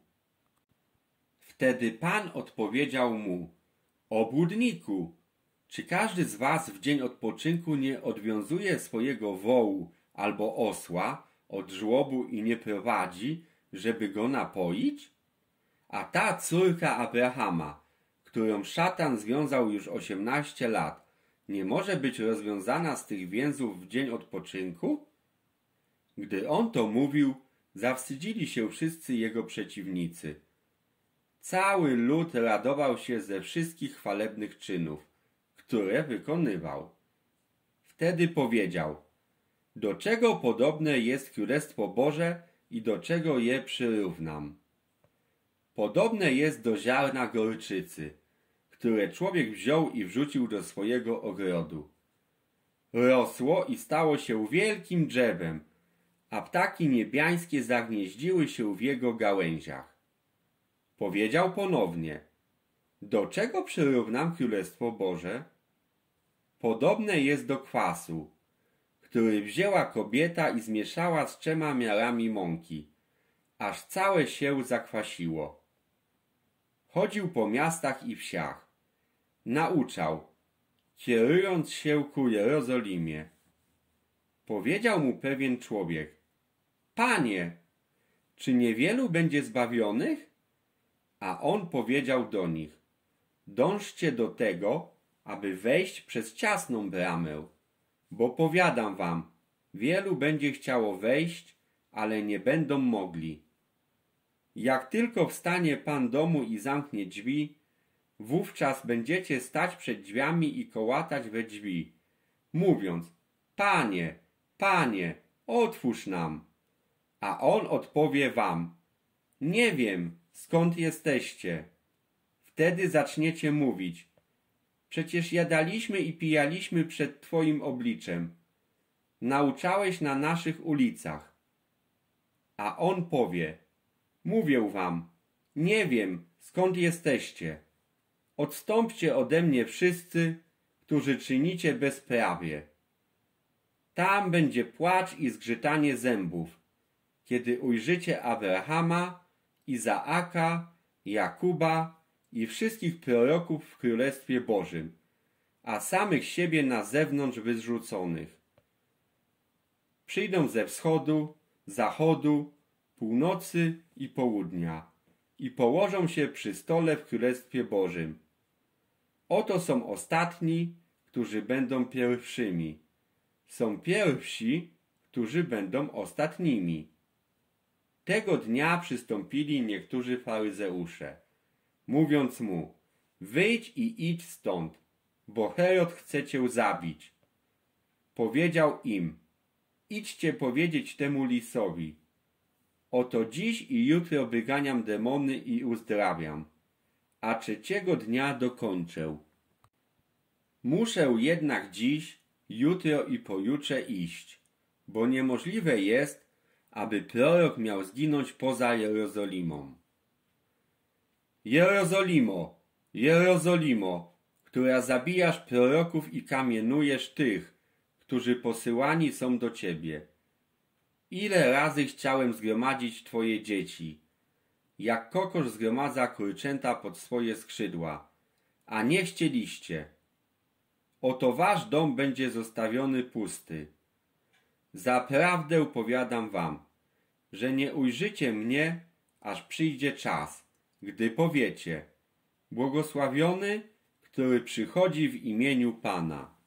Wtedy Pan odpowiedział mu: Obłudniku, czy każdy z was w dzień odpoczynku nie odwiązuje swojego wołu albo osła od żłobu i nie prowadzi, żeby go napoić? A ta córka Abrahama, którą szatan związał już osiemnaście lat, nie może być rozwiązana z tych więzów w dzień odpoczynku? Gdy on to mówił, zawstydzili się wszyscy jego przeciwnicy. Cały lud radował się ze wszystkich chwalebnych czynów, które wykonywał. Wtedy powiedział: Do czego podobne jest Królestwo Boże i do czego je przyrównam? Podobne jest do ziarna gorczycy, które człowiek wziął i wrzucił do swojego ogrodu. Rosło i stało się wielkim drzewem, a ptaki niebiańskie zagnieździły się w jego gałęziach. Powiedział ponownie: Do czego przyrównam Królestwo Boże? Podobne jest do kwasu, który wzięła kobieta i zmieszała z trzema miarami mąki, aż całe się zakwasiło. Chodził po miastach i wsiach. Nauczał, kierując się ku Jerozolimie. Powiedział mu pewien człowiek: Panie, czy niewielu będzie zbawionych? A on powiedział do nich: Dążcie do tego, aby wejść przez ciasną bramę, bo powiadam wam, wielu będzie chciało wejść, ale nie będą mogli. Jak tylko wstanie pan domu i zamknie drzwi, wówczas będziecie stać przed drzwiami i kołatać we drzwi, mówiąc: Panie, Panie, otwórz nam. A on odpowie wam: Nie wiem, skąd jesteście. Wtedy zaczniecie mówić: Przecież jadaliśmy i pijaliśmy przed Twoim obliczem. Nauczałeś na naszych ulicach. A on powie: Mówię wam, nie wiem, skąd jesteście. Odstąpcie ode mnie wszyscy, którzy czynicie bezprawie. Tam będzie płacz i zgrzytanie zębów, kiedy ujrzycie Abrahama, Izaaka, Jakuba i wszystkich proroków w Królestwie Bożym, a samych siebie na zewnątrz wyrzuconych. Przyjdą ze wschodu, zachodu, północy i południa i położą się przy stole w Królestwie Bożym. Oto są ostatni, którzy będą pierwszymi. Są pierwsi, którzy będą ostatnimi. Tego dnia przystąpili niektórzy faryzeusze, mówiąc mu: Wyjdź i idź stąd, bo Herod chce cię zabić. Powiedział im: Idźcie powiedzieć temu lisowi: Oto dziś i jutro wyganiam demony i uzdrawiam, a trzeciego dnia dokończę. Muszę jednak dziś, jutro i pojutrze iść, bo niemożliwe jest, aby prorok miał zginąć poza Jerozolimą. Jerozolimo, Jerozolimo, która zabijasz proroków i kamienujesz tych, którzy posyłani są do ciebie. Ile razy chciałem zgromadzić twoje dzieci, jak kokosz zgromadza kurczęta pod swoje skrzydła, a nie chcieliście. Oto wasz dom będzie zostawiony pusty. Zaprawdę powiadam wam, że nie ujrzycie mnie, aż przyjdzie czas, gdy powiecie: błogosławiony, który przychodzi w imieniu Pana.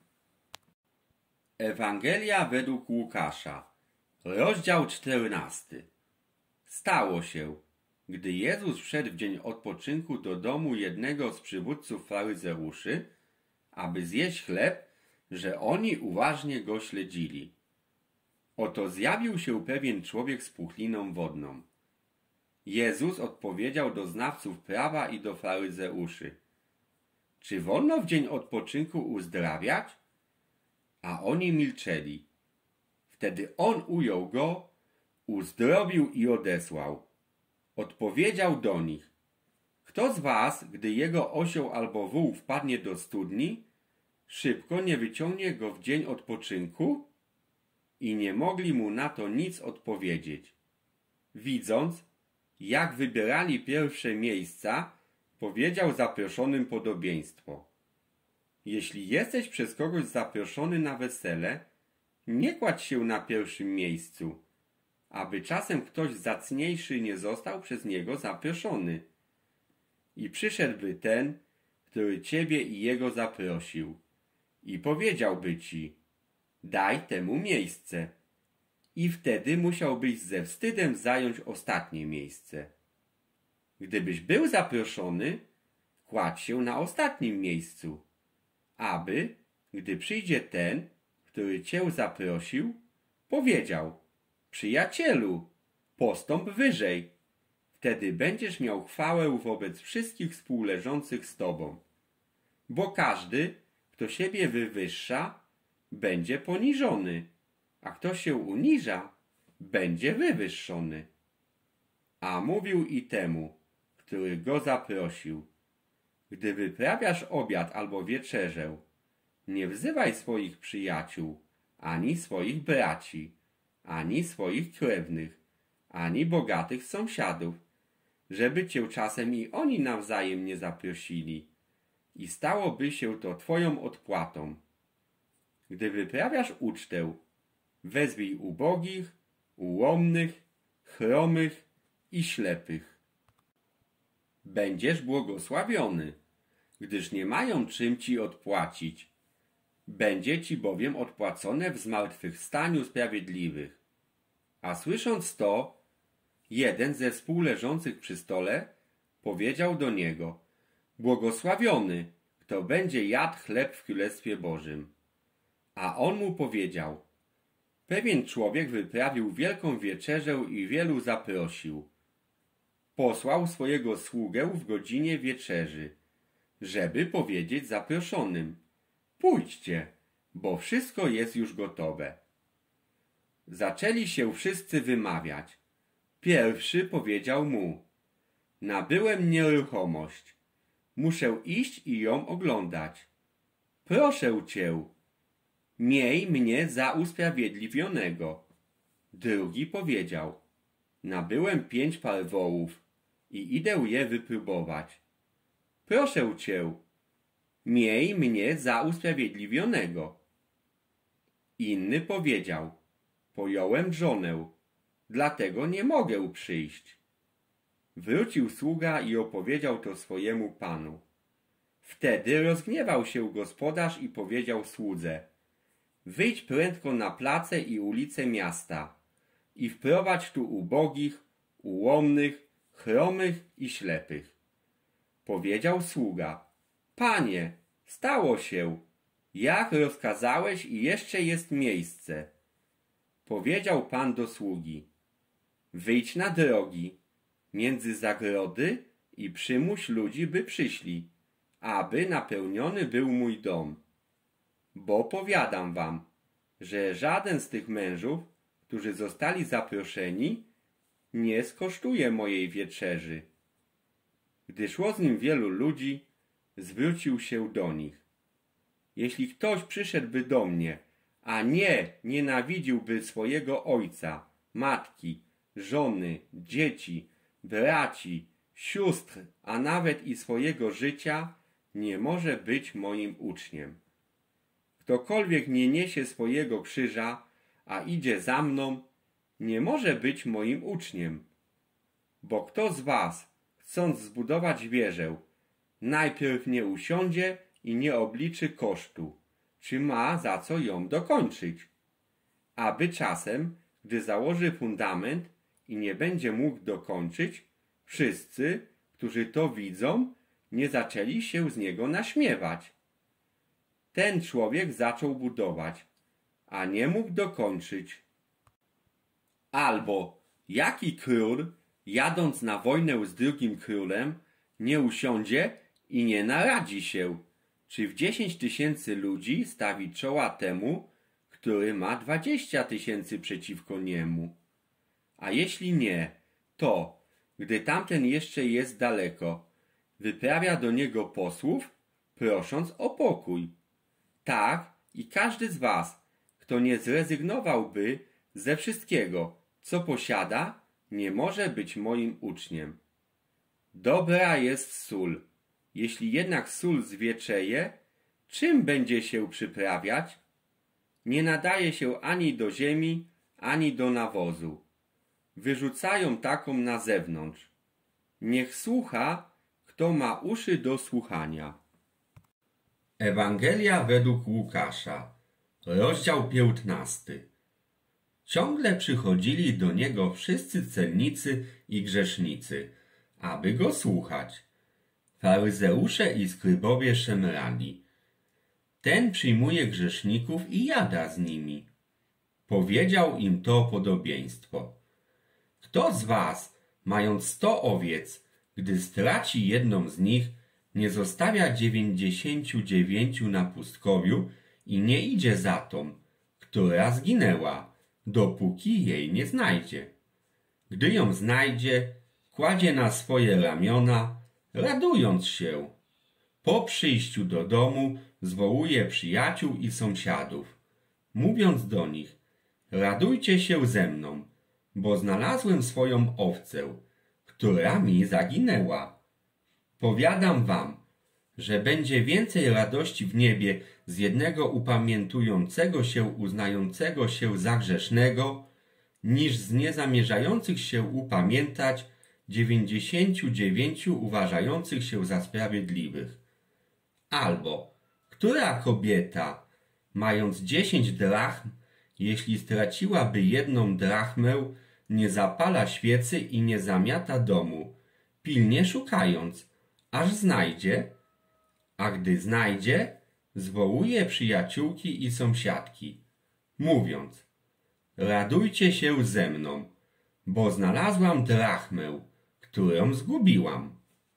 Ewangelia według Łukasza, rozdział czternasty. Stało się, gdy Jezus wszedł w dzień odpoczynku do domu jednego z przywódców faryzeuszy, aby zjeść chleb, że oni uważnie go śledzili. Oto zjawił się pewien człowiek z puchliną wodną. Jezus odpowiedział do znawców prawa i do faryzeuszy: czy wolno w dzień odpoczynku uzdrawiać? A oni milczeli. Wtedy on ujął go, uzdrowił i odesłał. Odpowiedział do nich: kto z was, gdy jego osioł albo wół wpadnie do studni, szybko nie wyciągnie go w dzień odpoczynku? I nie mogli mu na to nic odpowiedzieć. Widząc, jak wybierali pierwsze miejsca, powiedział zaproszonym podobieństwo: jeśli jesteś przez kogoś zaproszony na wesele, nie kładź się na pierwszym miejscu, aby czasem ktoś zacniejszy nie został przez niego zaproszony. I przyszedłby ten, który ciebie i jego zaprosił, i powiedziałby ci: daj temu miejsce. I wtedy musiałbyś ze wstydem zająć ostatnie miejsce. Gdybyś był zaproszony, kładź się na ostatnim miejscu, aby, gdy przyjdzie ten, który cię zaprosił, powiedział: przyjacielu, postąp wyżej. Wtedy będziesz miał chwałę wobec wszystkich współleżących z tobą. Bo każdy, kto siebie wywyższa, będzie poniżony, a kto się uniża, będzie wywyższony. A mówił i temu, który go zaprosił: gdy wyprawiasz obiad albo wieczerzę, nie wzywaj swoich przyjaciół, ani swoich braci, ani swoich krewnych, ani bogatych sąsiadów, żeby cię czasem i oni nawzajem nie zaprosili, i stałoby się to twoją odpłatą. Gdy wyprawiasz ucztę, wezwij ubogich, ułomnych, chromych i ślepych. Będziesz błogosławiony, gdyż nie mają czym ci odpłacić. Będzie ci bowiem odpłacone w zmartwychwstaniu sprawiedliwych. A słysząc to, jeden ze współleżących przy stole powiedział do niego: błogosławiony, kto będzie jadł chleb w Królestwie Bożym. A on mu powiedział: pewien człowiek wyprawił wielką wieczerzę i wielu zaprosił. Posłał swojego sługę w godzinie wieczerzy, żeby powiedzieć zaproszonym: pójdźcie, bo wszystko jest już gotowe. Zaczęli się wszyscy wymawiać. Pierwszy powiedział mu: nabyłem nieruchomość, muszę iść i ją oglądać. Proszę cię, miej mnie za usprawiedliwionego. Drugi powiedział: nabyłem pięć par wołów i idę je wypróbować. Proszę cię, miej mnie za usprawiedliwionego. Inny powiedział: pojąłem żonę, dlatego nie mogę przyjść. Wrócił sługa i opowiedział to swojemu panu. Wtedy rozgniewał się gospodarz i powiedział słudze: wyjdź prędko na place i ulice miasta i wprowadź tu ubogich, ułomnych, chromych i ślepych. Powiedział sługa: panie, stało się, jak rozkazałeś, i jeszcze jest miejsce. Powiedział pan do sługi: wyjdź na drogi, między zagrody i przymuś ludzi, by przyszli, aby napełniony był mój dom. Bo powiadam wam, że żaden z tych mężów, którzy zostali zaproszeni, nie skosztuje mojej wieczerzy. Gdy szło z nim wielu ludzi, zwrócił się do nich: jeśli ktoś przyszedłby do mnie, a nie nienawidziłby swojego ojca, matki, żony, dzieci, braci, sióstr, a nawet i swojego życia, nie może być moim uczniem. Ktokolwiek nie niesie swojego krzyża, a idzie za mną, nie może być moim uczniem. Bo kto z was, chcąc zbudować wieżę, najpierw nie usiądzie i nie obliczy kosztu, czy ma za co ją dokończyć, aby czasem, gdy założy fundament i nie będzie mógł dokończyć, wszyscy, którzy to widzą, nie zaczęli się z niego naśmiewać. Ten człowiek zaczął budować, a nie mógł dokończyć. Albo jaki król, jadąc na wojnę z drugim królem, nie usiądzie i nie naradzi się, czy w dziesięć tysięcy ludzi stawi czoła temu, który ma dwadzieścia tysięcy przeciwko niemu. A jeśli nie, to, gdy tamten jeszcze jest daleko, wyprawia do niego posłów, prosząc o pokój. Tak i każdy z was, kto nie zrezygnowałby ze wszystkiego, co posiada, nie może być moim uczniem. Dobra jest sól. Jeśli jednak sól zwieczeje, czym będzie się przyprawiać? Nie nadaje się ani do ziemi, ani do nawozu. Wyrzucają taką na zewnątrz. Niech słucha, kto ma uszy do słuchania. Ewangelia według Łukasza, rozdział piętnasty. Ciągle przychodzili do niego wszyscy celnicy i grzesznicy, aby go słuchać. Faryzeusze i skrybowie szemrali. Ten przyjmuje grzeszników i jada z nimi. Powiedział im to podobieństwo. Kto z was, mając sto owiec, gdy straci jedną z nich, nie zostawia dziewięćdziesięciu dziewięciu na pustkowiu i nie idzie za tą, która zginęła, dopóki jej nie znajdzie. Gdy ją znajdzie, kładzie na swoje ramiona, radując się. Po przyjściu do domu zwołuje przyjaciół i sąsiadów, mówiąc do nich: radujcie się ze mną, bo znalazłem swoją owcę, która mi zaginęła. Powiadam wam, że będzie więcej radości w niebie z jednego upamiętującego się, uznającego się za grzesznego, niż z niezamierzających się upamiętać dziewięćdziesięciu dziewięciu uważających się za sprawiedliwych. Albo, która kobieta, mając dziesięć drachm, jeśli straciłaby jedną drachmę, nie zapala świecy i nie zamiata domu, pilnie szukając, aż znajdzie, a gdy znajdzie, zwołuje przyjaciółki i sąsiadki, mówiąc: radujcie się ze mną, bo znalazłam drachmę, którą zgubiłam.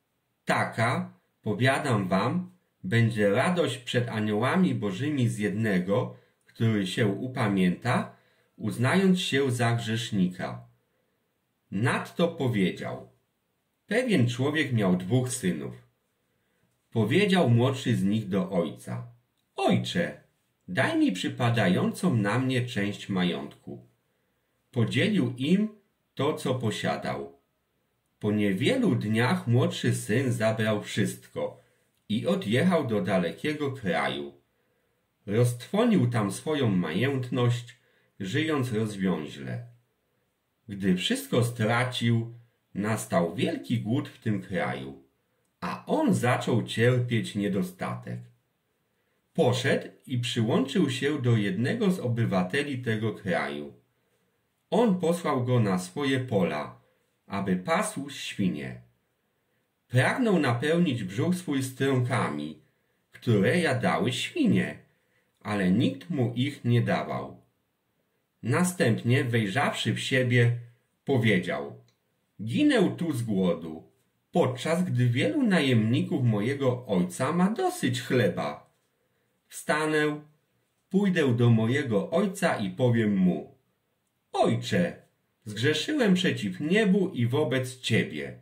Taka, powiadam wam, będzie radość przed aniołami bożymi z jednego, który się upamięta, uznając się za grzesznika. Nadto powiedział: pewien człowiek miał dwóch synów. Powiedział młodszy z nich do ojca: ojcze, daj mi przypadającą na mnie część majątku. Podzielił im to, co posiadał. Po niewielu dniach młodszy syn zabrał wszystko i odjechał do dalekiego kraju. Roztrwonił tam swoją majętność, żyjąc rozwiąźle. Gdy wszystko stracił, nastał wielki głód w tym kraju, a on zaczął cierpieć niedostatek. Poszedł i przyłączył się do jednego z obywateli tego kraju. On posłał go na swoje pola, aby pasł świnie. Pragnął napełnić brzuch swój strąkami, które jadały świnie, ale nikt mu ich nie dawał. Następnie, wejrzawszy w siebie, powiedział: ginę tu z głodu, podczas gdy wielu najemników mojego ojca ma dosyć chleba. Wstanę, pójdę do mojego ojca i powiem mu: ojcze, zgrzeszyłem przeciw niebu i wobec ciebie.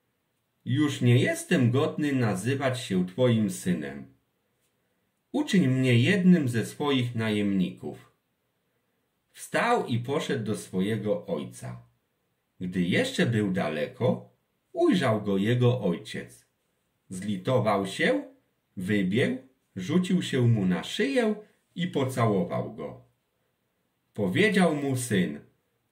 Już nie jestem godny nazywać się twoim synem. Uczyń mnie jednym ze swoich najemników. Wstał i poszedł do swojego ojca. Gdy jeszcze był daleko, ujrzał go jego ojciec. Zlitował się, wybiegł, rzucił się mu na szyję i pocałował go. Powiedział mu syn: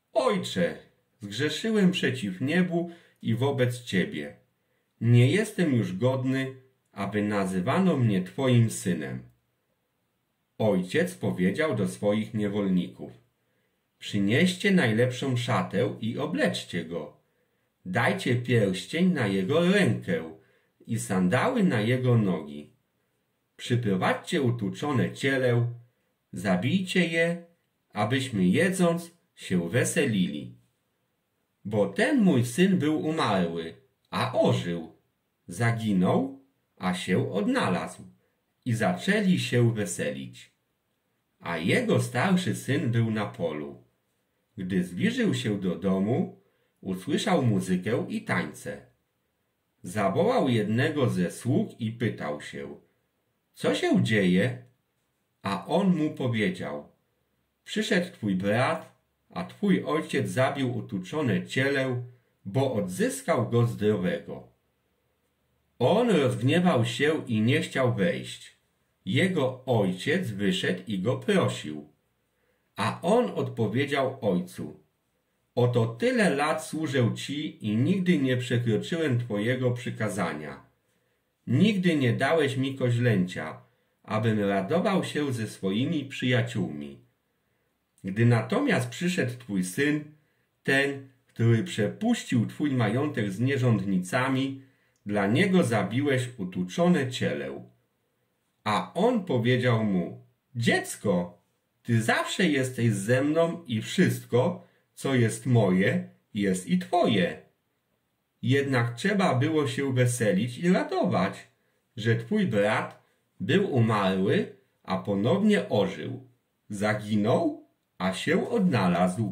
Ojcze, zgrzeszyłem przeciw niebu i wobec Ciebie. Nie jestem już godny, aby nazywano mnie Twoim synem. Ojciec powiedział do swoich niewolników: przynieście najlepszą szatę i obleczcie go. Dajcie pierścień na jego rękę i sandały na jego nogi. Przyprowadźcie utuczone ciele, zabijcie je, abyśmy jedząc się weselili. Bo ten mój syn był umarły, a ożył. Zaginął, a się odnalazł. I zaczęli się weselić. A jego starszy syn był na polu. Gdy zbliżył się do domu, usłyszał muzykę i tańce. Zawołał jednego ze sług i pytał się: co się dzieje? A on mu powiedział: przyszedł twój brat, a twój ojciec zabił utuczone cielę, bo odzyskał go zdrowego. On rozgniewał się i nie chciał wejść. Jego ojciec wyszedł i go prosił. A on odpowiedział ojcu: oto tyle lat służę ci i nigdy nie przekroczyłem twojego przykazania. Nigdy nie dałeś mi koźlęcia, abym radował się ze swoimi przyjaciółmi. Gdy natomiast przyszedł twój syn, ten, który przepuścił twój majątek z nierządnicami, dla niego zabiłeś utuczone cielę. A on powiedział mu: dziecko, ty zawsze jesteś ze mną i wszystko, co jest moje, jest i twoje. Jednak trzeba było się weselić i radować, że twój brat był umarły, a ponownie ożył. Zaginął, a się odnalazł.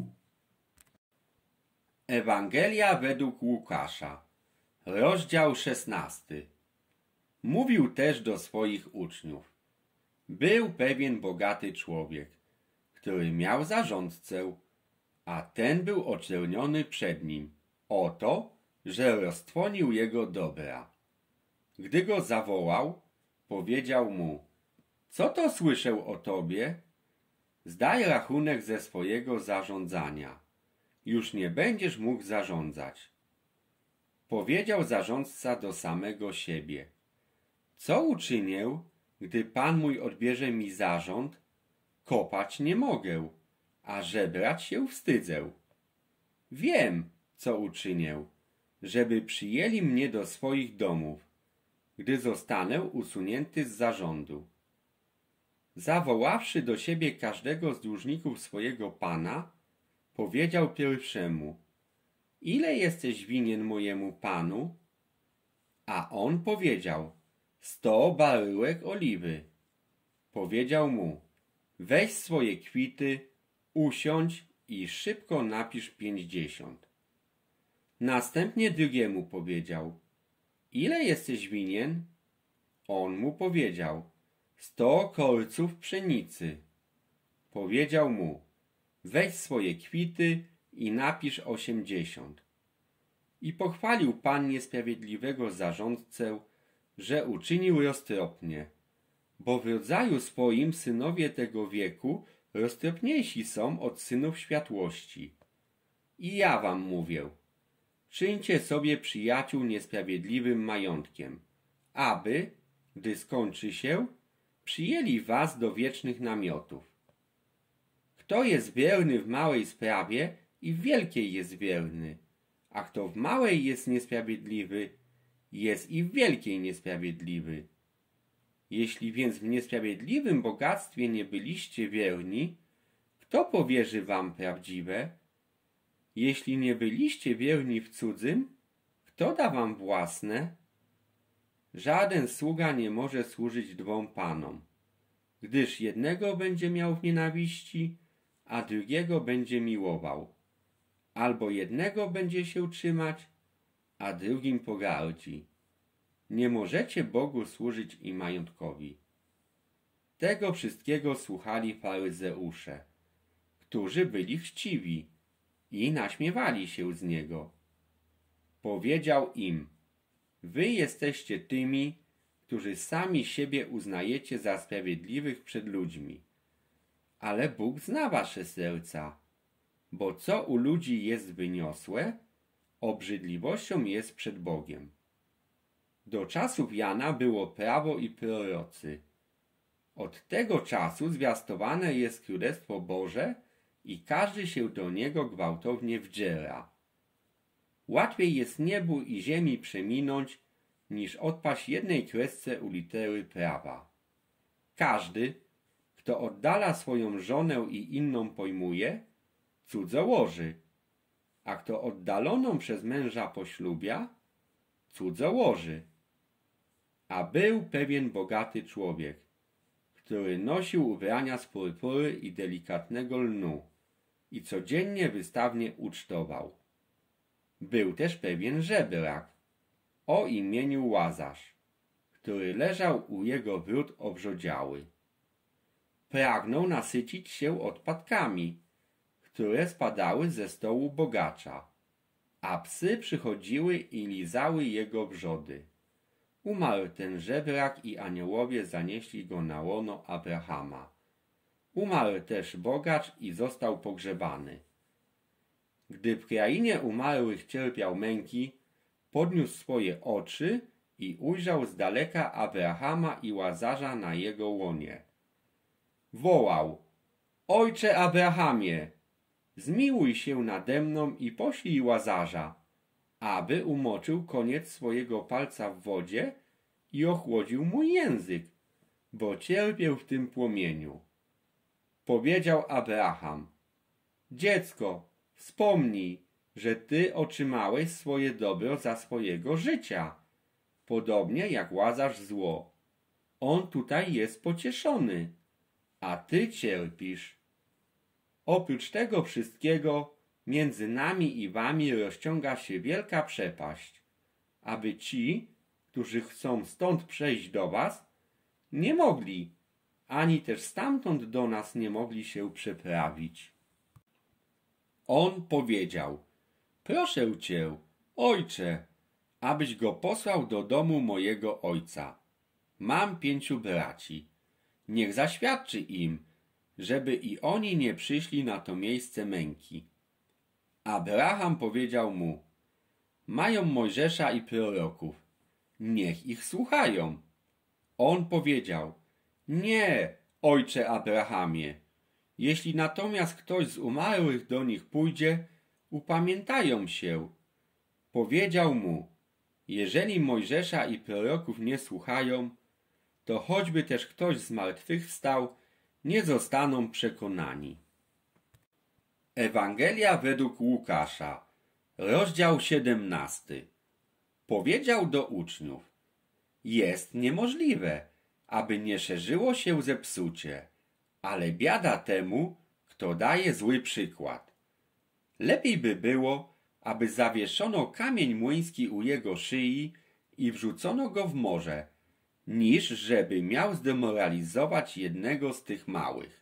Ewangelia według Łukasza, rozdział szesnasty. Mówił też do swoich uczniów: był pewien bogaty człowiek, który miał zarządcę, a ten był oczerniony przed nim o to, że roztrwonił jego dobra. Gdy go zawołał, powiedział mu: co to słyszę o tobie? Zdaj rachunek ze swojego zarządzania. Już nie będziesz mógł zarządzać. Powiedział zarządca do samego siebie: co uczynię, gdy Pan mój odbierze mi zarząd? Kopać nie mogę, a żebrać się wstydzę. Wiem, co uczynię, żeby przyjęli mnie do swoich domów, gdy zostanę usunięty z zarządu. Zawoławszy do siebie każdego z dłużników swojego pana, powiedział pierwszemu: ile jesteś winien mojemu panu? A on powiedział: sto baryłek oliwy. Powiedział mu: weź swoje kwity, usiądź i szybko napisz pięćdziesiąt. Następnie drugiemu powiedział: ile jesteś winien? On mu powiedział: sto kolców pszenicy. Powiedział mu: weź swoje kwity i napisz osiemdziesiąt. I pochwalił Pan niesprawiedliwego zarządcę, że uczynił roztropnie, bo w rodzaju swoim synowie tego wieku roztropniejsi są od synów światłości. I ja wam mówię: czyńcie sobie przyjaciół niesprawiedliwym majątkiem, aby, gdy skończy się, przyjęli was do wiecznych namiotów. Kto jest wierny w małej sprawie i w wielkiej jest wierny, a kto w małej jest niesprawiedliwy, jest i w wielkiej niesprawiedliwy. Jeśli więc w niesprawiedliwym bogactwie nie byliście wierni, kto powierzy wam prawdziwe? Jeśli nie byliście wierni w cudzym, kto da wam własne? Żaden sługa nie może służyć dwom panom, gdyż jednego będzie miał w nienawiści, a drugiego będzie miłował. Albo jednego będzie się trzymać, a drugim pogardzi. Nie możecie Bogu służyć i majątkowi. Tego wszystkiego słuchali faryzeusze, którzy byli chciwi i naśmiewali się z niego. Powiedział im: wy jesteście tymi, którzy sami siebie uznajecie za sprawiedliwych przed ludźmi, ale Bóg zna wasze serca. bo co u ludzi jest wyniosłe, obrzydliwością jest przed Bogiem. Do czasów Jana było prawo i prorocy. Od tego czasu zwiastowane jest Królestwo Boże i każdy się do niego gwałtownie wdziera. Łatwiej jest niebu i ziemi przeminąć, niż odpaść jednej kresce u litery prawa. Każdy, kto oddala swoją żonę i inną pojmuje, cudzołoży, a kto oddaloną przez męża poślubia, cudzołoży. A był pewien bogaty człowiek, który nosił ubrania z purpury i delikatnego lnu i codziennie wystawnie ucztował. Był też pewien żebrak o imieniu Łazarz, który leżał u jego wrót obrzodziały. Pragnął nasycić się odpadkami, które spadały ze stołu bogacza, a psy przychodziły i lizały jego wrzody. Umarł ten żebrak i aniołowie zanieśli go na łono Abrahama. Umarł też bogacz i został pogrzebany. Gdy w krainie umarłych cierpiał męki, podniósł swoje oczy i ujrzał z daleka Abrahama i Łazarza na jego łonie. Wołał: Ojcze Abrahamie, zmiłuj się nade mną i poślij Łazarza, aby umoczył koniec swojego palca w wodzie i ochłodził mój język, bo cierpię w tym płomieniu. Powiedział Abraham: Dziecko, wspomnij, że ty otrzymałeś swoje dobro za swojego życia, podobnie jak Łazarz zło. On tutaj jest pocieszony, a ty cierpisz. Oprócz tego wszystkiego między nami i wami rozciąga się wielka przepaść, aby ci, którzy chcą stąd przejść do was, nie mogli, ani też stamtąd do nas nie mogli się przeprawić. On powiedział: Proszę cię, ojcze, abyś go posłał do domu mojego ojca. Mam pięciu braci. Niech zaświadczy im, żeby i oni nie przyszli na to miejsce męki. Abraham powiedział mu: Mają Mojżesza i proroków. Niech ich słuchają. On powiedział: Nie, ojcze Abrahamie. Jeśli natomiast ktoś z umarłych do nich pójdzie, upamiętają się. Powiedział mu: Jeżeli Mojżesza i proroków nie słuchają, to choćby też ktoś z martwych wstał, nie zostaną przekonani. Ewangelia według Łukasza, rozdział siedemnasty. Powiedział do uczniów: Jest niemożliwe, aby nie szerzyło się zepsucie, ale biada temu, kto daje zły przykład. Lepiej by było, aby zawieszono kamień młyński u jego szyi i wrzucono go w morze, niż żeby miał zdemoralizować jednego z tych małych.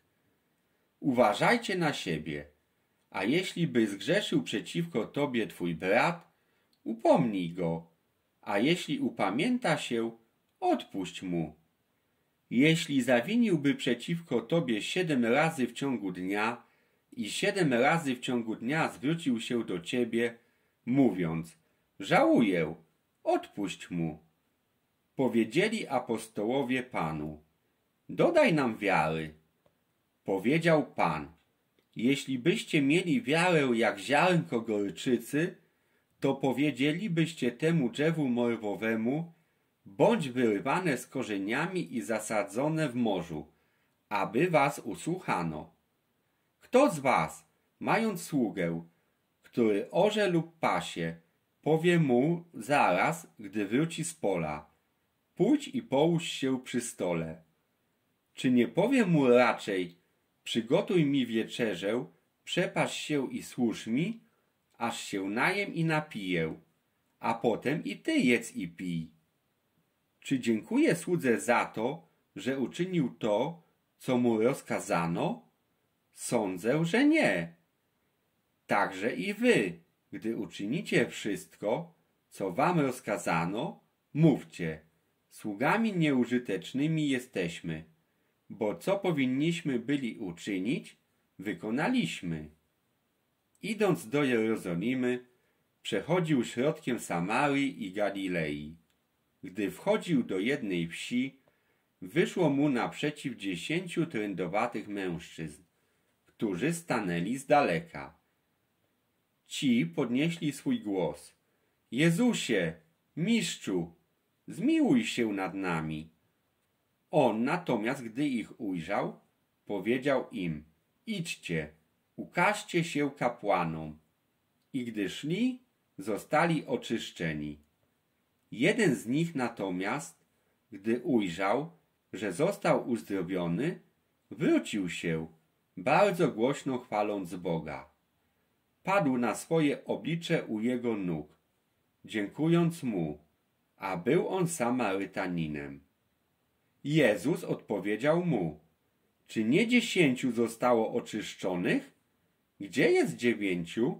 Uważajcie na siebie, a jeśli by zgrzeszył przeciwko tobie twój brat, upomnij go, a jeśli upamięta się, odpuść mu. Jeśli zawiniłby przeciwko tobie siedem razy w ciągu dnia i siedem razy w ciągu dnia zwrócił się do ciebie, mówiąc: Żałuję, odpuść mu. Powiedzieli apostołowie Panu: Dodaj nam wiary. Powiedział Pan: Jeśli byście mieli wiarę jak ziarnko gorczycy, to powiedzielibyście temu drzewu morwowemu: bądź wyrywane z korzeniami i zasadzone w morzu, aby was usłuchano. Kto z was, mając sługę, który orze lub pasie, powie mu zaraz, gdy wróci z pola: pójdź i połóż się przy stole? Czy nie powie mu raczej: przygotuj mi wieczerzę, przepasz się i służ mi, aż się najem i napiję, a potem i ty jedz i pij? Czy dziękuję słudze za to, że uczynił to, co mu rozkazano? Sądzę, że nie. Także i wy, gdy uczynicie wszystko, co wam rozkazano, mówcie: sługami nieużytecznymi jesteśmy, bo co powinniśmy byli uczynić, wykonaliśmy. idąc do Jerozolimy, przechodził środkiem Samarii i Galilei. Gdy wchodził do jednej wsi, wyszło mu naprzeciw dziesięciu trędowatych mężczyzn, którzy stanęli z daleka. Ci podnieśli swój głos: Jezusie, mistrzu, zmiłuj się nad nami. On natomiast, gdy ich ujrzał, powiedział im: idźcie, ukażcie się kapłanom. I gdy szli, zostali oczyszczeni. Jeden z nich natomiast, gdy ujrzał, że został uzdrowiony, wrócił się, bardzo głośno chwaląc Boga. Padł na swoje oblicze u jego nóg, dziękując mu, a był on Samarytaninem. Jezus odpowiedział mu: czy nie dziesięciu zostało oczyszczonych? Gdzie jest dziewięciu?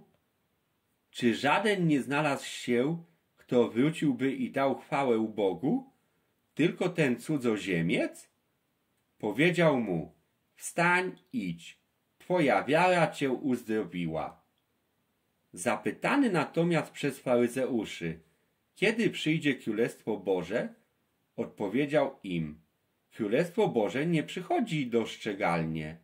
Czy żaden nie znalazł się, kto wróciłby i dał chwałę Bogu? Tylko ten cudzoziemiec? Powiedział mu: wstań, idź, twoja wiara cię uzdrowiła. Zapytany natomiast przez faryzeuszy, kiedy przyjdzie Królestwo Boże, odpowiedział im: Królestwo Boże nie przychodzi dostrzegalnie.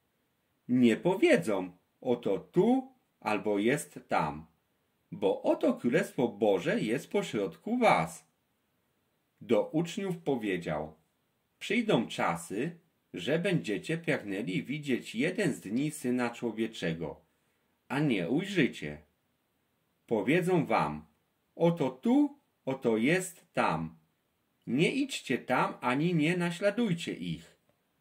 Nie powiedzą: oto tu albo jest tam, bo oto Królestwo Boże jest pośrodku was. Do uczniów powiedział: przyjdą czasy, że będziecie pragnęli widzieć jeden z dni Syna Człowieczego, a nie ujrzycie. Powiedzą wam: oto tu, oto jest tam. Nie idźcie tam, ani nie naśladujcie ich.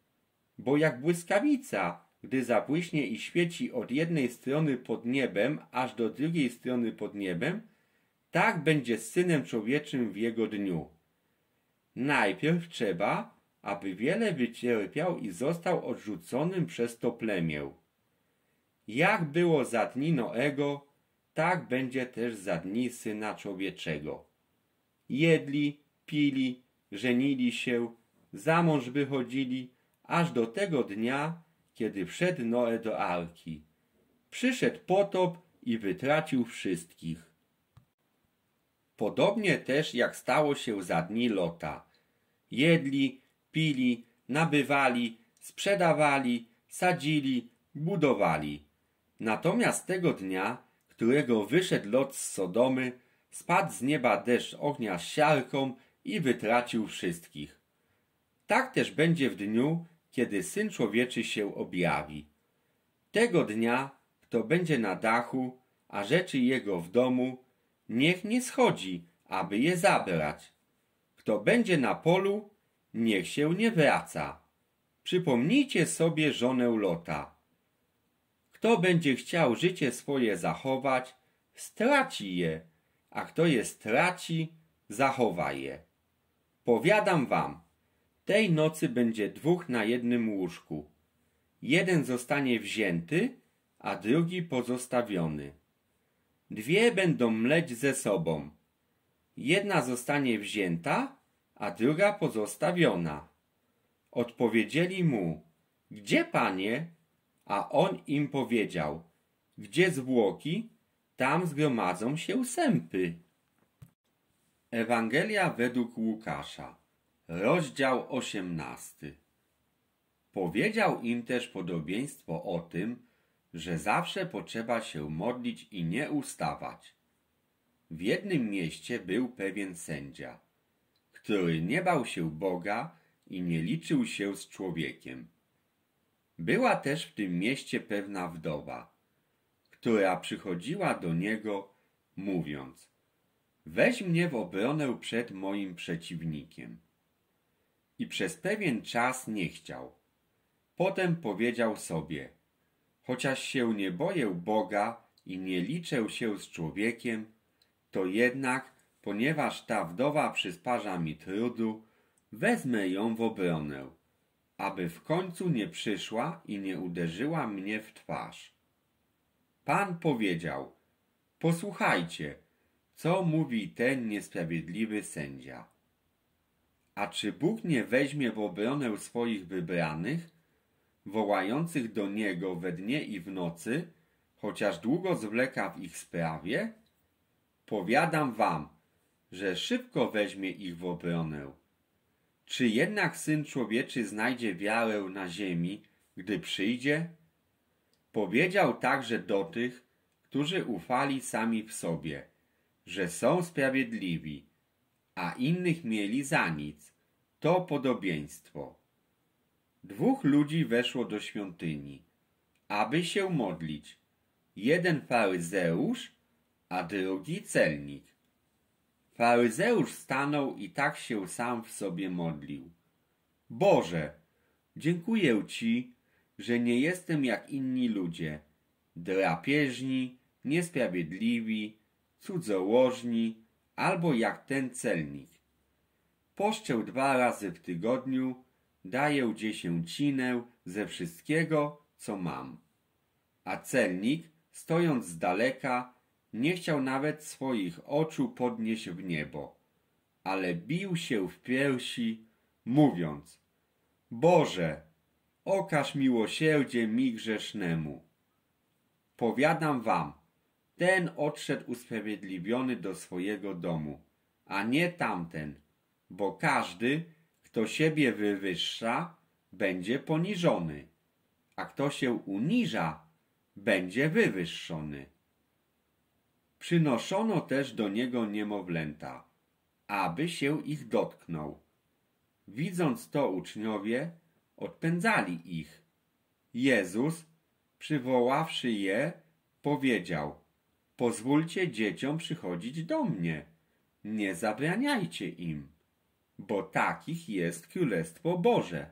Bo jak błyskawica, gdy zabłyśnie i świeci od jednej strony pod niebem, aż do drugiej strony pod niebem, tak będzie z Synem Człowieczym w jego dniu. Najpierw trzeba, aby wiele wycierpiał i został odrzuconym przez to plemię. Jak było za dni Noego, tak będzie też za dni Syna Człowieczego. Jedli, pili, żenili się, za mąż wychodzili, aż do tego dnia, kiedy wszedł Noe do arki. Przyszedł potop i wytracił wszystkich. Podobnie też jak stało się za dni Lota. Jedli, pili, nabywali, sprzedawali, sadzili, budowali. Natomiast tego dnia, którego wyszedł Lot z Sodomy, spadł z nieba deszcz ognia z siarką i wytracił wszystkich. Tak też będzie w dniu, kiedy Syn Człowieczy się objawi. Tego dnia, kto będzie na dachu, a rzeczy jego w domu, niech nie schodzi, aby je zabrać. Kto będzie na polu, niech się nie wraca. Przypomnijcie sobie żonę Lota. Kto będzie chciał życie swoje zachować, straci je, a kto je straci, zachowa je. Powiadam wam, tej nocy będzie dwóch na jednym łóżku. Jeden zostanie wzięty, a drugi pozostawiony. Dwie będą mleć ze sobą. Jedna zostanie wzięta, a druga pozostawiona. Odpowiedzieli mu: gdzie, Panie? A on im powiedział: gdzie zwłoki, tam zgromadzą się sępy. Ewangelia według Łukasza, rozdział osiemnasty. Powiedział im też podobieństwo o tym, że zawsze potrzeba się modlić i nie ustawać. W jednym mieście był pewien sędzia, który nie bał się Boga i nie liczył się z człowiekiem. Była też w tym mieście pewna wdowa, która przychodziła do niego, mówiąc: weź mnie w obronę przed moim przeciwnikiem. I przez pewien czas nie chciał. Potem powiedział sobie: chociaż się nie boję Boga i nie liczę się z człowiekiem, to jednak, ponieważ ta wdowa przysparza mi trudu, wezmę ją w obronę, aby w końcu nie przyszła i nie uderzyła mnie w twarz. Pan powiedział: posłuchajcie, co mówi ten niesprawiedliwy sędzia. A czy Bóg nie weźmie w obronę swoich wybranych, wołających do Niego we dnie i w nocy, chociaż długo zwleka w ich sprawie? Powiadam wam, że szybko weźmie ich w obronę. Czy jednak Syn Człowieczy znajdzie wiarę na ziemi, gdy przyjdzie? Powiedział także do tych, którzy ufali sami w sobie, że są sprawiedliwi, a innych mieli za nic. To podobieństwo. Dwóch ludzi weszło do świątyni, aby się modlić. Jeden faryzeusz, a drugi celnik. Faryzeusz stanął i tak się sam w sobie modlił. Boże, dziękuję Ci, że nie jestem jak inni ludzie, drapieżni, niesprawiedliwi, cudzołożni, albo jak ten celnik. Poszczę dwa razy w tygodniu, daję dziesięcinę ze wszystkiego, co mam. A celnik, stojąc z daleka, nie chciał nawet swoich oczu podnieść w niebo, ale bił się w piersi, mówiąc: Boże, okaż miłosierdzie mi grzesznemu. Powiadam wam, ten odszedł usprawiedliwiony do swojego domu, a nie tamten, bo każdy, kto siebie wywyższa, będzie poniżony, a kto się uniża, będzie wywyższony. Przynoszono też do niego niemowlęta, aby się ich dotknął. Widząc to uczniowie, odpędzali ich. Jezus, przywoławszy je, powiedział: Pozwólcie dzieciom przychodzić do mnie, nie zabraniajcie im, bo takich jest Królestwo Boże.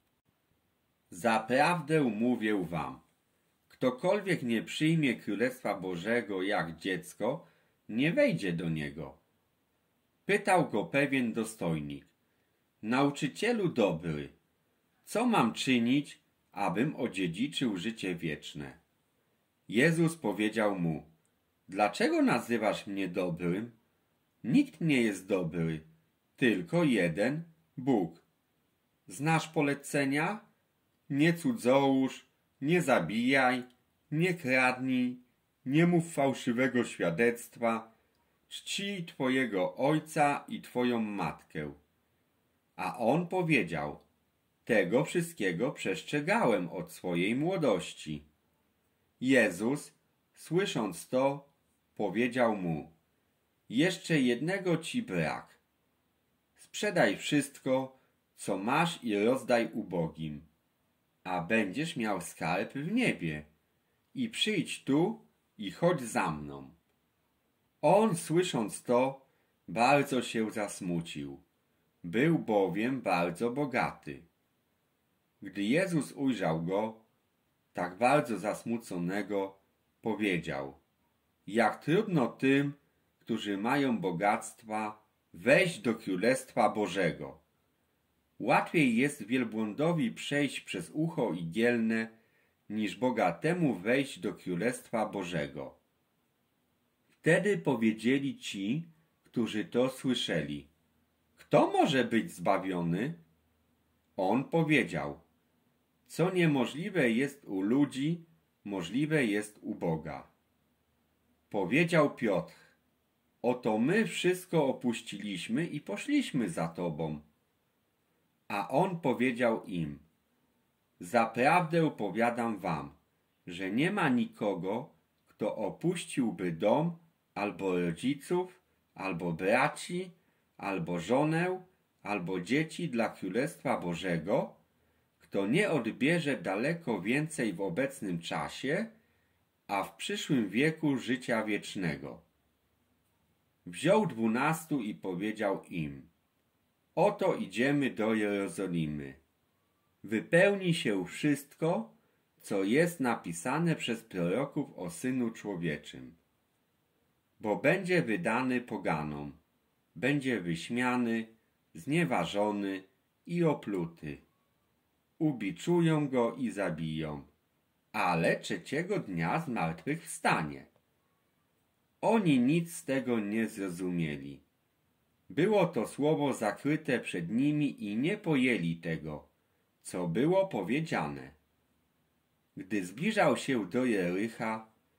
Zaprawdę mówię wam, ktokolwiek nie przyjmie Królestwa Bożego jak dziecko, nie wejdzie do niego. Pytał go pewien dostojnik: Nauczycielu dobry, co mam czynić, abym odziedziczył życie wieczne? Jezus powiedział mu: Dlaczego nazywasz mnie dobrym? Nikt nie jest dobry, tylko jeden, Bóg. Znasz polecenia? Nie cudzołóż, nie zabijaj, nie kradnij, nie mów fałszywego świadectwa, czcij twojego ojca i twoją matkę. A on powiedział: Tego wszystkiego przestrzegałem od swojej młodości. Jezus, słysząc to, powiedział mu: Jeszcze jednego ci brak. Sprzedaj wszystko, co masz i rozdaj ubogim, a będziesz miał skarb w niebie. I przyjdź tu i chodź za mną. On, słysząc to, bardzo się zasmucił. Był bowiem bardzo bogaty. Gdy Jezus ujrzał go, tak bardzo zasmuconego, powiedział: Jak trudno tym, którzy mają bogactwa, wejść do Królestwa Bożego. Łatwiej jest wielbłądowi przejść przez ucho igielne, niż bogatemu wejść do Królestwa Bożego. Wtedy powiedzieli ci, którzy to słyszeli: Kto może być zbawiony? On powiedział: Co niemożliwe jest u ludzi, możliwe jest u Boga. Powiedział Piotr: Oto my wszystko opuściliśmy i poszliśmy za Tobą. A on powiedział im: Zaprawdę powiadam wam, że nie ma nikogo, kto opuściłby dom, albo rodziców, albo braci, albo żonę, albo dzieci dla Królestwa Bożego, kto nie odbierze daleko więcej w obecnym czasie, a w przyszłym wieku życia wiecznego. Wziął dwunastu i powiedział im: Oto idziemy do Jerozolimy. Wypełni się wszystko, co jest napisane przez proroków o Synu Człowieczym. Bo będzie wydany poganom, będzie wyśmiany, znieważony i opluty. Ubiczują go i zabiją, ale trzeciego dnia zmartwychwstanie. Oni nic z tego nie zrozumieli. Było to słowo zakryte przed nimi i nie pojęli tego, co było powiedziane. Gdy zbliżał się do Jericha,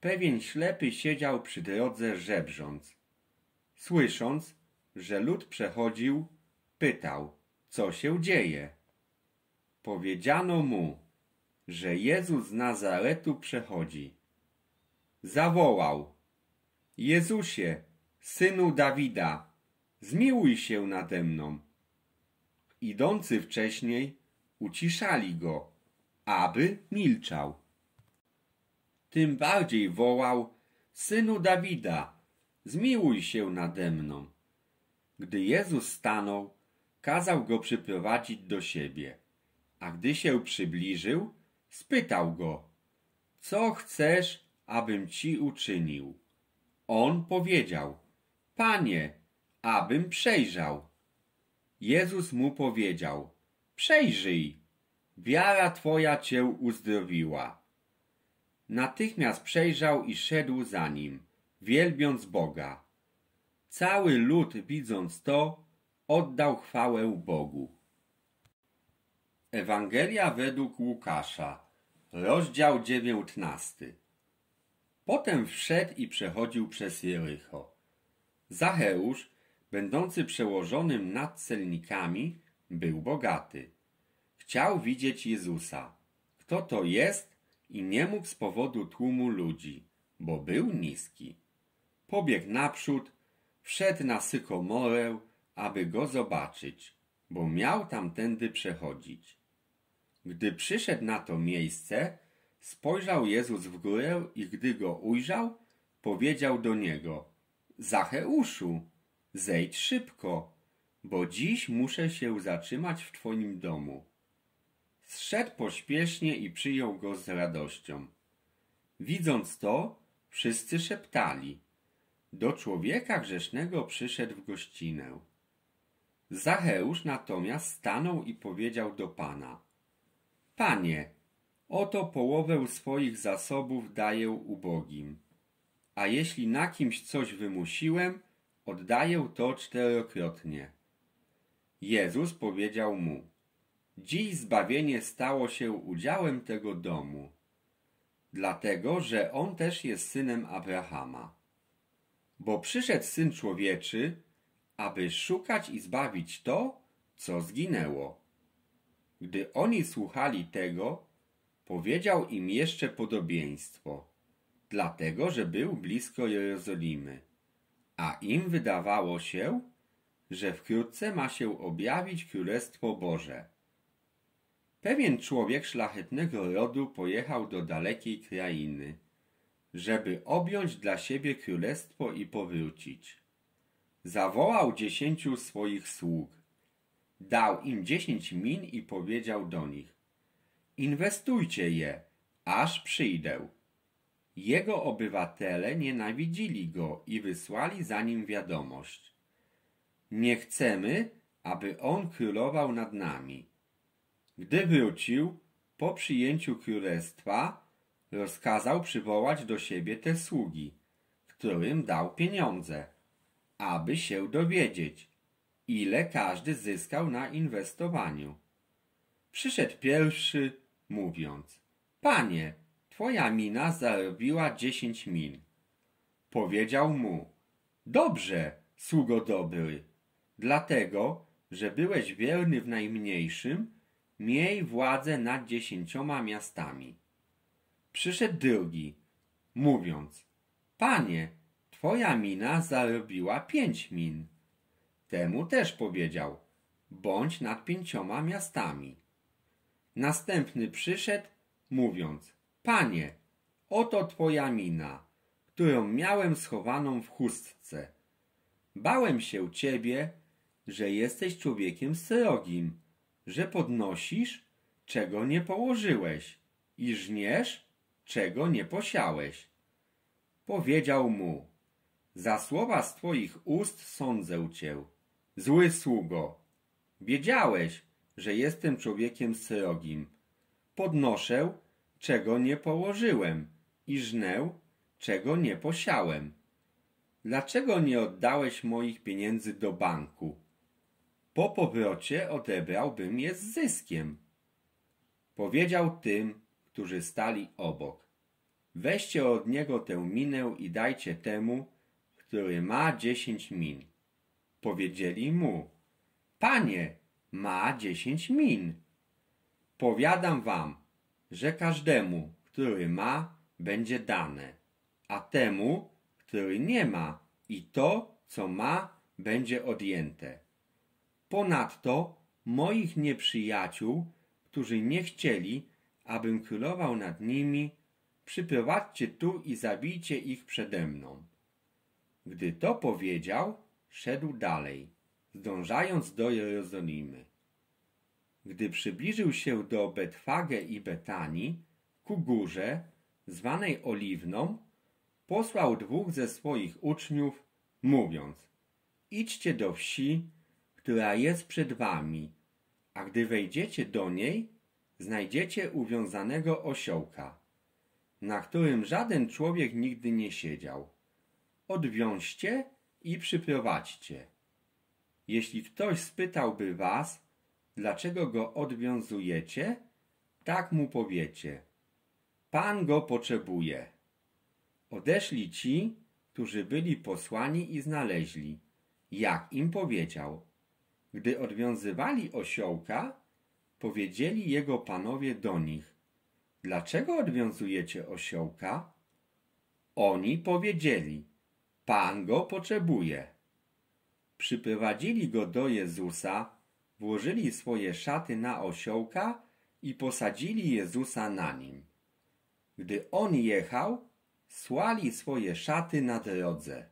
pewien ślepy siedział przy drodze żebrząc. Słysząc, że lud przechodził, pytał, co się dzieje. Powiedziano mu, że Jezus z Nazaretu przechodzi. Zawołał: Jezusie, synu Dawida, zmiłuj się nade mną. Idący wcześniej uciszali go, aby milczał. Tym bardziej wołał: Synu Dawida, zmiłuj się nade mną. Gdy Jezus stanął, kazał go przyprowadzić do siebie, a gdy się przybliżył, spytał go: Co chcesz, abym ci uczynił? On powiedział: Panie, abym przejrzał. Jezus mu powiedział: Przejrzyj, wiara twoja cię uzdrowiła. Natychmiast przejrzał i szedł za nim, wielbiąc Boga. Cały lud, widząc to, oddał chwałę Bogu. Ewangelia według Łukasza, rozdział dziewiętnasty. Potem wszedł i przechodził przez Jericho. Zacheusz, będący przełożonym nad celnikami, był bogaty. Chciał widzieć Jezusa, kto to jest, i nie mógł z powodu tłumu ludzi, bo był niski. Pobiegł naprzód, wszedł na sykomorę, aby go zobaczyć, bo miał tamtędy przechodzić. Gdy przyszedł na to miejsce, spojrzał Jezus w górę i gdy go ujrzał, powiedział do niego: Zacheuszu, zejdź szybko, bo dziś muszę się zatrzymać w twoim domu. Zszedł pośpiesznie i przyjął go z radością. Widząc to, wszyscy szeptali: Do człowieka grzesznego przyszedł w gościnę. Zacheusz natomiast stanął i powiedział do Pana: Panie, oto połowę swoich zasobów daję ubogim, a jeśli na kimś coś wymusiłem, oddaję to czterokrotnie. Jezus powiedział mu: Dziś zbawienie stało się udziałem tego domu, dlatego, że on też jest synem Abrahama. Bo przyszedł Syn Człowieczy, aby szukać i zbawić to, co zginęło. Gdy oni słuchali tego, powiedział im jeszcze podobieństwo, dlatego, że był blisko Jerozolimy, a im wydawało się, że wkrótce ma się objawić Królestwo Boże. Pewien człowiek szlachetnego rodu pojechał do dalekiej krainy, żeby objąć dla siebie królestwo i powrócić. Zawołał dziesięciu swoich sług, dał im dziesięć min i powiedział do nich: Inwestujcie je, aż przyjdę. Jego obywatele nienawidzili go i wysłali za nim wiadomość: Nie chcemy, aby on królował nad nami. Gdy wrócił, po przyjęciu królestwa, rozkazał przywołać do siebie te sługi, którym dał pieniądze, aby się dowiedzieć, ile każdy zyskał na inwestowaniu. Przyszedł pierwszy, mówiąc: Panie, twoja mina zarobiła dziesięć min. Powiedział mu: Dobrze, sługo dobry, dlatego, że byłeś wierny w najmniejszym, miej władzę nad dziesięcioma miastami. Przyszedł drugi, mówiąc: Panie, twoja mina zarobiła pięć min. Temu też powiedział: Bądź nad pięcioma miastami. Następny przyszedł, mówiąc: Panie, oto twoja mina, którą miałem schowaną w chustce. Bałem się ciebie, że jesteś człowiekiem srogim, że podnosisz, czego nie położyłeś, i żniesz, czego nie posiałeś. Powiedział mu: Za słowa z twoich ust sądzę cię, zły sługo. Wiedziałeś, że jestem człowiekiem srogim. Podnoszę, czego nie położyłem, i żnę, czego nie posiałem. Dlaczego nie oddałeś moich pieniędzy do banku? Po powrocie odebrałbym je z zyskiem. Powiedział tym, którzy stali obok: weźcie od niego tę minę i dajcie temu, który ma dziesięć min. Powiedzieli mu: Panie, ma dziesięć min. Powiadam wam, że każdemu, który ma, będzie dane, a temu, który nie ma, i to, co ma, będzie odjęte. Ponadto moich nieprzyjaciół, którzy nie chcieli, abym królował nad nimi, przyprowadźcie tu i zabijcie ich przede mną. Gdy to powiedział, szedł dalej, zdążając do Jerozolimy. Gdy przybliżył się do Betfage i Betanii, ku górze, zwanej Oliwną, posłał dwóch ze swoich uczniów, mówiąc: Idźcie do wsi, która jest przed wami, a gdy wejdziecie do niej, znajdziecie uwiązanego osiołka, na którym żaden człowiek nigdy nie siedział. Odwiążcie i przyprowadźcie. Jeśli ktoś spytałby was, dlaczego go odwiązujecie, tak mu powiecie: Pan go potrzebuje. Odeszli ci, którzy byli posłani i znaleźli, jak im powiedział. Gdy odwiązywali osiołka, powiedzieli jego panowie do nich: Dlaczego odwiązujecie osiołka? Oni powiedzieli: Pan go potrzebuje. Przyprowadzili go do Jezusa, włożyli swoje szaty na osiołka i posadzili Jezusa na nim. Gdy on jechał, słali swoje szaty na drodze.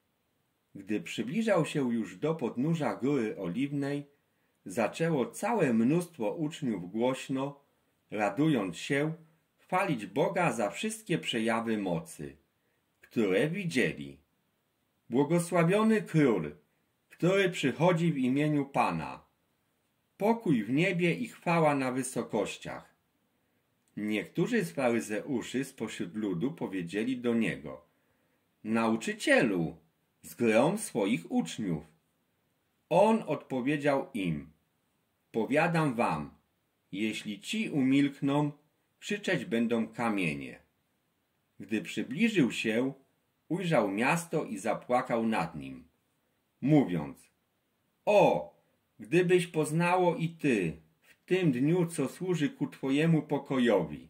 Gdy przybliżał się już do podnóża Góry Oliwnej, zaczęło całe mnóstwo uczniów głośno, radując się, chwalić Boga za wszystkie przejawy mocy, które widzieli. Błogosławiony Król, który przychodzi w imieniu Pana. Pokój w niebie i chwała na wysokościach. Niektórzy z faryzeuszy spośród ludu powiedzieli do niego: Nauczycielu, zgrom swoich uczniów. On odpowiedział im: Powiadam wam, jeśli ci umilkną, krzyczeć będą kamienie. Gdy przybliżył się, ujrzał miasto i zapłakał nad nim, mówiąc: O, gdybyś poznało i ty w tym dniu, co służy ku twojemu pokojowi.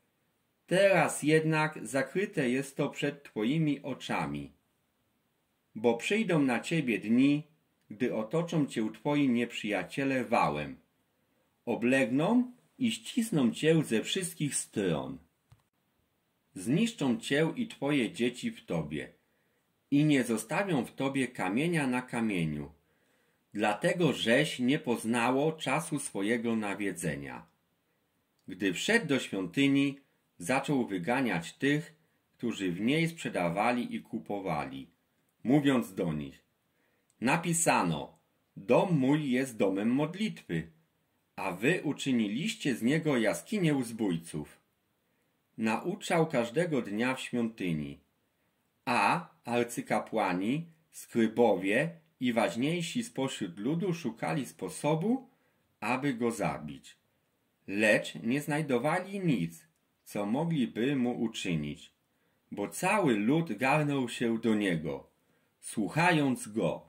Teraz jednak zakryte jest to przed twoimi oczami. Bo przyjdą na ciebie dni, gdy otoczą cię twoi nieprzyjaciele wałem, oblegną i ścisną cię ze wszystkich stron. Zniszczą cię i twoje dzieci w tobie i nie zostawią w tobie kamienia na kamieniu, dlatego żeś nie poznało czasu swojego nawiedzenia. Gdy wszedł do świątyni, zaczął wyganiać tych, którzy w niej sprzedawali i kupowali, mówiąc do nich: Napisano: Dom mój jest domem modlitwy, a wy uczyniliście z niego jaskinię zbójców. Nauczał każdego dnia w świątyni, a arcykapłani, skrybowie i ważniejsi spośród ludu szukali sposobu, aby go zabić. Lecz nie znajdowali nic, co mogliby mu uczynić, bo cały lud garnął się do niego, słuchając go.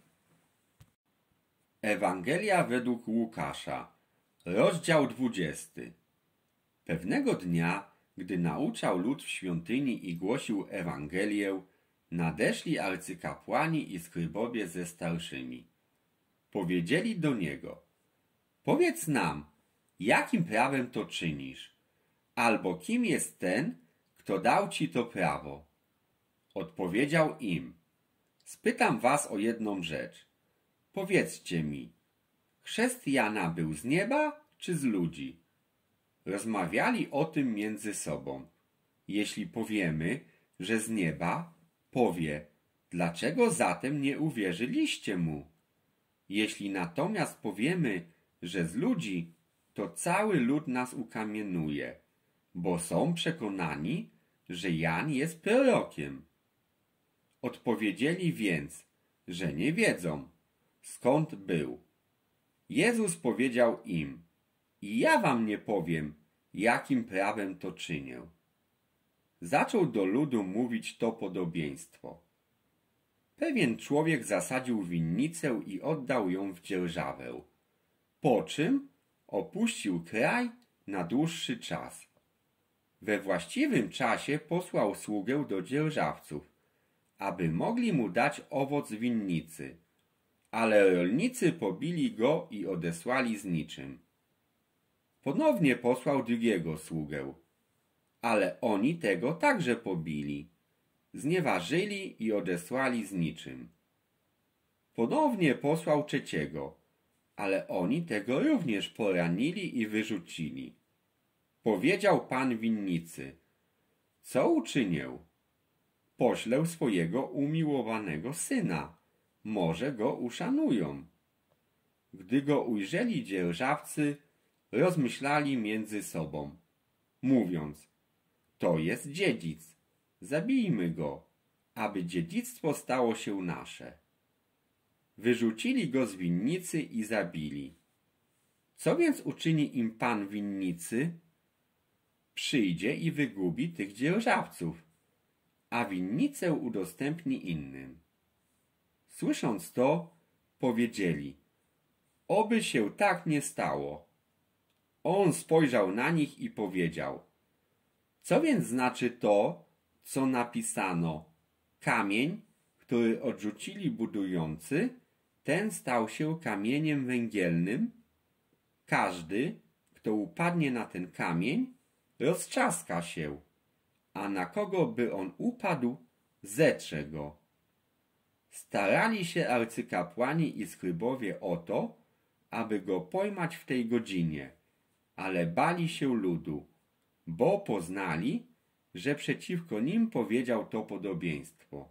Ewangelia według Łukasza, rozdział dwudziesty. Pewnego dnia, gdy nauczał lud w świątyni i głosił Ewangelię, nadeszli arcykapłani i skrybowie ze starszymi. Powiedzieli do niego: Powiedz nam, jakim prawem to czynisz? Albo kim jest ten, kto dał ci to prawo? Odpowiedział im: Spytam was o jedną rzecz. Powiedzcie mi, chrzest Jana był z nieba czy z ludzi? Rozmawiali o tym między sobą. Jeśli powiemy, że z nieba, powie: Dlaczego zatem nie uwierzyliście mu? Jeśli natomiast powiemy, że z ludzi, to cały lud nas ukamienuje, bo są przekonani, że Jan jest prorokiem. Odpowiedzieli więc, że nie wiedzą, skąd był. Jezus powiedział im: I ja wam nie powiem, jakim prawem to czynię. zaczął do ludu mówić to podobieństwo. Pewien człowiek zasadził winnicę i oddał ją w dzierżawę, po czym opuścił kraj na dłuższy czas. We właściwym czasie posłał sługę do dzierżawców, aby mogli mu dać owoc winnicy, ale rolnicy pobili go i odesłali z niczym. Ponownie posłał drugiego sługę, ale oni tego także pobili, znieważyli i odesłali z niczym. Ponownie posłał trzeciego, ale oni tego również poranili i wyrzucili. Powiedział pan winnicy: co uczynię? Poślę swojego umiłowanego syna, może go uszanują. Gdy go ujrzeli dzierżawcy, rozmyślali między sobą, mówiąc: to jest dziedzic, zabijmy go, aby dziedzictwo stało się nasze. Wyrzucili go z winnicy i zabili. Co więc uczyni im pan winnicy? Przyjdzie i wygubi tych dzierżawców, a winnicę udostępni innym. Słysząc to, powiedzieli: oby się tak nie stało. On spojrzał na nich i powiedział: co więc znaczy to, co napisano? Kamień, który odrzucili budujący, ten stał się kamieniem węgielnym. Każdy, kto upadnie na ten kamień, roztrzaska się, a na kogo by on upadł, zetrze go. Starali się arcykapłani i skrybowie o to, aby go pojmać w tej godzinie, ale bali się ludu, bo poznali, że przeciwko nim powiedział to podobieństwo.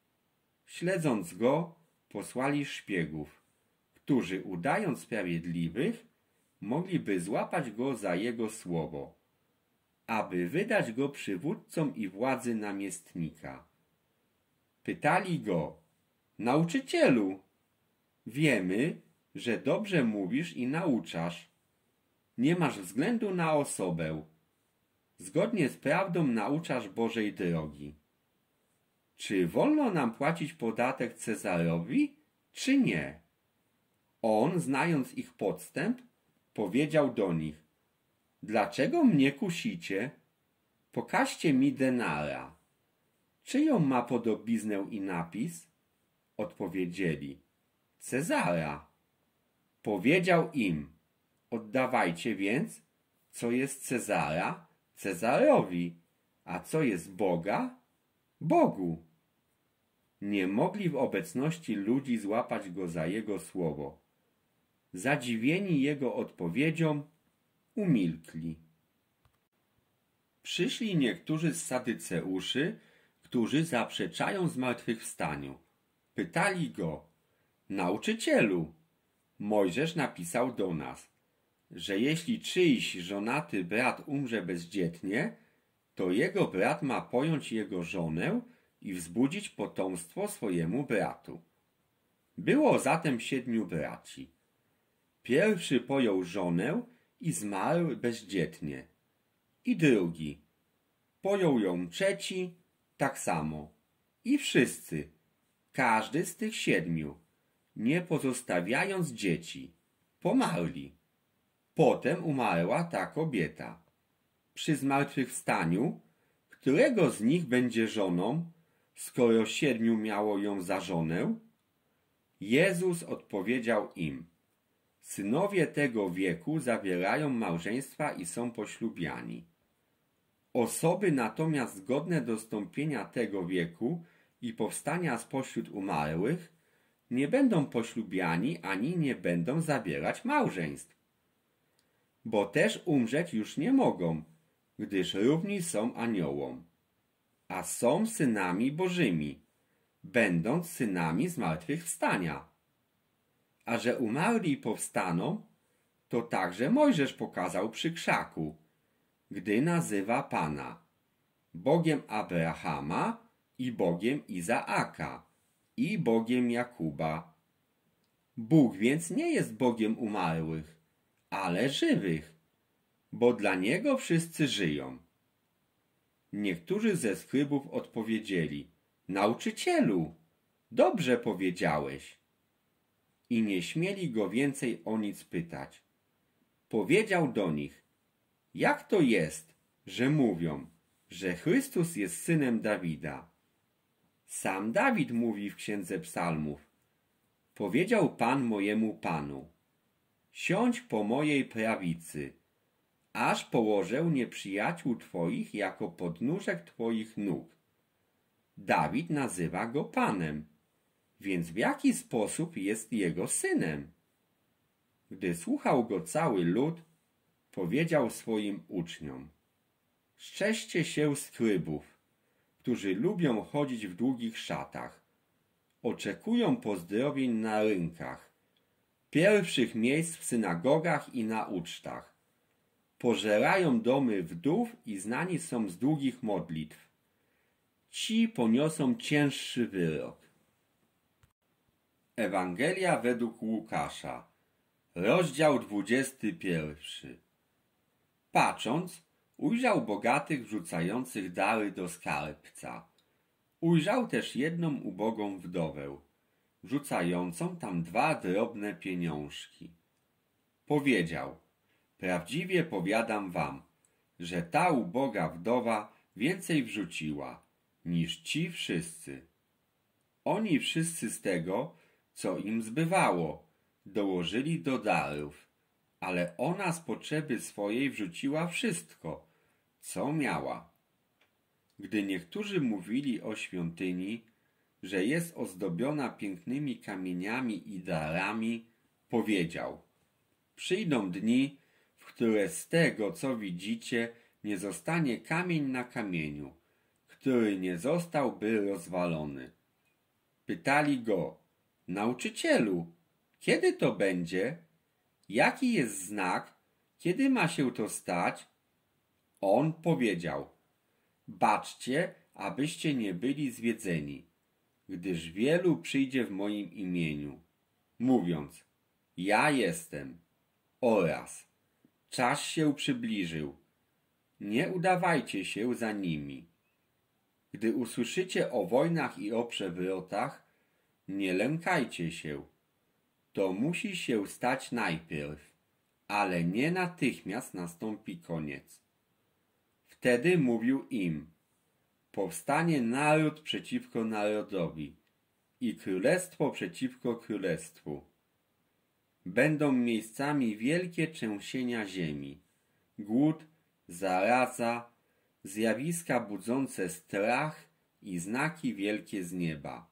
Śledząc go, posłali szpiegów, którzy, udając sprawiedliwych, mogliby złapać go za jego słowo, aby wydać go przywódcom i władzy namiestnika. Pytali go: nauczycielu, wiemy, że dobrze mówisz i nauczasz. Nie masz względu na osobę. Zgodnie z prawdą nauczasz Bożej drogi. Czy wolno nam płacić podatek Cezarowi, czy nie? On, znając ich podstęp, powiedział do nich: dlaczego mnie kusicie? Pokażcie mi denara. Czyją ma podobiznę i napis? Odpowiedzieli: Cezara. Powiedział im: oddawajcie więc, co jest Cezara, Cezarowi, a co jest Boga, Bogu. Nie mogli w obecności ludzi złapać go za jego słowo. Zadziwieni jego odpowiedzią, umilkli. Przyszli niektórzy z Sadyceuszy, którzy zaprzeczają zmartwychwstaniu. Pytali go: nauczycielu, Mojżesz napisał do nas, że jeśli czyjś żonaty brat umrze bezdzietnie, to jego brat ma pojąć jego żonę i wzbudzić potomstwo swojemu bratu. Było zatem siedmiu braci. Pierwszy pojął żonę i zmarł bezdzietnie. I drugi. Pojął ją trzeci, tak samo. I wszyscy, każdy z tych siedmiu, nie pozostawiając dzieci, pomarli. Potem umarła ta kobieta. Przy zmartwychwstaniu, którego z nich będzie żoną, skoro siedmiu miało ją za żonę? Jezus odpowiedział im: synowie tego wieku zawierają małżeństwa i są poślubiani. Osoby natomiast godne dostąpienia tego wieku i powstania spośród umarłych nie będą poślubiani ani nie będą zawierać małżeństw. Bo też umrzeć już nie mogą, gdyż równi są aniołom, a są synami bożymi, będąc synami zmartwychwstania. A że umarli powstaną, to także Mojżesz pokazał przy krzaku, gdy nazywa Pana Bogiem Abrahama i Bogiem Izaaka i Bogiem Jakuba. Bóg więc nie jest Bogiem umarłych, ale żywych, bo dla Niego wszyscy żyją. Niektórzy ze skrybów odpowiedzieli: Nauczycielu, dobrze powiedziałeś. I nie śmieli go więcej o nic pytać. Powiedział do nich: jak to jest, że mówią, że Chrystus jest synem Dawida? Sam Dawid mówi w Księdze Psalmów: powiedział Pan mojemu Panu: siądź po mojej prawicy, aż położę nieprzyjaciół Twoich jako podnóżek Twoich nóg. Dawid nazywa go Panem, więc w jaki sposób jest jego synem? Gdy słuchał go cały lud, powiedział swoim uczniom: strzeżcie się skrybów, którzy lubią chodzić w długich szatach, oczekują pozdrowień na rynkach, pierwszych miejsc w synagogach i na ucztach, pożerają domy wdów i znani są z długich modlitw. Ci poniosą cięższy wyrok. Ewangelia według Łukasza, rozdział dwudziesty pierwszy. Patrząc, ujrzał bogatych wrzucających dary do skarbca. Ujrzał też jedną ubogą wdowę, wrzucającą tam dwa drobne pieniążki. Powiedział: prawdziwie powiadam wam, że ta uboga wdowa więcej wrzuciła niż ci wszyscy. Oni wszyscy z tego, co im zbywało, dołożyli do darów, ale ona z potrzeby swojej wrzuciła wszystko, co miała. Gdy niektórzy mówili o świątyni, że jest ozdobiona pięknymi kamieniami i darami, powiedział: przyjdą dni, w które z tego, co widzicie, nie zostanie kamień na kamieniu, który nie zostałby rozwalony. Pytali go: nauczycielu, kiedy to będzie? Jaki jest znak? Kiedy ma się to stać? On powiedział: baczcie, abyście nie byli zwiedzeni, gdyż wielu przyjdzie w moim imieniu, mówiąc: ja jestem, oraz czas się przybliżył. Nie udawajcie się za nimi. Gdy usłyszycie o wojnach i o przewrotach, nie lękajcie się. To musi się stać najpierw, ale nie natychmiast nastąpi koniec. Wtedy mówił im: powstanie naród przeciwko narodowi i królestwo przeciwko królestwu. Będą miejscami wielkie trzęsienia ziemi, głód, zaraza, zjawiska budzące strach i znaki wielkie z nieba.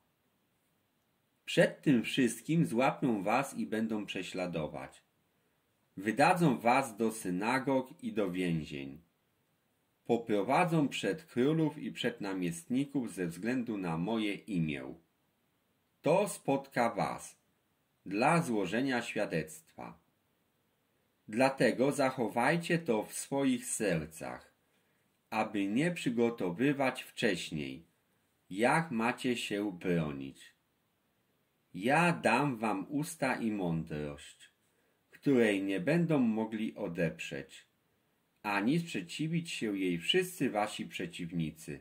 Przed tym wszystkim złapią was i będą prześladować. Wydadzą was do synagog i do więzień. Poprowadzą przed królów i przed namiestników ze względu na moje imię. To spotka was dla złożenia świadectwa. Dlatego zachowajcie to w swoich sercach, aby nie przygotowywać wcześniej, jak macie się bronić. Ja dam wam usta i mądrość, której nie będą mogli odeprzeć, ani sprzeciwić się jej wszyscy wasi przeciwnicy.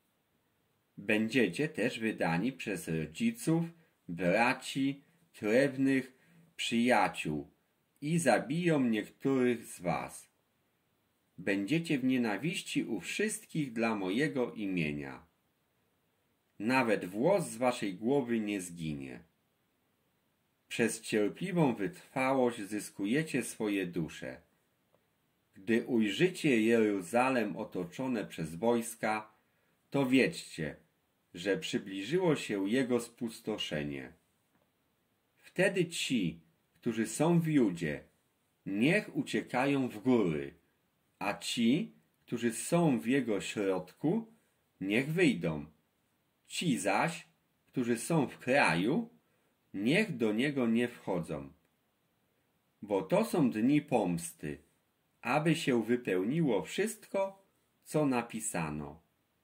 Będziecie też wydani przez rodziców, braci, krewnych, przyjaciół i zabiją niektórych z was. Będziecie w nienawiści u wszystkich dla mojego imienia. Nawet włos z waszej głowy nie zginie. Przez cierpliwą wytrwałość zyskujecie swoje dusze. Gdy ujrzycie Jeruzalem otoczone przez wojska, to wiedźcie, że przybliżyło się jego spustoszenie. Wtedy ci, którzy są w Judzie, niech uciekają w góry, a ci, którzy są w jego środku, niech wyjdą. Ci zaś, którzy są w kraju, niech do niego nie wchodzą. Bo to są dni pomsty, aby się wypełniło wszystko, co napisano.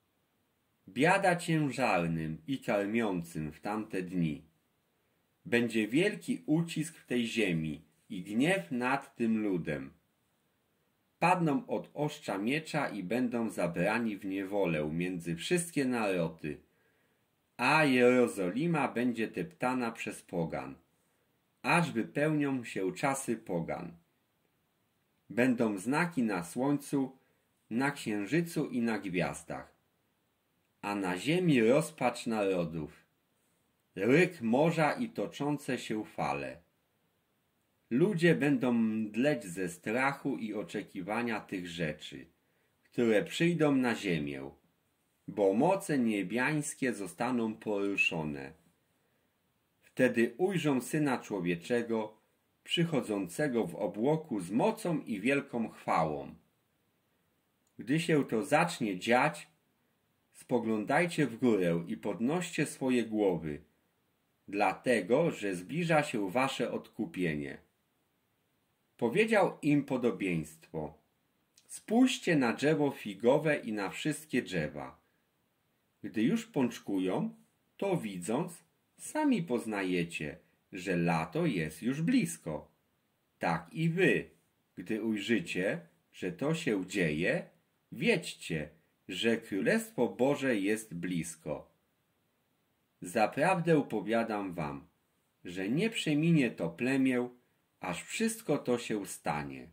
Biada ciężarnym i karmiącym w tamte dni. Będzie wielki ucisk w tej ziemi i gniew nad tym ludem. padną od ostrza miecza i będą zabrani w niewolę między wszystkie narody, a Jerozolima będzie deptana przez pogan, aż wypełnią się czasy pogan. Będą znaki na słońcu, na księżycu i na gwiazdach, a na ziemi rozpacz narodów, ryk morza i toczące się fale. Ludzie będą mdleć ze strachu i oczekiwania tych rzeczy, które przyjdą na ziemię, bo moce niebiańskie zostaną poruszone. Wtedy ujrzą Syna Człowieczego, przychodzącego w obłoku z mocą i wielką chwałą. Gdy się to zacznie dziać, spoglądajcie w górę i podnoście swoje głowy, dlatego, że zbliża się wasze odkupienie. Powiedział im podobieństwo. Spójrzcie na drzewo figowe i na wszystkie drzewa. Gdy już pączkują, to widząc, sami poznajecie, że lato jest już blisko. Tak i wy, gdy ujrzycie, że to się dzieje, wiedźcie, że Królestwo Boże jest blisko. Zaprawdę powiadam wam, że nie przeminie to plemię, aż wszystko to się stanie.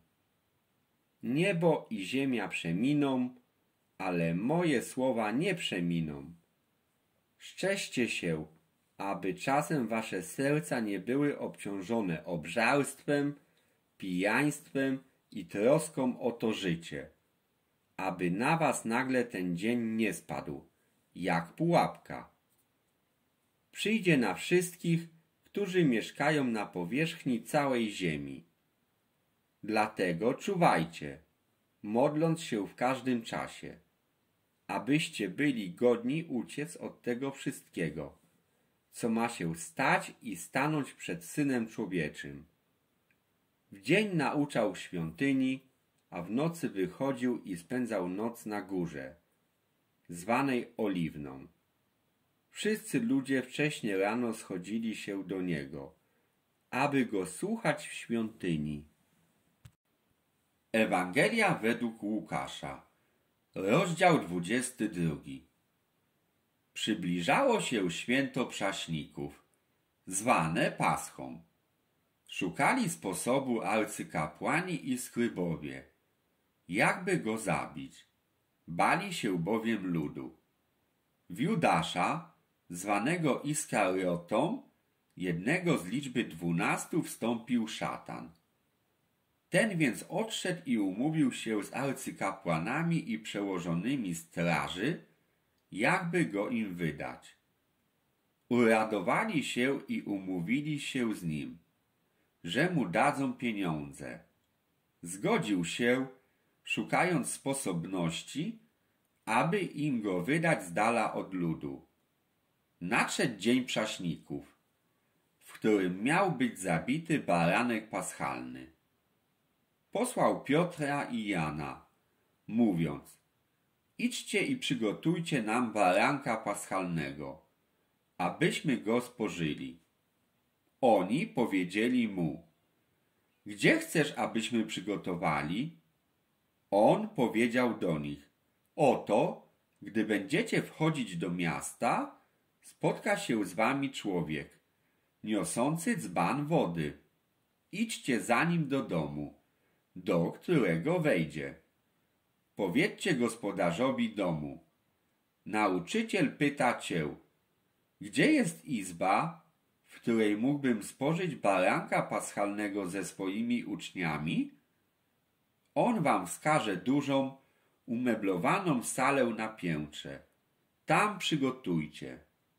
Niebo i ziemia przeminą, ale moje słowa nie przeminą. Szczęście się, aby czasem wasze serca nie były obciążone obżarstwem, pijaństwem i troską o to życie, aby na was nagle ten dzień nie spadł, jak pułapka. Przyjdzie na wszystkich, którzy mieszkają na powierzchni całej ziemi. Dlatego czuwajcie, modląc się w każdym czasie, abyście byli godni uciec od tego wszystkiego, co ma się stać i stanąć przed Synem Człowieczym. W dzień nauczał w świątyni, a w nocy wychodził i spędzał noc na górze, zwanej Oliwną. Wszyscy ludzie wcześnie rano schodzili się do Niego, aby Go słuchać w świątyni. Ewangelia według Łukasza, rozdział dwudziesty drugi. Przybliżało się święto Przaśników, zwane Paschą. Szukali sposobu arcykapłani i skrybowie, jakby Go zabić. Bali się bowiem ludu. W Judasza, zwanego Iskariotą, jednego z liczby dwunastu, wstąpił szatan. Ten więc odszedł i umówił się z arcykapłanami i przełożonymi straży, jakby go im wydać. Uradowali się i umówili się z nim, że mu dadzą pieniądze. Zgodził się, szukając sposobności, aby im go wydać z dala od ludu. Nadszedł dzień Przaśników, w którym miał być zabity baranek paschalny. Posłał Piotra i Jana, mówiąc: idźcie i przygotujcie nam baranka paschalnego, abyśmy go spożyli. Oni powiedzieli mu: gdzie chcesz, abyśmy przygotowali? On powiedział do nich: oto, gdy będziecie wchodzić do miasta, spotka się z wami człowiek, niosący dzban wody. Idźcie za nim do domu, do którego wejdzie. Powiedzcie gospodarzowi domu: nauczyciel pyta cię, gdzie jest izba, w której mógłbym spożyć baranka paschalnego ze swoimi uczniami? On wam wskaże dużą, umeblowaną salę na piętrze. Tam przygotujcie.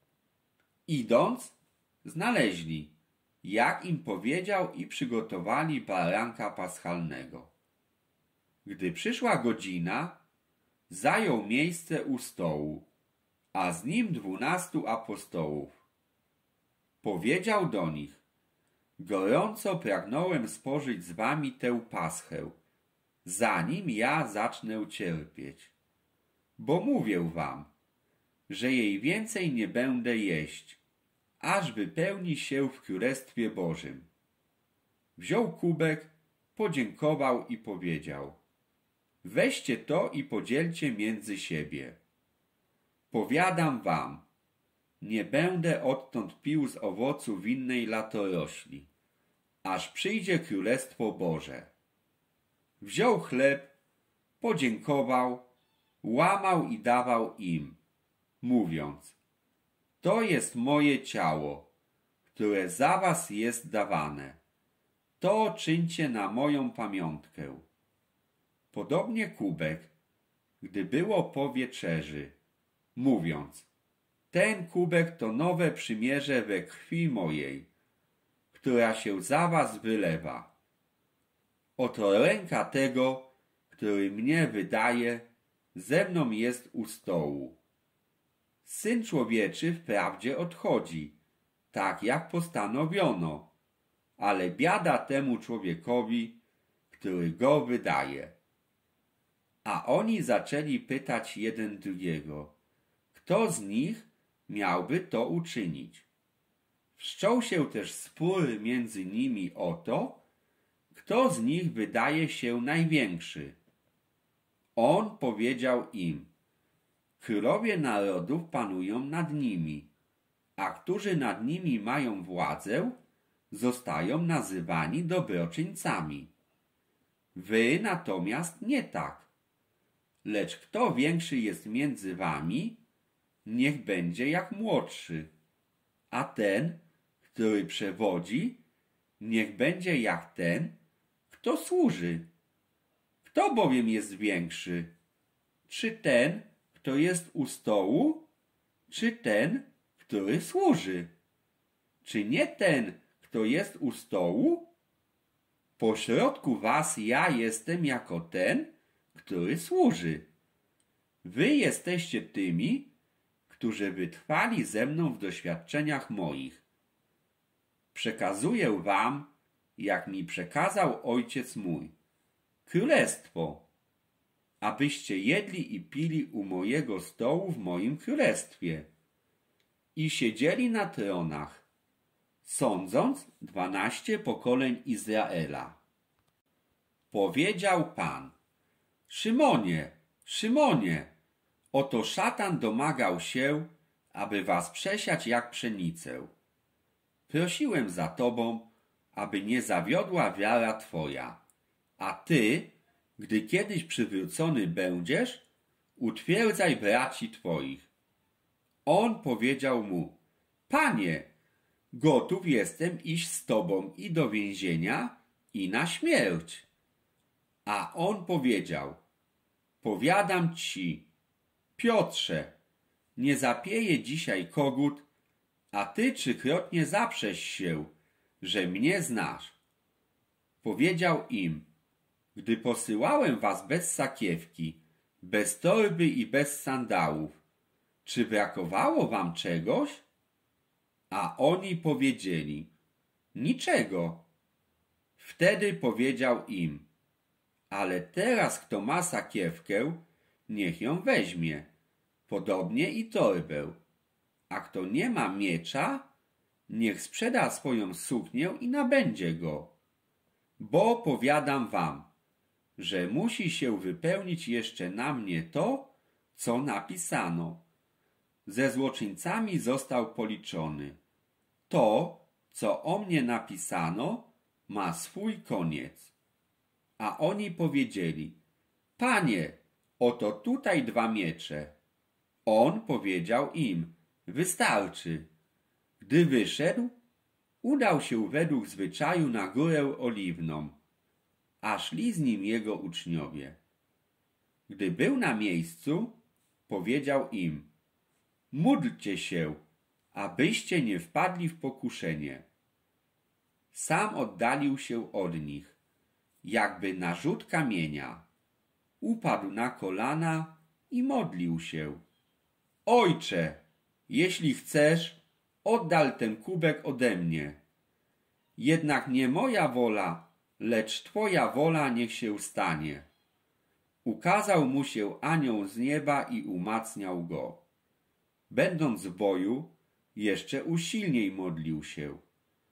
Idąc, znaleźli, jak im powiedział, i przygotowali baranka paschalnego. Gdy przyszła godzina, zajął miejsce u stołu, a z nim dwunastu apostołów. Powiedział do nich: gorąco pragnąłem spożyć z wami tę paschę, zanim ja zacznę cierpieć. Bo mówię wam, że jej więcej nie będę jeść, aż wypełni się w Królestwie Bożym. Wziął kubek, podziękował i powiedział: weźcie to i podzielcie między siebie. Powiadam wam, nie będę odtąd pił z owocu winnej latorośli, aż przyjdzie Królestwo Boże. Wziął chleb, podziękował, łamał i dawał im, mówiąc: to jest moje ciało, które za was jest dawane. To czyńcie na moją pamiątkę. Podobnie kubek, gdy było po wieczerzy, mówiąc: ten kubek to nowe przymierze we krwi mojej, która się za was wylewa. Oto ręka tego, który mnie wydaje, ze mną jest u stołu. Syn Człowieczy wprawdzie odchodzi, tak jak postanowiono, ale biada temu człowiekowi, który go wydaje. A oni zaczęli pytać jeden drugiego, kto z nich miałby to uczynić. Wszczął się też spór między nimi o to, kto z nich wydaje się największy. On powiedział im: królowie narodów panują nad nimi, a którzy nad nimi mają władzę, zostają nazywani dobroczyńcami. Wy natomiast nie tak. Lecz kto większy jest między wami, niech będzie jak młodszy, a ten, który przewodzi, niech będzie jak ten, kto służy. Kto bowiem jest większy? Czy ten, kto jest u stołu, czy ten, który służy? Czy nie ten, kto jest u stołu? Pośrodku was ja jestem jako ten, który służy. Wy jesteście tymi, którzy wytrwali ze mną w doświadczeniach moich. Przekazuję wam, jak mi przekazał Ojciec mój, królestwo, abyście jedli i pili u mojego stołu w moim królestwie i siedzieli na tronach, sądząc dwanaście pokoleń Izraela. Powiedział Pan: Szymonie, Szymonie, oto szatan domagał się, aby was przesiać jak pszenicę. Prosiłem za tobą, aby nie zawiodła wiara twoja, a ty, gdy kiedyś przywrócony będziesz, utwierdzaj braci twoich. On powiedział mu: Panie, gotów jestem iść z tobą i do więzienia, i na śmierć. A on powiedział: Powiadam ci, Piotrze, nie zapieje dzisiaj kogut, a ty trzykrotnie zaprzesz się, że mnie znasz. Powiedział im: Gdy posyłałem was bez sakiewki, bez torby i bez sandałów, czy brakowało wam czegoś? A oni powiedzieli: Niczego. Wtedy powiedział im: Ale teraz kto ma sakiewkę, niech ją weźmie, podobnie i torbę, a kto nie ma miecza, niech sprzeda swoją suknię i nabędzie go. Bo powiadam wam, że musi się wypełnić jeszcze na mnie to, co napisano. Ze złoczyńcami został policzony. To, co o mnie napisano, ma swój koniec. A oni powiedzieli: Panie, oto tutaj dwa miecze. On powiedział im: Wystarczy. Gdy wyszedł, udał się według zwyczaju na górę Oliwną, a szli z nim jego uczniowie. Gdy był na miejscu, powiedział im: Módlcie się, abyście nie wpadli w pokuszenie. Sam oddalił się od nich, jakby na rzut kamienia. Upadł na kolana i modlił się: Ojcze, jeśli chcesz, oddal ten kubek ode mnie. Jednak nie moja wola, lecz Twoja wola niech się stanie. Ukazał mu się anioł z nieba i umacniał go. Będąc w boju, jeszcze usilniej modlił się,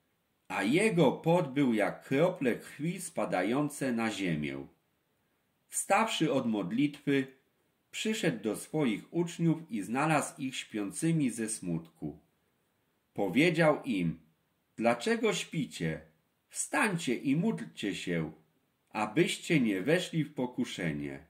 a jego pot był jak krople krwi spadające na ziemię. wstawszy od modlitwy, przyszedł do swoich uczniów i znalazł ich śpiącymi ze smutku. Powiedział im: dlaczego śpicie? Wstańcie i módlcie się, abyście nie weszli w pokuszenie.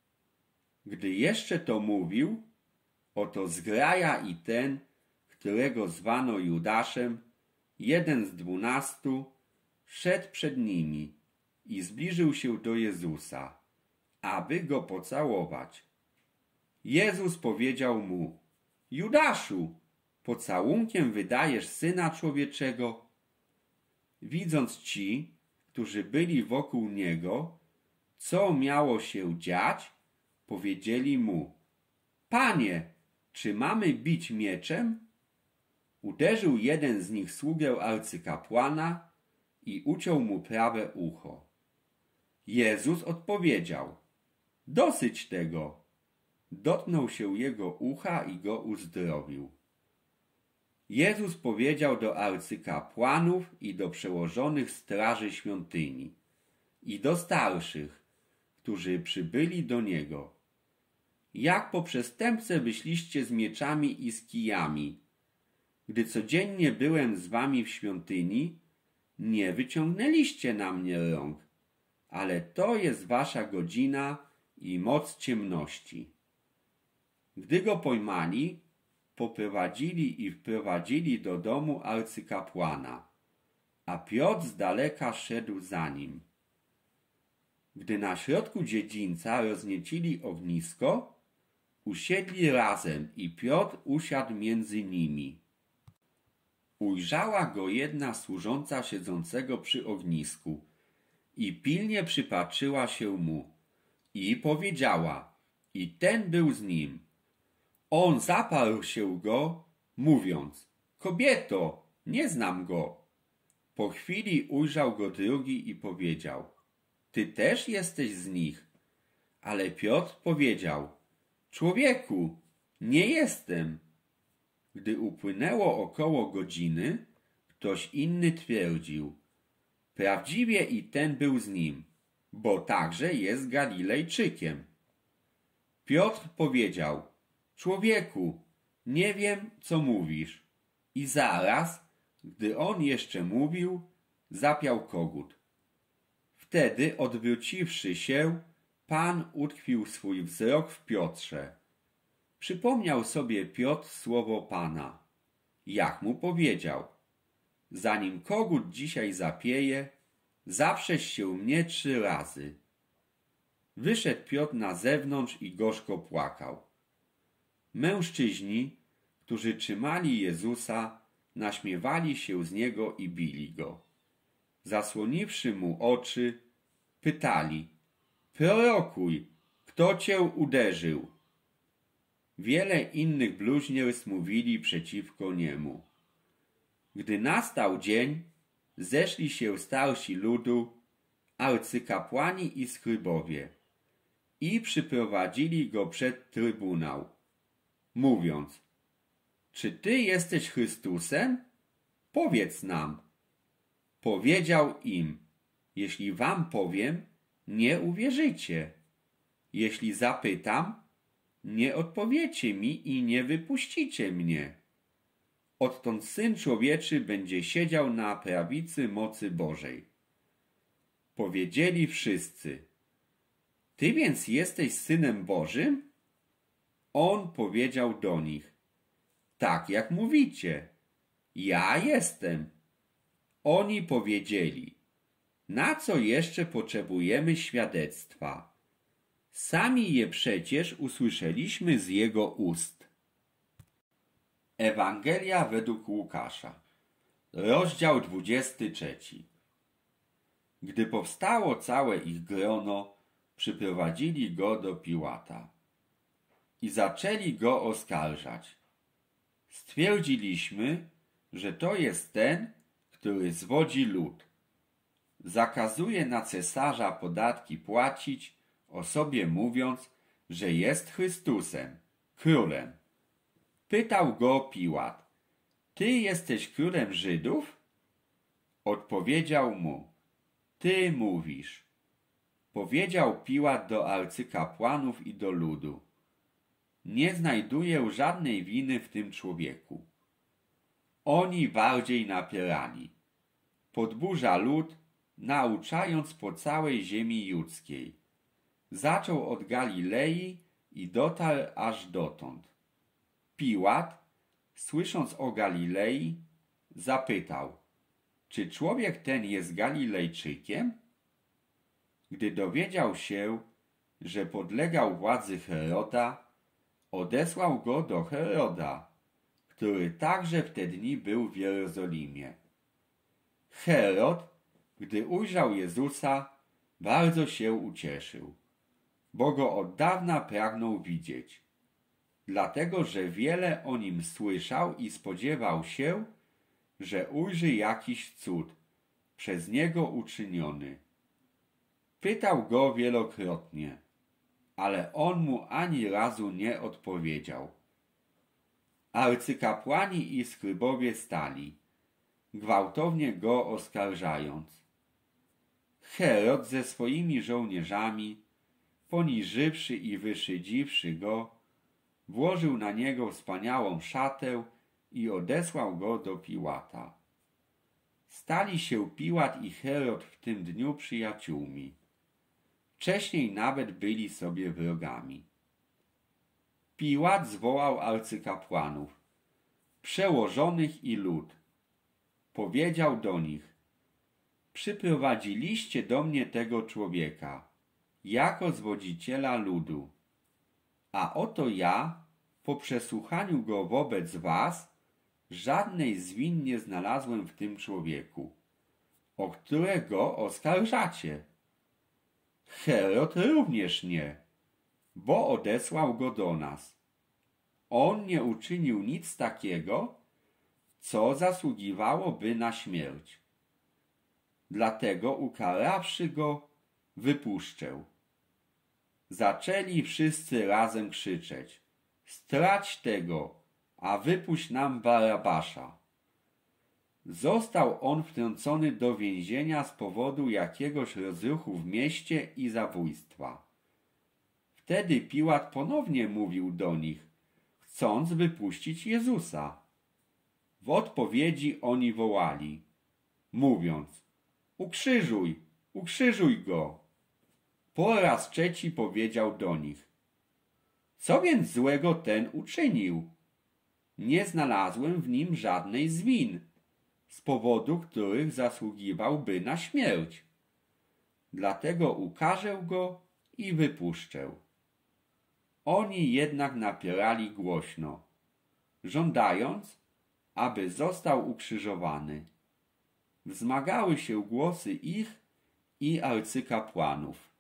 Gdy jeszcze to mówił, oto zgraja i ten, którego zwano Judaszem, jeden z dwunastu, szedł przed nimi i zbliżył się do Jezusa, aby go pocałować. Jezus powiedział mu: Judaszu, pocałunkiem wydajesz Syna Człowieczego? Widząc ci, którzy byli wokół niego, co miało się dziać, powiedzieli mu: Panie, czy mamy bić mieczem? Uderzył jeden z nich sługę arcykapłana i uciął mu prawe ucho. Jezus odpowiedział: dosyć tego. Dotknął się jego ucha i go uzdrowił. Jezus powiedział do arcykapłanów i do przełożonych straży świątyni i do starszych, którzy przybyli do niego: jak po przestępcę wyszliście z mieczami i z kijami, gdy codziennie byłem z wami w świątyni, nie wyciągnęliście na mnie rąk, ale to jest wasza godzina i moc ciemności. Gdy go pojmali, poprowadzili i wprowadzili do domu arcykapłana, a Piotr z daleka szedł za nim. Gdy na środku dziedzińca rozniecili ognisko, usiedli razem i Piotr usiadł między nimi. Ujrzała go jedna służąca siedzącego przy ognisku i pilnie przypatrzyła się mu i powiedziała: i ten był z nim. On zaparł się go, mówiąc: kobieto, nie znam go. Po chwili ujrzał go drugi i powiedział: ty też jesteś z nich. Ale Piotr powiedział: człowieku, nie jestem. Gdy upłynęło około godziny, ktoś inny twierdził: prawdziwie i ten był z nim, bo także jest Galilejczykiem. Piotr powiedział: człowieku, nie wiem, co mówisz. I zaraz, gdy on jeszcze mówił, zapiał kogut. Wtedy, odwróciwszy się, Pan utkwił swój wzrok w Piotrze. Przypomniał sobie Piotr słowo Pana, jak mu powiedział: zanim kogut dzisiaj zapieje, zaprzesz się mnie trzy razy. Wyszedł Piotr na zewnątrz i gorzko płakał. Mężczyźni, którzy trzymali Jezusa, naśmiewali się z niego i bili go. Zasłoniwszy mu oczy, pytali: prorokuj, kto cię uderzył? Wiele innych bluźnierstw mówili przeciwko niemu. Gdy nastał dzień, zeszli się starsi ludu, arcykapłani i skrybowie i przyprowadzili go przed trybunał, mówiąc: czy ty jesteś Chrystusem? Powiedz nam. Powiedział im: jeśli wam powiem, nie uwierzycie. Jeśli zapytam, nie odpowiecie mi i nie wypuścicie mnie. Odtąd Syn Człowieczy będzie siedział na prawicy mocy Bożej. Powiedzieli wszyscy: ty więc jesteś Synem Bożym? On powiedział do nich: tak jak mówicie, ja jestem. Oni powiedzieli: na co jeszcze potrzebujemy świadectwa? Sami je przecież usłyszeliśmy z jego ust. Ewangelia według Łukasza, rozdział dwudziesty trzeci. Gdy powstało całe ich grono, przyprowadzili go do Piłata i zaczęli go oskarżać. Stwierdziliśmy, że to jest ten, który zwodzi lud. Zakazuje na cesarza podatki płacić, o sobie mówiąc, że jest Chrystusem, królem. Pytał go Piłat: ty jesteś królem Żydów? Odpowiedział mu: ty mówisz. Powiedział Piłat do arcykapłanów i do ludu: nie znajduję żadnej winy w tym człowieku. Oni bardziej napierali. Podburza lud, nauczając po całej ziemi judzkiej. Zaczął od Galilei i dotarł aż dotąd. Piłat, słysząc o Galilei, zapytał: czy człowiek ten jest Galilejczykiem? Gdy dowiedział się, że podlegał władzy Heroda, odesłał go do Heroda, który także w te dni był w Jerozolimie. Herod, gdy ujrzał Jezusa, bardzo się ucieszył, bo go od dawna pragnął widzieć, dlatego że wiele o nim słyszał i spodziewał się, że ujrzy jakiś cud przez niego uczyniony. Pytał go wielokrotnie, ale on mu ani razu nie odpowiedział. Arcykapłani i skrybowie stali, gwałtownie go oskarżając. Herod ze swoimi żołnierzami, poniżywszy i wyszydziwszy go, włożył na niego wspaniałą szatę i odesłał go do Piłata. Stali się Piłat i Herod w tym dniu przyjaciółmi. Wcześniej nawet byli sobie wrogami. Piłat zwołał arcykapłanów, przełożonych i lud. Powiedział do nich: przyprowadziliście do mnie tego człowieka, jako zwodziciela ludu. A oto ja, po przesłuchaniu go wobec was, żadnej z win nie znalazłem w tym człowieku, o którego oskarżacie. Herod również nie, bo odesłał go do nas. On nie uczynił nic takiego, co zasługiwałoby na śmierć. Dlatego, ukarawszy go, wypuszczę. Zaczęli wszyscy razem krzyczeć: strać tego, a wypuść nam Barabasza. Został on wtrącony do więzienia z powodu jakiegoś rozruchu w mieście i zabójstwa. Wtedy Piłat ponownie mówił do nich, chcąc wypuścić Jezusa. W odpowiedzi oni wołali, mówiąc: ukrzyżuj, ukrzyżuj go. Po raz trzeci powiedział do nich: co więc złego ten uczynił? Nie znalazłem w nim żadnej z win, z powodu których zasługiwałby na śmierć. Dlatego ukarzę go i wypuszczę. Oni jednak napierali głośno, żądając, aby został ukrzyżowany. Wzmagały się głosy ich i arcykapłanów.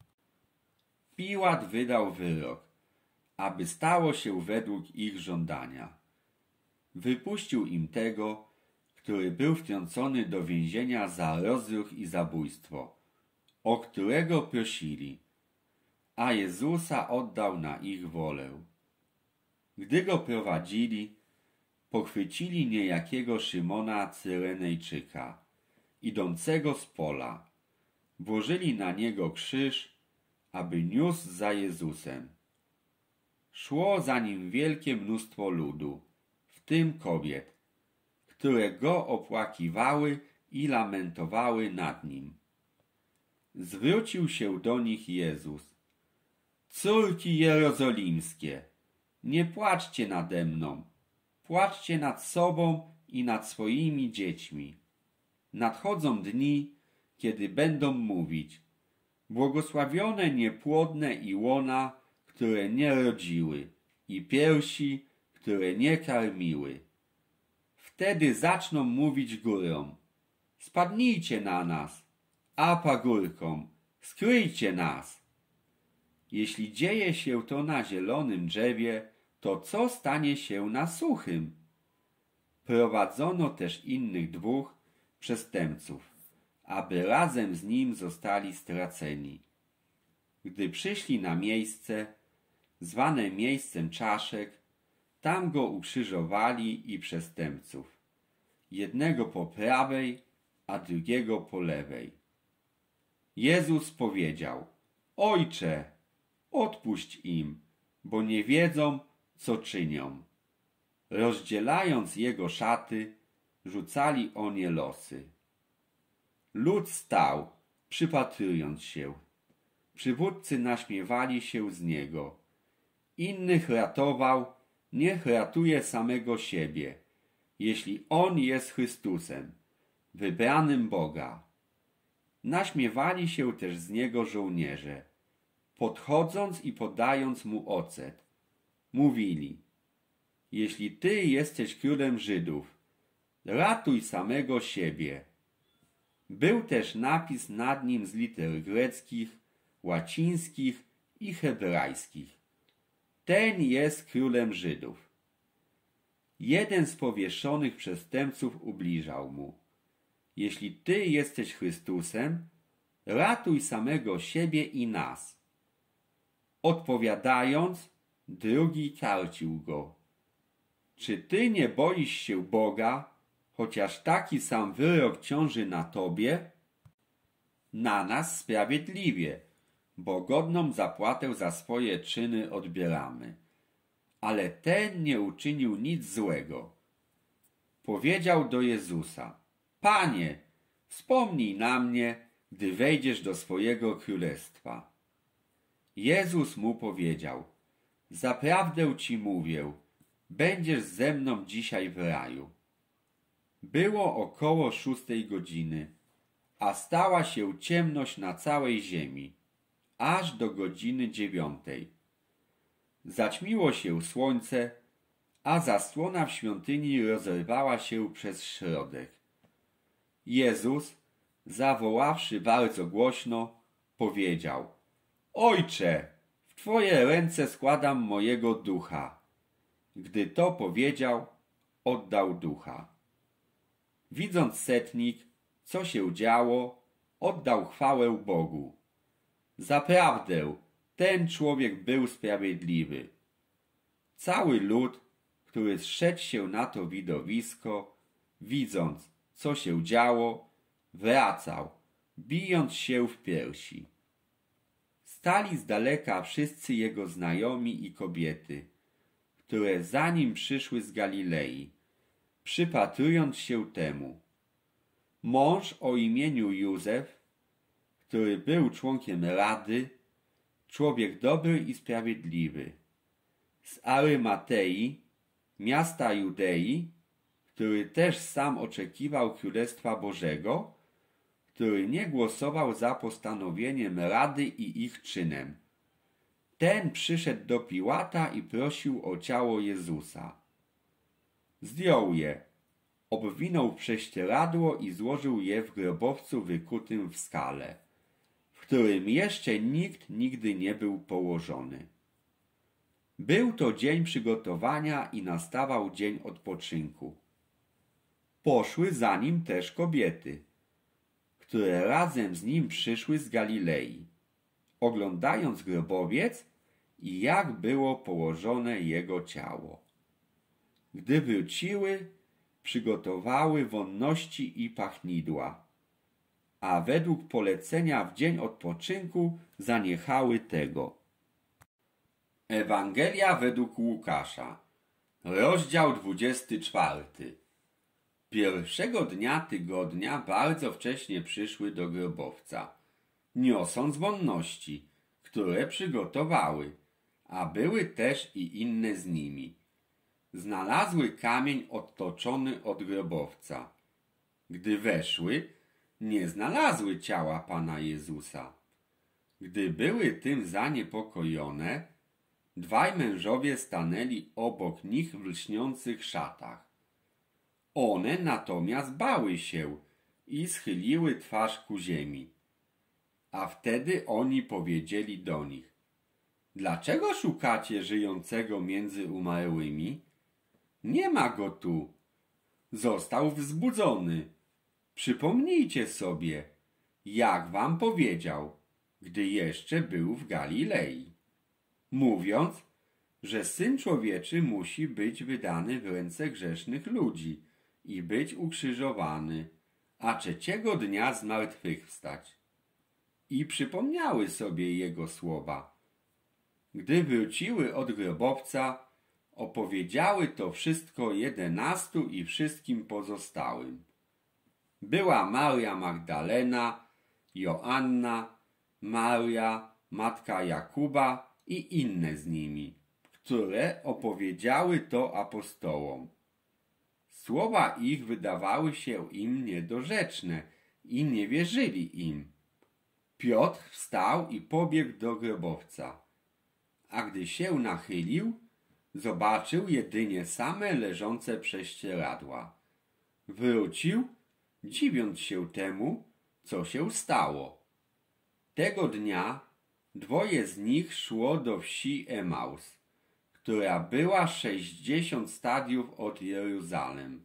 Piłat wydał wyrok, aby stało się według ich żądania. Wypuścił im tego, który był wtrącony do więzienia za rozruch i zabójstwo, o którego prosili, a Jezusa oddał na ich wolę. Gdy go prowadzili, pochwycili niejakiego Szymona Cyrenejczyka, idącego z pola. Włożyli na niego krzyż, aby niósł za Jezusem. Szło za nim wielkie mnóstwo ludu, w tym kobiet, które go opłakiwały i lamentowały nad nim. Zwrócił się do nich Jezus: córki jerozolimskie, nie płaczcie nade mną, płaczcie nad sobą i nad swoimi dziećmi. Nadchodzą dni, kiedy będą mówić: błogosławione niepłodne i łona, które nie rodziły, i piersi, które nie karmiły. Wtedy zaczną mówić górom: spadnijcie na nas, a pagórkom: skryjcie nas. Jeśli dzieje się to na zielonym drzewie, to co stanie się na suchym? Prowadzono też innych dwóch przestępców, aby razem z nim zostali straceni. Gdy przyszli na miejsce, zwane miejscem czaszek, tam go ukrzyżowali i przestępców, jednego po prawej, a drugiego po lewej. Jezus powiedział: Ojcze, odpuść im, bo nie wiedzą, co czynią. Rozdzielając jego szaty, rzucali o nie losy. Lud stał, przypatrując się. Przywódcy naśmiewali się z niego. Innych ratował, niech ratuje samego siebie, jeśli on jest Chrystusem, wybranym Boga. Naśmiewali się też z niego żołnierze, podchodząc i podając mu ocet. Mówili: Jeśli ty jesteś królem Żydów, ratuj samego siebie. Był też napis nad nim z liter greckich, łacińskich i hebrajskich: Ten jest królem Żydów. Jeden z powieszonych przestępców ubliżał mu: Jeśli ty jesteś Chrystusem, ratuj samego siebie i nas. Odpowiadając, drugi karcił go: Czy ty nie boisz się Boga, chociaż taki sam wyrok ciąży na tobie? Na nas sprawiedliwie, bo godną zapłatę za swoje czyny odbieramy. Ale ten nie uczynił nic złego. Powiedział do Jezusa: Panie, wspomnij na mnie, gdy wejdziesz do swojego królestwa. Jezus mu powiedział: Zaprawdę ci mówię, będziesz ze mną dzisiaj w raju. Było około szóstej godziny, a stała się ciemność na całej ziemi, aż do godziny dziewiątej. Zaćmiło się słońce, a zasłona w świątyni rozerwała się przez środek. Jezus, zawoławszy bardzo głośno, powiedział: Ojcze, w Twoje ręce składam mojego ducha. Gdy to powiedział, oddał ducha. Widząc setnik, co się działo, oddał chwałę Bogu. Zaprawdę, ten człowiek był sprawiedliwy. Cały lud, który zszedł się na to widowisko, widząc, co się działo, wracał, bijąc się w piersi. Stali z daleka wszyscy jego znajomi i kobiety, które za nim przyszły z Galilei, przypatrując się temu. Mąż o imieniu Józef, który był członkiem Rady, człowiek dobry i sprawiedliwy, z Arymatei, miasta Judei, który też sam oczekiwał Królestwa Bożego, który nie głosował za postanowieniem Rady i ich czynem. Ten przyszedł do Piłata i prosił o ciało Jezusa. Zdjął je, obwinął w prześcieradło i złożył je w grobowcu wykutym w skale, w którym jeszcze nikt nigdy nie był położony. Był to dzień przygotowania i nastawał dzień odpoczynku. Poszły za nim też kobiety, które razem z nim przyszły z Galilei, oglądając grobowiec i jak było położone jego ciało. Gdy wróciły, przygotowały wonności i pachnidła, a według polecenia w dzień odpoczynku zaniechały tego. Ewangelia według Łukasza, rozdział dwudziesty czwarty. Pierwszego dnia tygodnia bardzo wcześnie przyszły do grobowca, niosąc wonności, które przygotowały, a były też i inne z nimi. Znalazły kamień odtoczony od grobowca. Gdy weszły, nie znalazły ciała Pana Jezusa. Gdy były tym zaniepokojone, dwaj mężowie stanęli obok nich w lśniących szatach. One natomiast bały się i schyliły twarz ku ziemi. A wtedy oni powiedzieli do nich: Dlaczego szukacie żyjącego między umarłymi? Nie ma go tu. Został wzbudzony. Przypomnijcie sobie, jak wam powiedział, gdy jeszcze był w Galilei, mówiąc, że Syn Człowieczy musi być wydany w ręce grzesznych ludzi i być ukrzyżowany, a trzeciego dnia zmartwychwstać. i przypomniały sobie jego słowa. Gdy wróciły od grobowca, opowiedziały to wszystko jedenastu i wszystkim pozostałym. Była Maria Magdalena, Joanna, Maria, matka Jakuba i inne z nimi, które opowiedziały to apostołom. Słowa ich wydawały się im niedorzeczne i nie wierzyli im. Piotr wstał i pobiegł do grobowca, a gdy się nachylił, zobaczył jedynie same leżące prześcieradła. Wrócił, dziwiąc się temu, co się stało. Tego dnia dwoje z nich szło do wsi Emaus, która była sześćdziesiąt stadiów od Jeruzalem.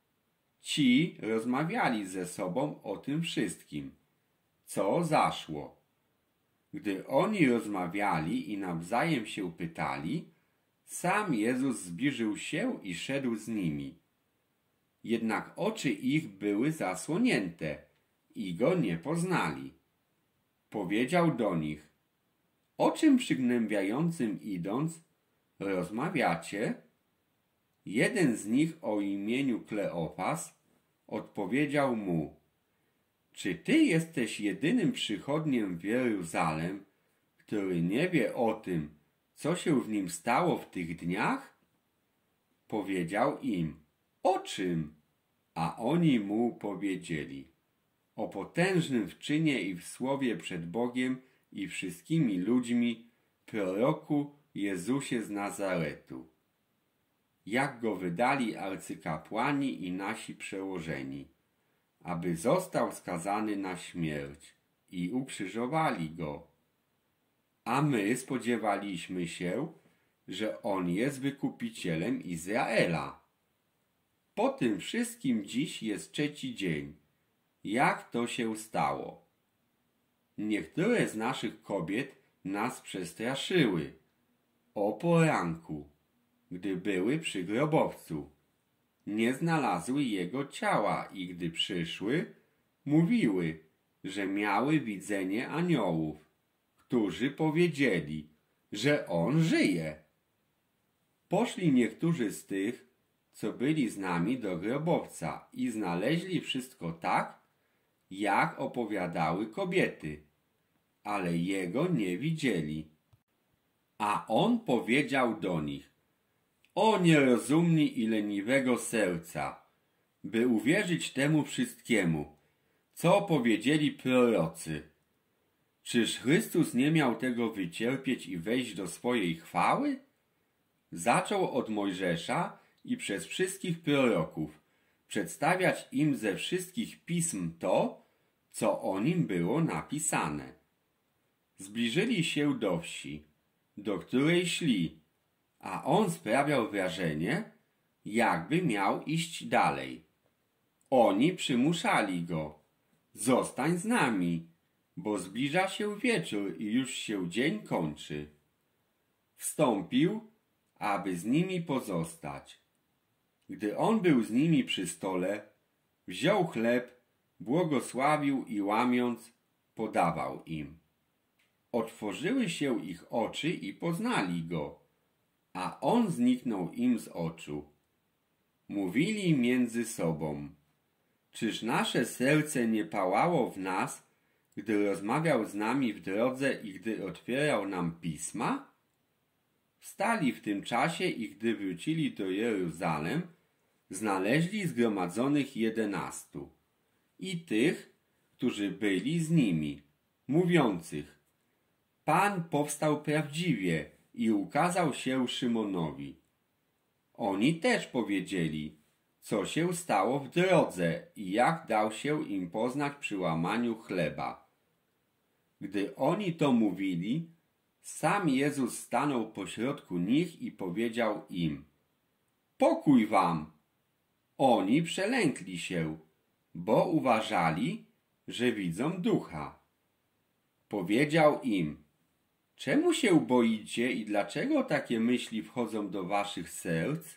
Ci rozmawiali ze sobą o tym wszystkim, co zaszło. Gdy oni rozmawiali i nawzajem się pytali, sam Jezus zbliżył się i szedł z nimi. Jednak oczy ich były zasłonięte i go nie poznali. Powiedział do nich: o czym przygnębiającym idąc rozmawiacie? Jeden z nich o imieniu Kleofas odpowiedział mu: czy ty jesteś jedynym przychodniem w Jeruzalem, który nie wie o tym, co się w nim stało w tych dniach? Powiedział im: o czym? A oni mu powiedzieli: o potężnym w czynie i w słowie przed Bogiem i wszystkimi ludźmi proroku Jezusie z Nazaretu. Jak go wydali arcykapłani i nasi przełożeni, aby został skazany na śmierć, i ukrzyżowali go. A my spodziewaliśmy się, że on jest wykupicielem Izraela. Po tym wszystkim dziś jest trzeci dzień, jak to się stało. Niektóre z naszych kobiet nas przestraszyły o poranku, gdy były przy grobowcu. Nie znalazły jego ciała i gdy przyszły, mówiły, że miały widzenie aniołów, którzy powiedzieli, że on żyje. Poszli niektórzy z tych, co byli z nami, do grobowca i znaleźli wszystko tak, jak opowiadały kobiety, ale jego nie widzieli. A on powiedział do nich: o nierozumni i leniwego serca, by uwierzyć temu wszystkiemu, co powiedzieli prorocy. Czyż Chrystus nie miał tego wycierpieć i wejść do swojej chwały? Zaczął od Mojżesza i przez wszystkich proroków przedstawiać im ze wszystkich pism to, co o nim było napisane. Zbliżyli się do wsi, do której szli, a on sprawiał wrażenie, jakby miał iść dalej. Oni przymuszali go: zostań z nami, bo zbliża się wieczór i już się dzień kończy. Wstąpił, aby z nimi pozostać. Gdy on był z nimi przy stole, wziął chleb, błogosławił i łamiąc, podawał im. Otworzyły się ich oczy i poznali go, a on zniknął im z oczu. Mówili między sobą: czyż nasze serce nie pałało w nas, gdy rozmawiał z nami w drodze i gdy otwierał nam pisma? Wstali w tym czasie i gdy wrócili do Jeruzalem, znaleźli zgromadzonych jedenastu i tych, którzy byli z nimi, mówiących: Pan powstał prawdziwie i ukazał się Szymonowi. Oni też powiedzieli, co się stało w drodze i jak dał się im poznać przy łamaniu chleba. Gdy oni to mówili, sam Jezus stanął pośrodku nich i powiedział im: pokój wam! Oni przelękli się, bo uważali, że widzą ducha. Powiedział im: czemu się boicie i dlaczego takie myśli wchodzą do waszych serc?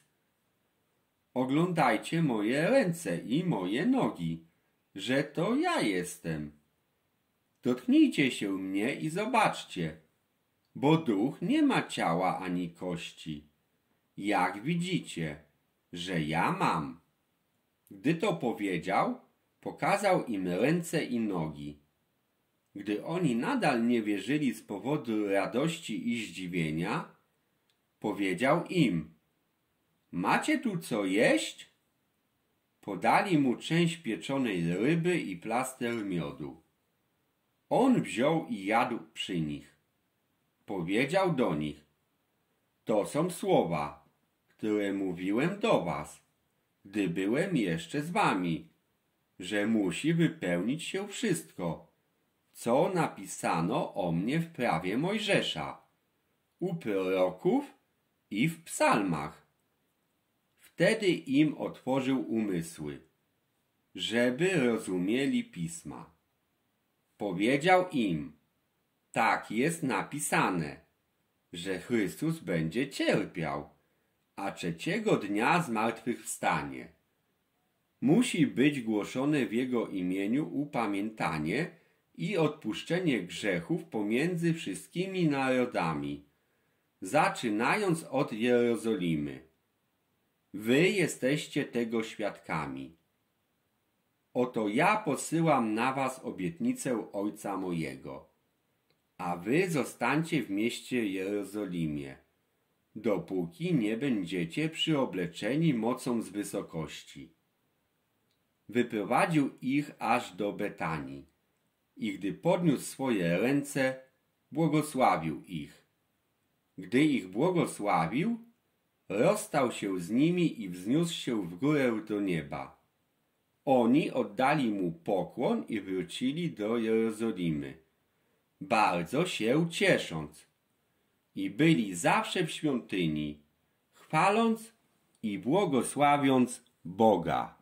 Oglądajcie moje ręce i moje nogi, że to ja jestem. Dotknijcie się mnie i zobaczcie, bo duch nie ma ciała ani kości. Jak widzicie, że ja mam. Gdy to powiedział, pokazał im ręce i nogi. Gdy oni nadal nie wierzyli z powodu radości i zdziwienia, powiedział im: macie tu co jeść? Podali mu część pieczonej ryby i plaster miodu. On wziął i jadł przy nich. Powiedział do nich: to są słowa, które mówiłem do was, gdy byłem jeszcze z wami, że musi wypełnić się wszystko, co napisano o mnie w prawie Mojżesza, u proroków i w psalmach. Wtedy im otworzył umysły, żeby rozumieli pisma. Powiedział im: tak jest napisane, że Chrystus będzie cierpiał, a trzeciego dnia zmartwychwstanie. Musi być głoszone w Jego imieniu upamiętanie i odpuszczenie grzechów pomiędzy wszystkimi narodami, zaczynając od Jerozolimy. Wy jesteście tego świadkami. Oto ja posyłam na was obietnicę Ojca mojego, a wy zostańcie w mieście Jerozolimie, dopóki nie będziecie przyobleczeni mocą z wysokości. Wyprowadził ich aż do Betanii i gdy podniósł swoje ręce, błogosławił ich. Gdy ich błogosławił, rozstał się z nimi i wzniósł się w górę do nieba. Oni oddali mu pokłon i wrócili do Jerozolimy, bardzo się ciesząc, i byli zawsze w świątyni, chwaląc i błogosławiąc Boga.